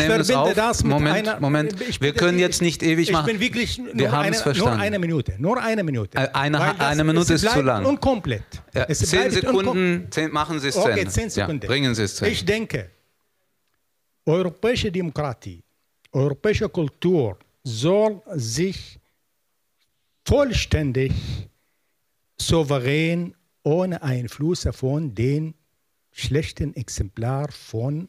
Moment. Wir können jetzt nicht ewig machen. Ich bin wirklich wir haben es verstanden. Nur eine Minute. Eine Minute ist zu lang. Unkomplett. Ja, 10 Sekunden, machen Sie es zu Ende. 10 Sekunden. Ja, bringen Sie es zu Ende. Ich denke, europäische Demokratie, europäische Kultur soll sich vollständig, souverän, ohne Einfluss von den schlechten Exemplar von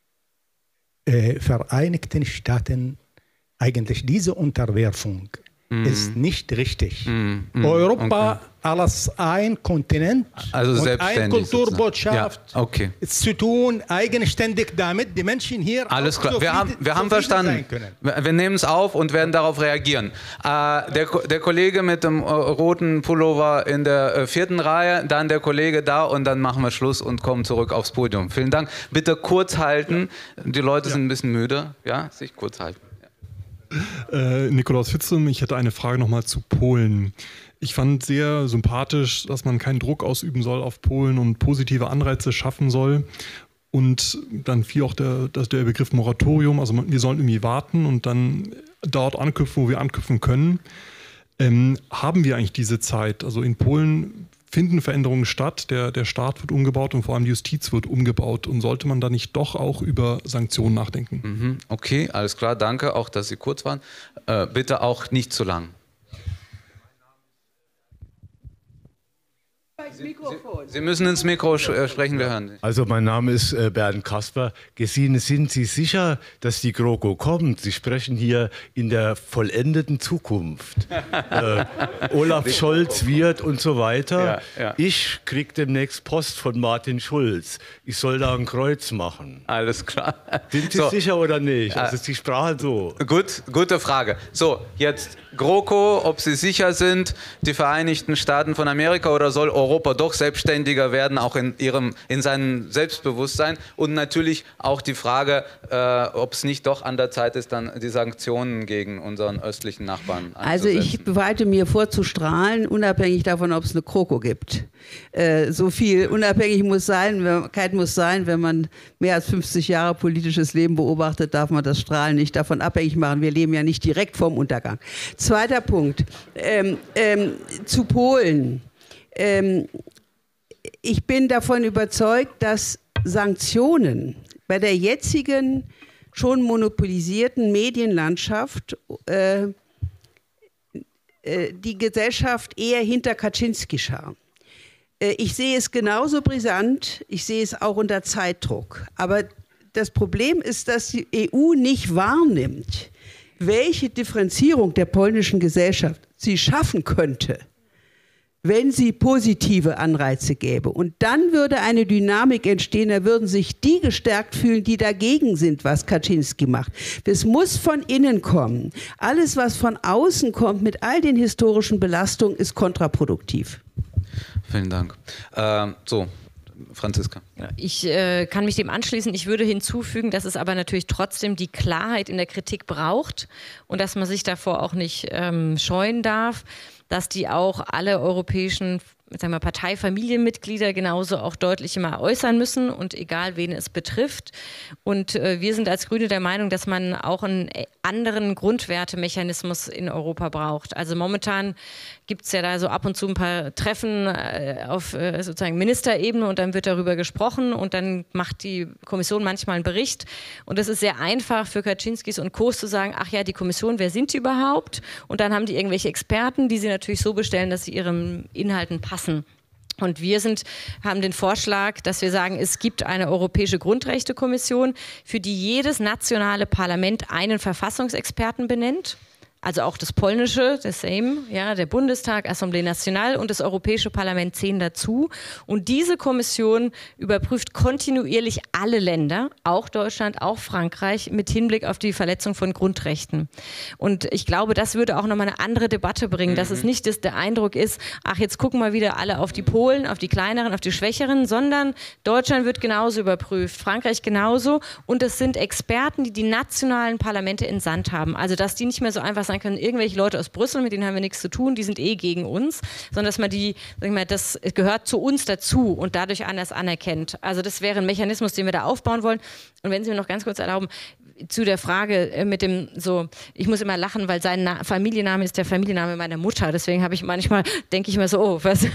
Vereinigten Staaten, eigentlich diese Unterwerfung ist nicht richtig. Europa als ein Kontinent also und eine Kulturbotschaft zu tun, eigenständig damit die Menschen hier alles klar. Wir haben verstanden. Wir nehmen es auf und werden darauf reagieren. Der Kollege mit dem roten Pullover in der 4. Reihe, dann der Kollege da und dann machen wir Schluss und kommen zurück aufs Podium. Vielen Dank. Bitte kurz halten. Die Leute sind ein bisschen müde. Ja, sich kurz halten. Nikolaus Fitzum, ich hätte eine Frage nochmal zu Polen. Ich fand sehr sympathisch, dass man keinen Druck ausüben soll auf Polen und positive Anreize schaffen soll. Und dann fiel auch der Begriff Moratorium, also wir sollen irgendwie warten und dann dort anknüpfen, wo wir anknüpfen können. Haben wir eigentlich diese Zeit? Also in Polen finden Veränderungen statt, der Staat wird umgebaut und vor allem die Justiz wird umgebaut. Und sollte man da nicht doch auch über Sanktionen nachdenken? Okay, alles klar, danke, auch dass Sie kurz waren. Bitte auch nicht zu lang. Sie müssen ins Mikro sprechen, wir hören Sie. Also mein Name ist Bernd Kasper. Gesine, sind Sie sicher, dass die GroKo kommt? Sie sprechen hier in der vollendeten Zukunft. Olaf Scholz wird und so weiter. Ja, ja. Ich kriege demnächst Post von Martin Schulz. Ich soll da ein Kreuz machen. Alles klar. Sind Sie sicher oder nicht? Also ist die Sprache so. Gut, gute Frage. So, jetzt GroKo, ob Sie sicher sind, die Vereinigten Staaten von Amerika, oder soll Europa doch selbstständiger werden, auch in seinem Selbstbewusstsein? Und natürlich auch die Frage, ob es nicht doch an der Zeit ist, dann die Sanktionen gegen unseren östlichen Nachbarn einzusetzen. Also ich bereite mir vor zu strahlen, unabhängig davon, ob es eine GroKo gibt. So viel Unabhängigkeit muss sein, wenn man mehr als 50 Jahre politisches Leben beobachtet, darf man das Strahlen nicht davon abhängig machen. Wir leben ja nicht direkt vorm Untergang. Zweiter Punkt, zu Polen. Ich bin davon überzeugt, dass Sanktionen bei der jetzigen schon monopolisierten Medienlandschaft die Gesellschaft eher hinter Kaczynski scharen. Ich sehe es genauso brisant, ich sehe es auch unter Zeitdruck. Aber das Problem ist, dass die EU nicht wahrnimmt, welche Differenzierung der polnischen Gesellschaft sie schaffen könnte, wenn sie positive Anreize gäbe. Und dann würde eine Dynamik entstehen, da würden sich die gestärkt fühlen, die dagegen sind, was Kaczynski macht. Das muss von innen kommen. Alles, was von außen kommt, mit all den historischen Belastungen, ist kontraproduktiv. Vielen Dank. So, Franziska. Ich kann mich dem anschließen. Ich würde hinzufügen, dass es aber natürlich trotzdem die Klarheit in der Kritik braucht und dass man sich davor auch nicht scheuen darf, dass die auch alle europäischen, sagen wir, Parteifamilienmitglieder genauso auch deutlich immer äußern müssen und egal, wen es betrifft. Und wir sind als Grüne der Meinung, dass man auch einen anderen Grundwertemechanismus in Europa braucht. Also momentan gibt es ja da so ab und zu ein paar Treffen auf sozusagen Ministerebene und dann wird darüber gesprochen und dann macht die Kommission manchmal einen Bericht. Und es ist sehr einfach für Kaczynskis und Co. zu sagen, ach ja, die Kommission, wer sind die überhaupt? Und dann haben die irgendwelche Experten, die sie natürlich so bestellen, dass sie ihren Inhalten passen. Und wir haben den Vorschlag, dass wir sagen, es gibt eine Europäische Grundrechtekommission, für die jedes nationale Parlament einen Verfassungsexperten benennt. Also auch das polnische, das Sejm, ja, der Bundestag, Assemblée Nationale und das Europäische Parlament 10 dazu. Und diese Kommission überprüft kontinuierlich alle Länder, auch Deutschland, auch Frankreich, mit Hinblick auf die Verletzung von Grundrechten. Und ich glaube, das würde auch nochmal eine andere Debatte bringen, dass es nicht der Eindruck ist, ach, jetzt gucken mal wieder alle auf die Polen, auf die kleineren, auf die schwächeren, sondern Deutschland wird genauso überprüft, Frankreich genauso. Und es sind Experten, die die nationalen Parlamente entsandt haben. Also, dass die nicht mehr so einfach sein können, irgendwelche Leute aus Brüssel, mit denen haben wir nichts zu tun, die sind eh gegen uns, sondern dass man die, sag ich mal, das gehört zu uns dazu und dadurch anders anerkennt. Also das wäre ein Mechanismus, den wir da aufbauen wollen. Und wenn Sie mir noch ganz kurz erlauben, zu der Frage mit dem so, ich muss immer lachen, weil sein Familienname ist der Familienname meiner Mutter, deswegen habe ich manchmal, denke ich mir so, oh, was,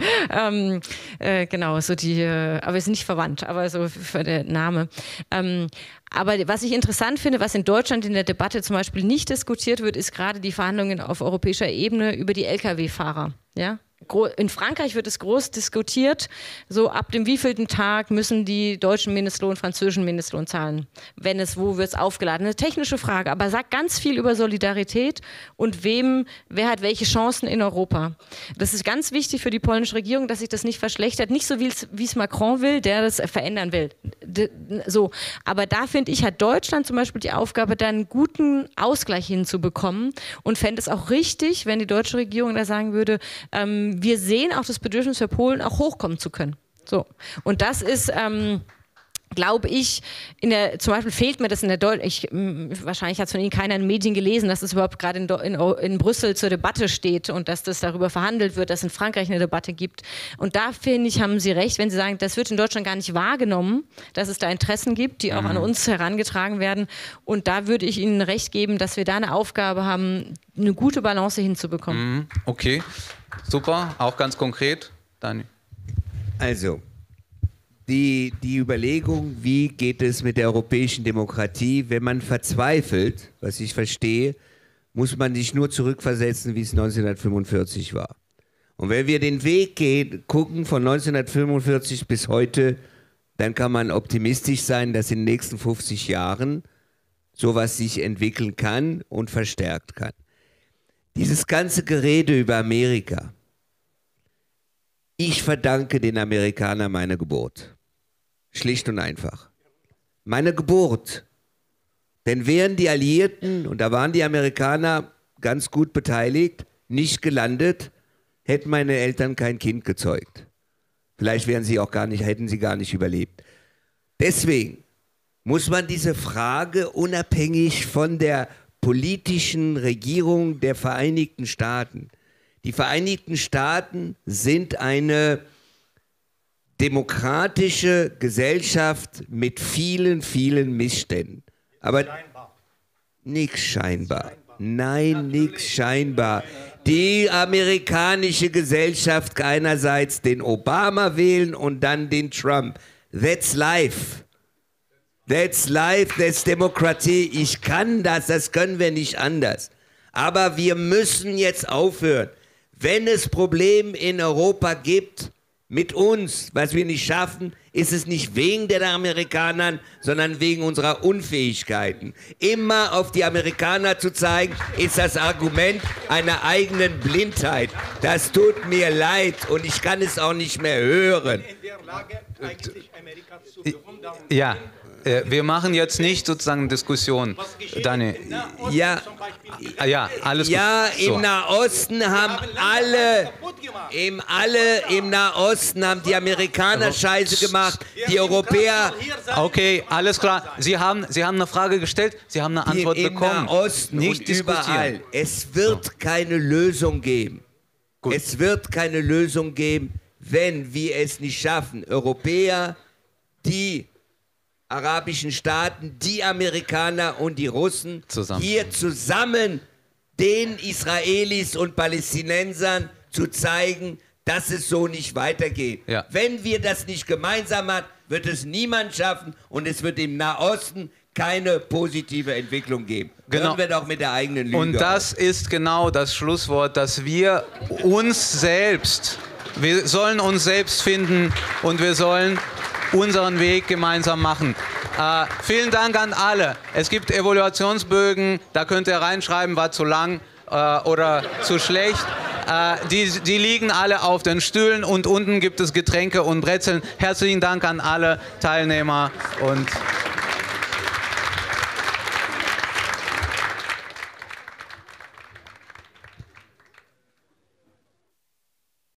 genau, so die, aber wir sind nicht verwandt, aber so für der Name. Aber was ich interessant finde, was in Deutschland in der Debatte zum Beispiel nicht diskutiert wird, ist gerade die Verhandlungen auf europäischer Ebene über die Lkw-Fahrer. Ja? In Frankreich wird es groß diskutiert, so ab dem wievielten Tag müssen die deutschen Mindestlohn, französischen Mindestlohn zahlen. Wo wird es aufgeladen? Eine technische Frage, aber sagt ganz viel über Solidarität und wer hat welche Chancen in Europa. Das ist ganz wichtig für die polnische Regierung, dass sich das nicht verschlechtert, nicht so wie es Macron will, der das verändern will. So. Aber da finde ich, hat Deutschland zum Beispiel die Aufgabe, da einen guten Ausgleich hinzubekommen und fände es auch richtig, wenn die deutsche Regierung da sagen würde, wir sehen auch das Bedürfnis für Polen, auch hochkommen zu können. So. Und das ist glaube ich, zum Beispiel fehlt mir das in der wahrscheinlich hat es von Ihnen keiner in den Medien gelesen, dass das überhaupt gerade in Brüssel zur Debatte steht und dass das darüber verhandelt wird, dass es in Frankreich eine Debatte gibt. Und da, finde ich, haben Sie recht, wenn Sie sagen, das wird in Deutschland gar nicht wahrgenommen, dass es da Interessen gibt, die auch an uns herangetragen werden. Und da würde ich Ihnen recht geben, dass wir da eine Aufgabe haben, eine gute Balance hinzubekommen. Okay, super. Auch ganz konkret, Daniel. Also, die Überlegung, wie geht es mit der europäischen Demokratie, wenn man verzweifelt, was ich verstehe, muss man sich nur zurückversetzen, wie es 1945 war. Und wenn wir den Weg gucken von 1945 bis heute, dann kann man optimistisch sein, dass in den nächsten 50 Jahren sowas sich entwickeln kann und verstärkt kann. Dieses ganze Gerede über Amerika. Ich verdanke den Amerikanern meine Geburt. Schlicht und einfach. Meine Geburt. Denn wären die Alliierten, und da waren die Amerikaner ganz gut beteiligt, nicht gelandet, hätten meine Eltern kein Kind gezeugt. Vielleicht hätten sie gar nicht überlebt. Deswegen muss man diese Frage unabhängig von der politischen Regierung der Vereinigten Staaten. Die Vereinigten Staaten sind eine demokratische Gesellschaft mit vielen, vielen Missständen. Aber nichts scheinbar. Nein, nichts scheinbar. Die amerikanische Gesellschaft einerseits den Obama wählen und dann den Trump. That's life. That's life, that's Demokratie. Ich kann das können wir nicht anders. Aber wir müssen jetzt aufhören. Wenn es Probleme in Europa gibt, mit uns, was wir nicht schaffen, ist es nicht wegen der Amerikanern, sondern wegen unserer Unfähigkeiten. Immer auf die Amerikaner zu zeigen, ist das Argument einer eigenen Blindheit. Das tut mir leid und ich kann es auch nicht mehr hören. Ja. Wir machen jetzt nicht sozusagen Diskussion, Daniel. Ja, alles gut. Ja, im Nahosten haben im Nahosten haben die Amerikaner Scheiße gemacht, die Europäer. Okay, alles klar. Sie haben eine Frage gestellt, Sie haben eine Antwort bekommen. Im Nahosten nicht und überall. Es wird keine Lösung geben. Gut. Es wird keine Lösung geben, wenn wir es nicht schaffen, Europäer, die arabischen Staaten, die Amerikaner und die Russen hier zusammen den Israelis und Palästinensern zu zeigen, dass es so nicht weitergeht. Ja. Wenn wir das nicht gemeinsam haben, wird es niemand schaffen und es wird im Nahosten keine positive Entwicklung geben. Genau. Hören wir doch mit der eigenen Lüge Und das ist genau das Schlusswort, dass wir sollen uns selbst finden und wir sollen unseren Weg gemeinsam machen. Vielen Dank an alle. Es gibt Evaluationsbögen, da könnt ihr reinschreiben, war zu lang oder zu schlecht. Die liegen alle auf den Stühlen und unten gibt es Getränke und Brezeln. Herzlichen Dank an alle Teilnehmer und